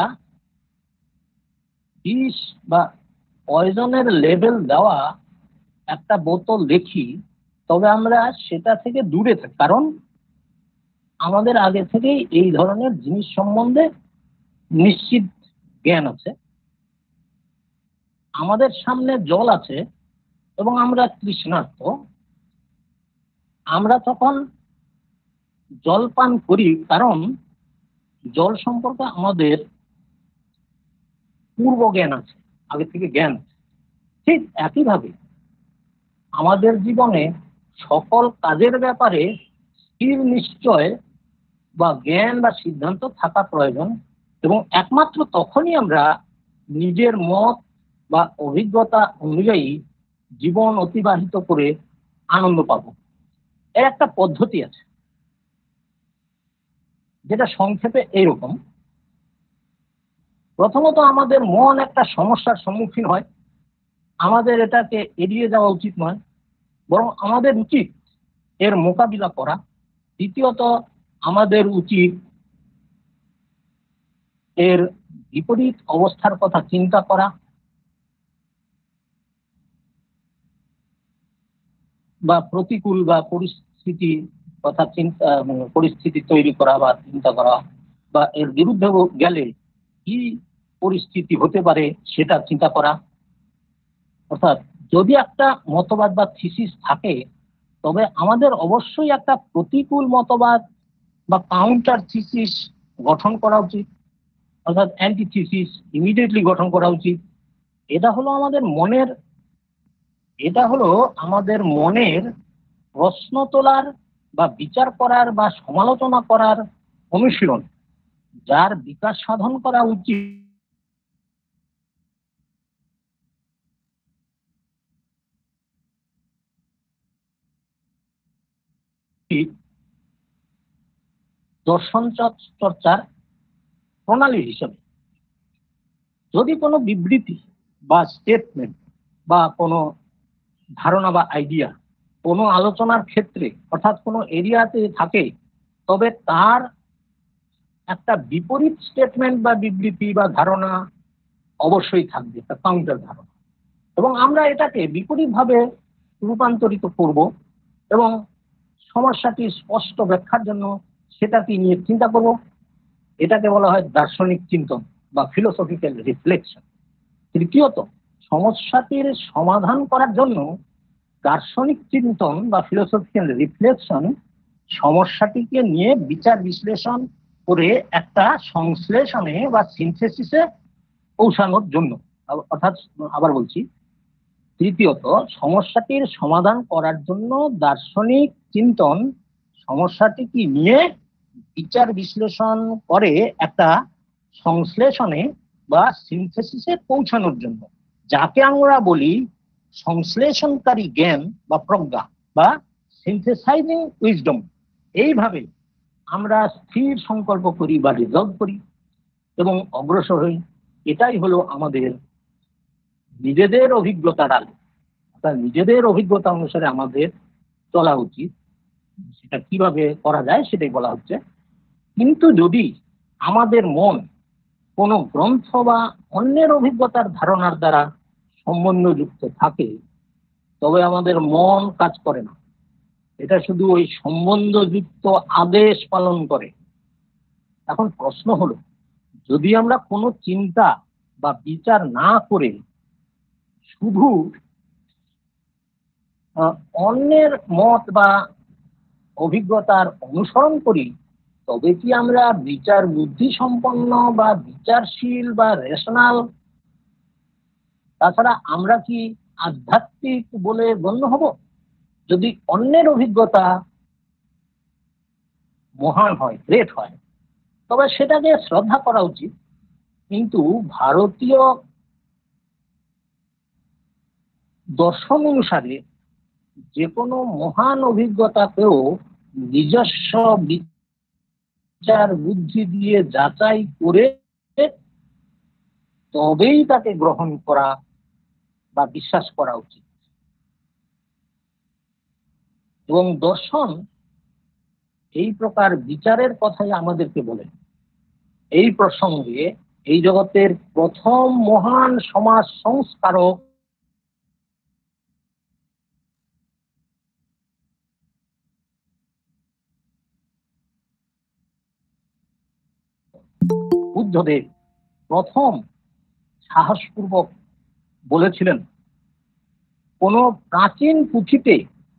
বিষ বা পয়জনের লেবেল দেওয়া একটা বোতল দেখি, তবে আমরা সেটা থেকে দূরে থাকি, কারণ আমাদের আগে থেকেই এই ধরনের জিনিস সম্বন্ধে নিশ্চিত জ্ঞান আছে। আমাদের সামনে জল আছে এবং আমরা তৃষ্ণার্ত, আমরা তখন জল পান করি, কারণ জল সম্পর্কে আমাদের পূর্ব জ্ঞান আছে, আগে থেকে জ্ঞান আছে। ঠিক একইভাবে আমাদের জীবনে সকল কাজের ব্যাপারে স্থির নিশ্চয় বা জ্ঞান বা সিদ্ধান্ত থাকা প্রয়োজন, এবং একমাত্র তখনই আমরা নিজের মত বা অভিজ্ঞতা অনুযায়ী জীবন অতিবাহিত করে আনন্দ পাব। এর একটা পদ্ধতি আছে, যেটা সংক্ষেপে এইরকম। প্রথমত আমাদের মন একটা সমস্যার সম্মুখীন হয়, আমাদের এটাকে এড়িয়ে যাওয়া উচিত নয়, বরং আমাদের উচিত এর মোকাবিলা করা। দ্বিতীয়ত আমাদের উচিত এর বিপরীত অবস্থার কথা চিন্তা করা, বা প্রতিকূল বা পরিস্থিতি কথা পরিস্থিতি তৈরি করা বা চিন্তা করা, বা এর বিরুদ্ধে গেলে কি পরিস্থিতি হতে পারে সেটা চিন্তা করা। অর্থাৎ যদি একটা মতবাদ বা থিসিস থাকে, তবে আমাদের অবশ্যই একটা প্রতিকূল মতবাদ বা কাউন্টার থিসিস গঠন করা উচিত, অর্থাৎ অ্যান্টিথিসিস ইমিডিয়েটলি গঠন করা উচিত। এটা হলো আমাদের মনের প্রশ্ন তোলার বা বিচার করার বা সমালোচনা করার অনুশীলন, যার বিকাশ সাধন করা উচিত দর্শন চর্চার প্রণালী হিসেবে। যদি কোনো বিবৃতি বা স্টেটমেন্ট বা কোনো ধারণা বা আইডিয়া কোনো আলোচনার ক্ষেত্রে অর্থাৎ কোনো এরিয়াতে থাকে, তবে তার একটা বিপরীত স্টেটমেন্ট বা বিবৃতি বা ধারণা অবশ্যই থাকবে, একটা কাউন্টার ধারণা, এবং আমরা এটাকে বিপরীতভাবে রূপান্তরিত করব এবং সমস্যাটি স্পষ্ট ব্যাখ্যার জন্য সেটাকে নিয়ে চিন্তা করব। এটাকে বলা হয় দার্শনিক চিন্তন বা ফিলোসফিক্যাল রিফ্লেকশন। তৃতীয়ত, সমস্যাটির সমাধান করার জন্য দার্শনিক চিন্তন বা ফিলোসফিক্যাল রিফ্লেকশন সমস্যাটিকে নিয়ে বিচার বিশ্লেষণ করে একটা সংশ্লেষণে বা সিনথেসিসে পৌঁছানোর জন্য। অর্থাৎ আবার বলছি, তৃতীয়ত, সমস্যাটির সমাধান করার জন্য দার্শনিক চিন্তন সমস্যাটিকে নিয়ে বিচার বিশ্লেষণ করে একটা সংশ্লেষণে বা সিনথেসিসে পৌঁছানোর জন্য, যাকে আমরা বলি সংশ্লেষণকারী জ্ঞান বা প্রজ্ঞা বা সিনথেসাইজিং উইজডম। এইভাবে আমরা স্থির সংকল্প করি বা রিজলভ করি এবং অগ্রসর হই। এটাই হলো আমাদের নিজেদের অভিজ্ঞতার আলো, অর্থাৎ নিজেদের অভিজ্ঞতা অনুসারে আমাদের চলা উচিত। সেটা কিভাবে করা যায় সেটাই বলা হচ্ছে। কিন্তু যদি আমাদের মন কোনো গ্রন্থ বা অন্যের অভিজ্ঞতার ধারণার দ্বারা সম্বন্ধযুক্ত থাকে, তবে আমাদের মন কাজ করে না, এটা শুধু ওই সম্বন্ধযুক্ত আদেশ পালন করে। এখন প্রশ্ন হলো, যদি আমরা কোনো চিন্তা বা বিচার না করে শুধু অন্যের মত বা অভিজ্ঞতার অনুসরণ করি, তবে কি আমরা বিচার বুদ্ধি সম্পন্ন বা বিচারশীল বা রেশনাল? তাছাড়া আমরা কি আধ্যাত্মিক বলে গণ্য হব? যদি অন্যের অভিজ্ঞতা মহান হয়, গ্রেট হয়, তবে সেটাকে শ্রদ্ধা করা উচিত। কিন্তু ভারতীয় দর্শন অনুসারে যে কোনো মহান অভিজ্ঞতাকেও নিজস্ব বিচার বুদ্ধি দিয়ে যাচাই করে তবেই তাকে গ্রহণ করা বা বিশ্বাস করা উচিত। এবং দর্শন এই প্রকার বিচারের কথাই আমাদেরকে বলে। এই প্রসঙ্গে এই জগতের প্রথম মহান সমাজ সংস্কারক বুদ্ধদেব প্রথম সাহসপূর্বক বলেছিলেন, কোন প্রাচীন পুঁথিতে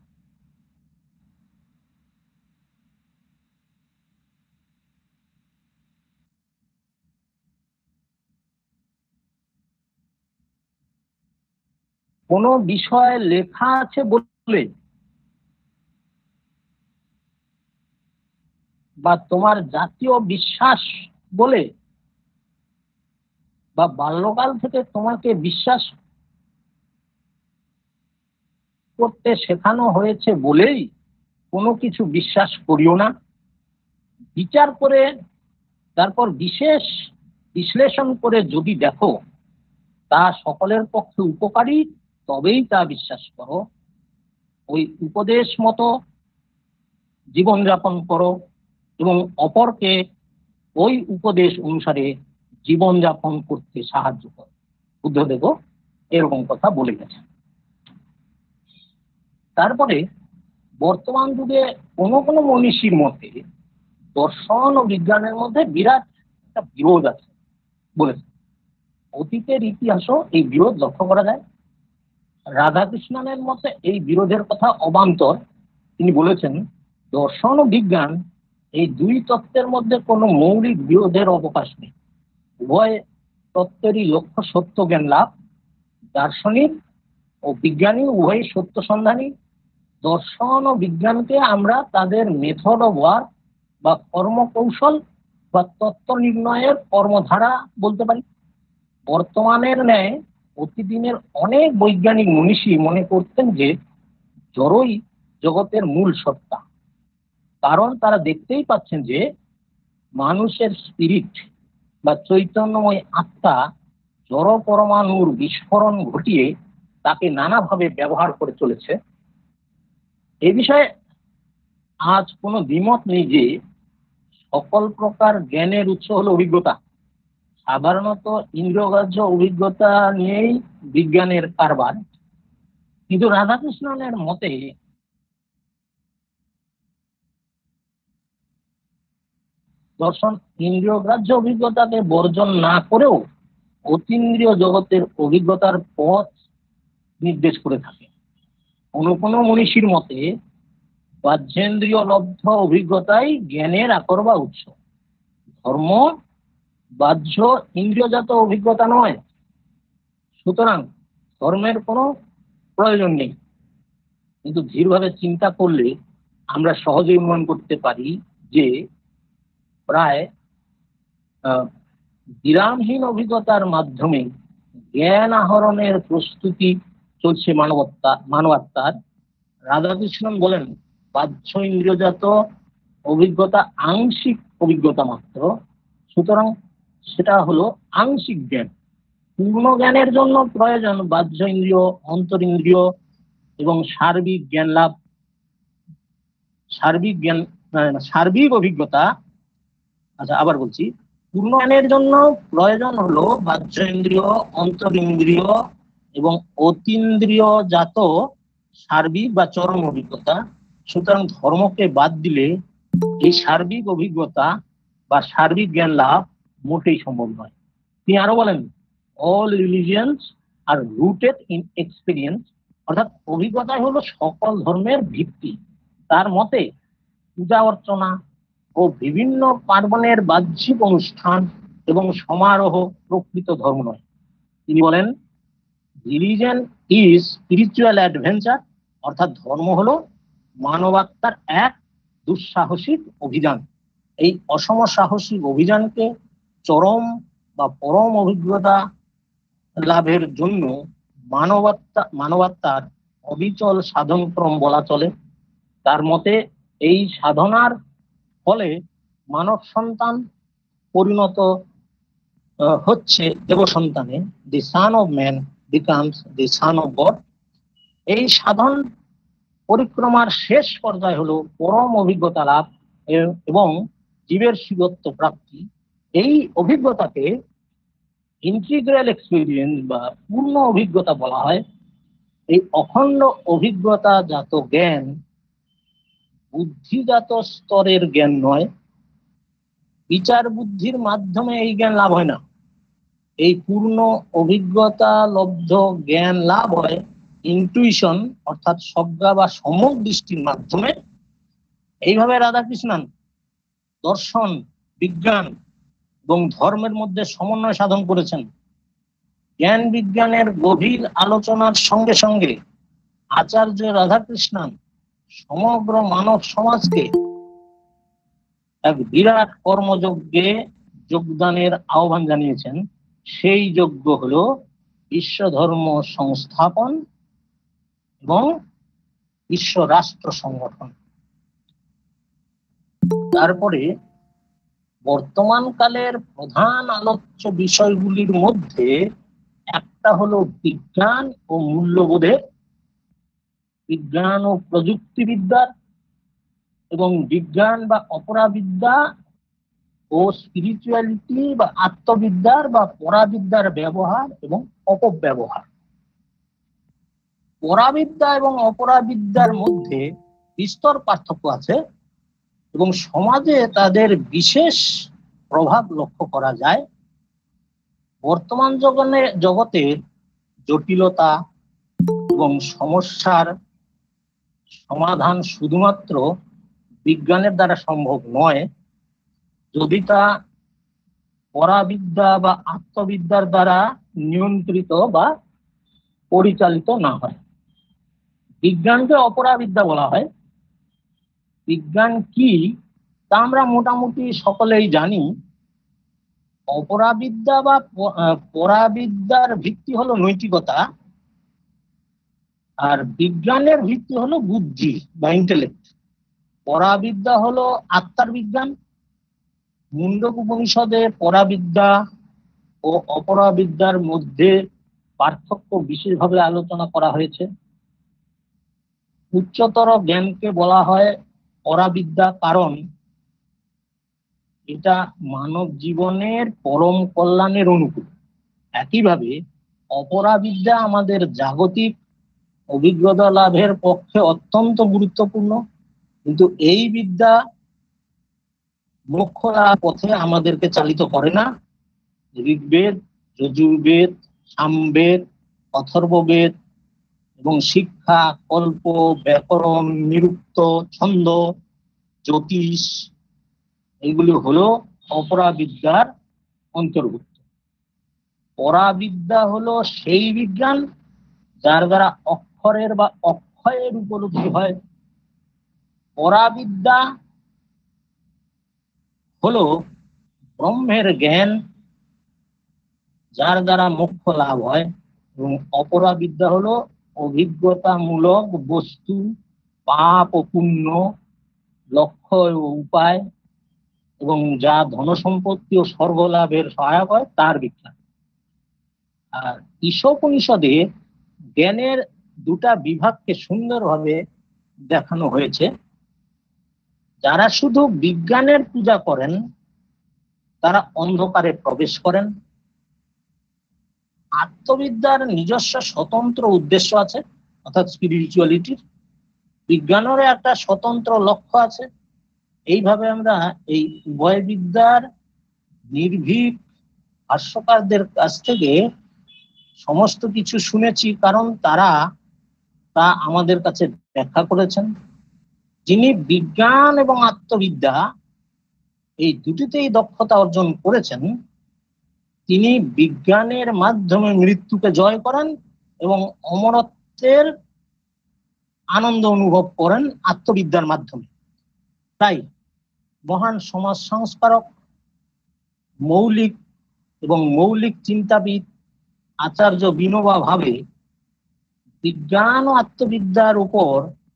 কোন বিষয়ে লেখা আছে বলে বা তোমার জাতীয় বিশ্বাস বলে বা বাল্যকাল থেকে তোমাকে বিশ্বাস করতে শেখানো হয়েছে বলেই কোনো কিছু বিশ্বাস করিও না। বিচার করে তারপর বিশেষ বিশ্লেষণ করে যদি দেখো তা সকলের পক্ষে উপকারী, তবেই তা বিশ্বাস করো। ওই উপদেশ মতো জীবনযাপন করো এবং অপরকে ওই উপদেশ অনুসারে জীবনযাপন করতে সাহায্য করো। বুদ্ধদেব এরকম কথা বলে গেছেন। তারপরে বর্তমান যুগে কোনো মনীষীর মতে দর্শন ও বিজ্ঞানের মধ্যে বিরাট একটা বিরোধ আছে বলেছে। অতীতের ইতিহাসও এই বিরোধ লক্ষ্য করা যায়। রাধাকৃষ্ণনের মতে এই বিরোধের কথা অবান্তর। তিনি বলেছেন, দর্শন ও বিজ্ঞান এই দুই তত্ত্বের মধ্যে কোনো মৌলিক বিরোধের অবকাশ নেই। উভয় তত্ত্বেরই লক্ষ্য সত্য জ্ঞান লাভ। দার্শনিক ও বিজ্ঞানী উভয় সত্য সন্ধানী। দর্শন ও বিজ্ঞানকে আমরা তাদের মেথড অফ ওয়ার্ক বা কর্মকৌশল বা তত্ত্ব নির্ণয়ের কর্মধারা বলতে পারি। বর্তমানের ন্যায় প্রতিদিনের অনেক বৈজ্ঞানিক মনীষী মনে করতেন যে জড়ই জগতের মূল সত্তা। কারণ তারা দেখতেই পাচ্ছেন যে মানুষের স্পিরিট বা চৈতন্যময় আত্মা জড় পরমাণুর বিস্ফোরণ ঘটিয়ে তাকে নানাভাবে ব্যবহার করে চলেছে। এ বিষয়ে আজ কোনো দ্বিমত নেই যে সকল প্রকার জ্ঞানের উৎস হলো অভিজ্ঞতা। সাধারণত ইন্দ্রিয়গ্রাহ্য অভিজ্ঞতা নিয়েই বিজ্ঞানের কারবার। কিন্তু রাধাকৃষ্ণনের মতে দর্শন ইন্দ্রিয়গ্রাহ্য অভিজ্ঞতাকে বর্জন না করেও অতীন্দ্রিয় জগতের অভিজ্ঞতার পথ নির্দেশ করে থাকে। কোনো মনীষীর মতে বাহ্যেন্দ্রিয় লব্ধ অভিজ্ঞতাই জ্ঞানের আকর বা উৎস। ধর্ম বাহ্য ইন্দ্রিয়জাত অভিজ্ঞতা নয়। সুতরাং ধর্মের কোনো প্রয়োজন নেই। কিন্তু ধীরভাবে চিন্তা করলে আমরা সহজেই অনুমান করতে পারি যে প্রায় বিরামহীন অভিজ্ঞতার মাধ্যমে জ্ঞান আহরণের প্রস্তুতি চলছে মানবাত্মার। রাধাকৃষ্ণন বলেন, বাহ্য ইন্দ্রিয়জাত অভিজ্ঞতা আংশিক অভিজ্ঞতা মাত্র। সুতরাং সেটা হলো আংশিক জ্ঞান। পূর্ণ জ্ঞানের জন্য প্রয়োজন বাহ্য ইন্দ্রিয়, অন্তরিন্দ্রিয় এবং সার্বিক জ্ঞান লাভ। সার্বিক অভিজ্ঞতা, আচ্ছা আবার বলছি, পূর্ণ জ্ঞানের জন্য প্রয়োজন হলো বাহ্য ইন্দ্রিয়, অন্তরিন্দ্রিয় এবং অতীন্দ্রিয় জাত সার্বিক বা চরম অভিজ্ঞতা। সুতরাং ধর্মকে বাদ দিলে এই সার্বিক অভিজ্ঞতা বা সার্বিক জ্ঞান লাভ মোটেই সম্ভব নয়। তিনি আরো বলেন, all religions are rooted in experience, অর্থাৎ অভিজ্ঞতাই হলো সকল ধর্মের ভিত্তি। তার মতে পূজা অর্চনা ও বিভিন্ন পার্বণের বাহ্যিক অনুষ্ঠান এবং সমারোহ প্রকৃত ধর্ম নয়। তিনি বলেন, রিলিজিয়ন ইজ স্পিরিচুয়াল অ্যাডভেঞ্চার, অর্থাৎ ধর্ম হলো মানবাত্মার এক দুঃসাহসিক অভিযান। এই অসম সাহসিক অভিযানকে চরম বা পরম অভিজ্ঞতা লাভের জন্য মানবাত্মার অবিচল সাধনক্রম বলা চলে। তার মতে এই সাধনার ফলে মানব সন্তান পরিণত হচ্ছে দেব সন্তানে। The son of man becomes the son of God. এই সাধন পরিক্রমার শেষ পর্যায় হলো পরম অভিজ্ঞতা লাভ এবং জীবের শিবত্ব প্রাপ্তি। এই অভিজ্ঞতাকে ইন্টিগ্রাল এক্সপিরিয়েন্স বা পূর্ণ অভিজ্ঞতা বলা হয়। এই অখণ্ড অভিজ্ঞতাজাত জ্ঞান বুদ্ধিজাত স্তরের জ্ঞান নয়। বিচার বুদ্ধির মাধ্যমে এই জ্ঞান লাভ হয় না। এই পূর্ণ অভিজ্ঞতা লব্ধ জ্ঞান লাভ হয় ইনটুইশন অর্থাৎ সজ্ঞা বা সম্যক দৃষ্টির মাধ্যমে। এইভাবে রাধাকৃষ্ণন দর্শন, বিজ্ঞান এবং ধর্মের মধ্যে সমন্বয় সাধন করেছেন। জ্ঞান বিজ্ঞানের গভীর আলোচনার সঙ্গে সঙ্গে আচার্য রাধাকৃষ্ণন সমগ্র মানব সমাজকে এক বিরাট কর্মযজ্ঞে যোগদানের আহ্বান জানিয়েছেন। সেই যজ্ঞ হলো বিশ্ব ধর্ম সংস্থাপন এবং বিশ্ব রাষ্ট্র সংগঠন। তারপরে বর্তমান কালের প্রধান আলোচ্য বিষয়গুলির মধ্যে একটা হলো বিজ্ঞান ও মূল্যবোধের, বিজ্ঞান ও প্রযুক্তিবিদ্যার এবং বিজ্ঞান বা অপরাবিদ্যা ও স্পিরিচুয়ালিটি বা আত্মবিদ্যার বা পরাবিদ্যার ব্যবহার এবং অপব্যবহার। পরাবিদ্যা এবং অপরাবিদ্যার মধ্যে বিস্তর পার্থক্য আছে এবং সমাজে তাদের বিশেষ প্রভাব লক্ষ্য করা যায়। বর্তমান জগতের জটিলতা এবং সমস্যার সমাধান শুধুমাত্র বিজ্ঞানের দ্বারা সম্ভব নয়, যদি তা পরাবিদ্যা বা আত্মবিদ্যার দ্বারা নিয়ন্ত্রিত বা পরিচালিত না হয়। বিজ্ঞানকে অপরাবিদ্যা বলা হয়। বিজ্ঞান কি তা আমরা মোটামুটি সকলেই জানি। অপরাবিদ্যা বা পরাবিদ্যার ভিত্তি হলো নৈতিকতা, আর বিজ্ঞানের ভিত্তি হলো বুদ্ধি বা ইন্টেলেক্ট। পরাবিদ্যা হলো আত্মার বিজ্ঞান। মুন্ডক উপনিষদে পরাবিদ্যা ও অপরাবিদ্যার মধ্যে পার্থক্য বিশেষভাবে আলোচনা করা হয়েছে। উচ্চতর জ্ঞানকে বলা হয় পরাবিদ্যা, কারণ এটা মানব জীবনের পরম কল্যাণের অনুকূল। একইভাবে অপরাবিদ্যা আমাদের জাগতিক অভিজ্ঞতা লাভের পক্ষে অত্যন্ত গুরুত্বপূর্ণ, কিন্তু এই বিদ্যা মোক্ষ লাভ পথে আমাদেরকে চালিত করে না। ঋগ্বেদ, যজুর্বেদ, সামবেদ, অথর্ববেদ এবং শিক্ষা, কল্প, ব্যাকরণ, নিরুক্ত, ছন্দ, জ্যোতিষ এগুলি হলো অপরাবিদ্যার অন্তর্ভুক্ত। পরাবিদ্যা হলো সেই বিজ্ঞান যার দ্বারা অক্ষরের বা অক্ষয়ের উপলব্ধি হয়। পরাবিদ্যা হলো ব্রহ্মের জ্ঞান যার দ্বারা মোক্ষ লাভ হয়, এবং অপরাবিদ্যা হলো অভিজ্ঞতামূলক বস্তু, পাপ ও পুণ্য, লক্ষ্য ও উপায় এবং যা ধনসম্পত্তি ও স্বর্গ লাভের সহায়ক হয় তার বিজ্ঞান। আর ঈশোপনিষদে জ্ঞানের দুটা বিভাগকে সুন্দরভাবে দেখানো হয়েছে। যারা শুধু বিজ্ঞানের পূজা করেন তারা অন্ধকারে প্রবেশ করেন। আত্মবিদ্যার নিজস্ব স্বতন্ত্র উদ্দেশ্য আছে, অর্থাৎ স্পিরিচুয়ালিটির। বিজ্ঞানেরও একটা স্বতন্ত্র লক্ষ্য আছে। এইভাবে আমরা এই উভয় বিদ্যার নির্ভীক ভাষ্যকারদের কাছ থেকে সমস্ত কিছু শুনেছি, কারণ তারা তা আমাদের কাছে ব্যাখ্যা করেছেন। যিনি বিজ্ঞান এবং আত্মবিদ্যা এই দুটিতেই দক্ষতা অর্জন করেছেন, তিনি বিজ্ঞানের মাধ্যমে মৃত্যুকে জয় করেন এবং অমরত্বের আনন্দ অনুভব করেন আত্মবিদ্যার মাধ্যমে। তাই মহান সমাজ সংস্কারক, মৌলিক চিন্তাবিদ আচার্য বিনোবা ভাবে বিজ্ঞান ও আত্মবিদ্যার উপর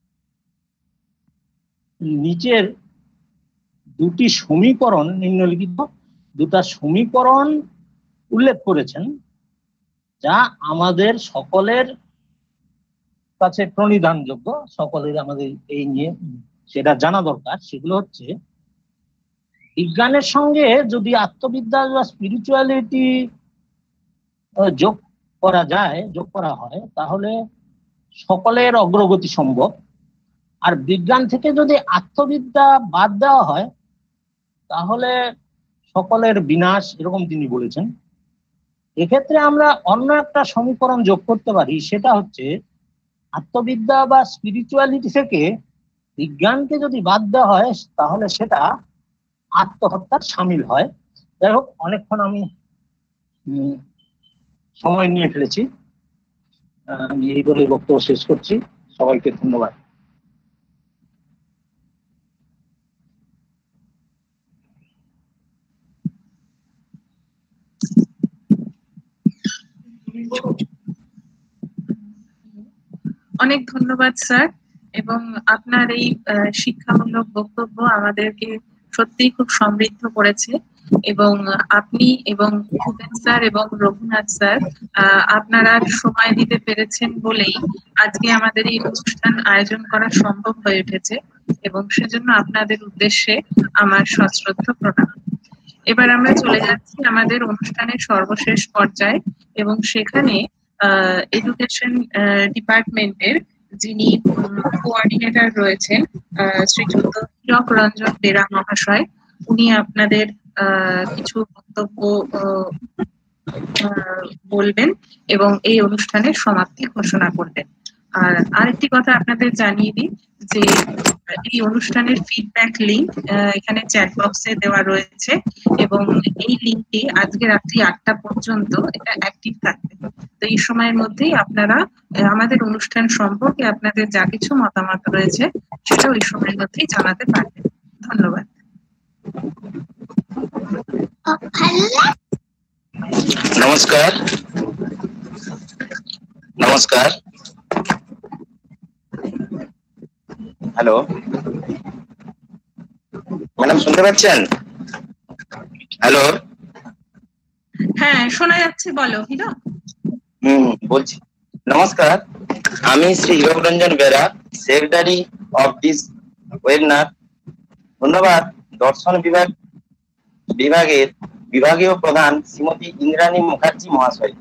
নিচের দুটি সমীকরণ, নিম্নলিখিত দুটা সমীকরণ উল্লেখ করেছেন, যা আমাদের সকলের কাছে প্রণিধানযোগ্য, সকলের আমাদের এই নিয়ে সেটা জানা দরকার। সেগুলো হচ্ছে, বিজ্ঞানের সঙ্গে যদি আত্মবিদ্যা বা স্পিরিচুয়ালিটি যোগ করা হয়, তাহলে সকলের অগ্রগতি সম্ভব। আর বিজ্ঞান থেকে যদি আত্মবিদ্যা বাদ দেওয়া হয়, তাহলে সকলের বিনাশ, এরকম তিনি বলেছেন। এক্ষেত্রে আমরা অন্য একটা সমীকরণ যোগ করতে পারি, সেটা হচ্ছে আত্মবিদ্যা বা স্পিরিচুয়ালিটি থেকে বিজ্ঞানকে যদি বাদ দেওয়া হয়, তাহলে সেটা আত্মহত্যার সামিল হয়। যাই হোক, অনেকক্ষণ আমি সময় নিয়ে ফেলেছি, আমি এই বলে বক্তব্য শেষ করছি। সবাইকে ধন্যবাদ। অনেক ধন্যবাদ স্যার, এবং আপনার এই শিক্ষামূলক বক্তব্য আমাদেরকে সত্যিই খুব সমৃদ্ধ করেছে। এবং আপনি এবং ভূপেন স্যার এবং রঘুনাথ স্যার আপনারা সময় দিতে পেরেছেন বলেই আজকে আমাদের এই অনুষ্ঠান আয়োজন করা সম্ভব হয়ে উঠেছে, এবং সেজন্য আপনাদের উদ্দেশ্যে আমার সশ্রদ্ধ প্রণাম। এবার আমরা চলে যাচ্ছি আমাদের অনুষ্ঠানের সর্বশেষ পর্যায়ে, এবং সেখানে এডুকেশন ডিপার্টমেন্টের যিনি কোঅর্ডিনেটর রয়েছেন শ্রীযুক্ত হীরক রঞ্জন বেরা মহাশয়, উনি আপনাদের কিছু বক্তব্য বলবেন এবং এই অনুষ্ঠানের সমাপ্তি ঘোষণা করবেন। আর আরেকটি কথা আপনাদের জানিয়ে দিই যে এই অনুষ্ঠানের ফিডব্যাক লিংক এখানে চ্যাট বক্সে দেওয়া রয়েছে, এবং এই লিংকটি আজকে রাত্রি 8টা পর্যন্ত এটা অ্যাক্টিভ থাকবে। তো এই সময়ের মধ্যেই আপনারা আমাদের অনুষ্ঠান সম্পর্কে আপনাদের যা কিছু মতামত রয়েছে সেটা ওই সময়ের মধ্যেই জানাতে পারবেন। ধন্যবাদ। নমস্কার। হ্যালো ম্যাডাম, শুনতে পাচ্ছেন? হ্যালো। হ্যাঁ, শোনা যাচ্ছে, বলো হীরক। বলছি। নমস্কার, আমি Shri Hirak Ranjan Bera, secretary of this webinar. ধন্যবাদ দর্শন বিভাগের বিভাগীয় প্রধান শ্রীমতী ইন্দ্রাণী মুখার্জি মহাশয়।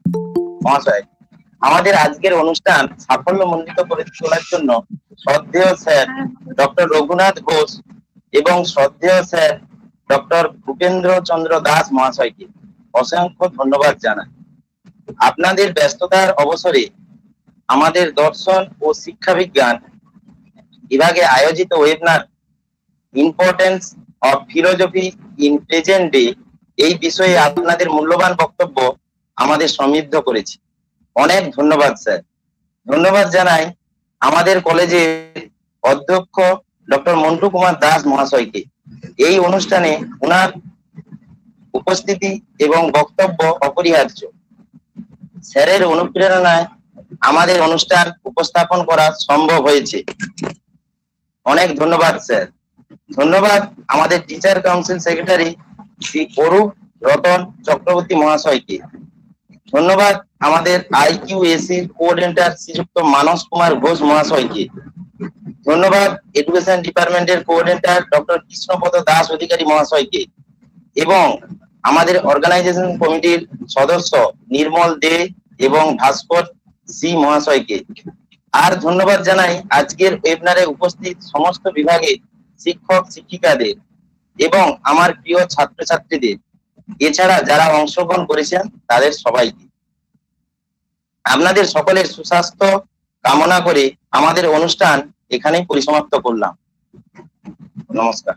আমাদের আজকের অনুষ্ঠান সাফল্যমণ্ডিত করে তোলার জন্য শ্রদ্ধেয় স্যার ডক্টর রঘুনাথ ঘোষ এবং শ্রদ্ধেয় স্যার ডক্টর ভূপেন্দ্র চন্দ্র দাস মহাশয়কে অসংখ্য ধন্যবাদ জানাই। আপনাদের ব্যস্ততার অবসরে আমাদের দর্শন ও শিক্ষা বিজ্ঞান বিভাগে আয়োজিত webinar importance of philosophy in present day এই বিষয়ে আপনাদের মূল্যবান বক্তব্য আমাদের সমৃদ্ধ করেছে। অনেক ধন্যবাদ স্যার। ধন্যবাদ জানাই আমাদের কলেজের অধ্যক্ষ ডক্টর মন্টু কুমার দাস মহাশয়কে। এই অনুষ্ঠানে ওনার উপস্থিতি এবং বক্তব্য অপরিহার্য। স্যারের অনুপ্রেরণায় আমাদের অনুষ্ঠান উপস্থাপন করা সম্ভব হয়েছে। অনেক ধন্যবাদ স্যার। ধন্যবাদ আমাদের teacher council secretary Shri Arup Ratan Chakraborty মহাশয়কে। ধন্যবাদ আমাদের IQAC কোঅর্ডিনেটর শ্রীযুক্ত মানস কুমার ঘোষ মহাশয়কে। ধন্যবাদ এডুকেশন ডিপার্টমেন্টের কোঅর্ডিনেটর ডক্টর কৃষ্ণপদ দাস অধিকারী মহাশয়কে, এবং আমাদের অর্গানাইজেশন কমিটির সদস্য নির্মল দে এবং ভাস্কর সি মহাশয়কে। আর ধন্যবাদ জানাই আজকের ওয়েবিনারে উপস্থিত সমস্ত বিভাগের শিক্ষক শিক্ষিকাদের এবং আমার প্রিয় ছাত্রছাত্রীদের, এছাড়া যারা অংশগ্রহণ করেছেন তাদের সবাইকে। আপনাদের সকলের সুস্বাস্থ্য কামনা করে আমাদের অনুষ্ঠান এখানেই পরিসমাপ্ত করলাম। নমস্কার।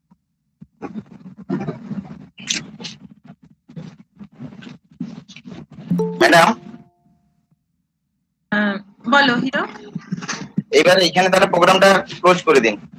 ম্যাডাম, বলো হীরক। এবারে এখানে তারা প্রোগ্রামটা ক্লোজ করে দিন।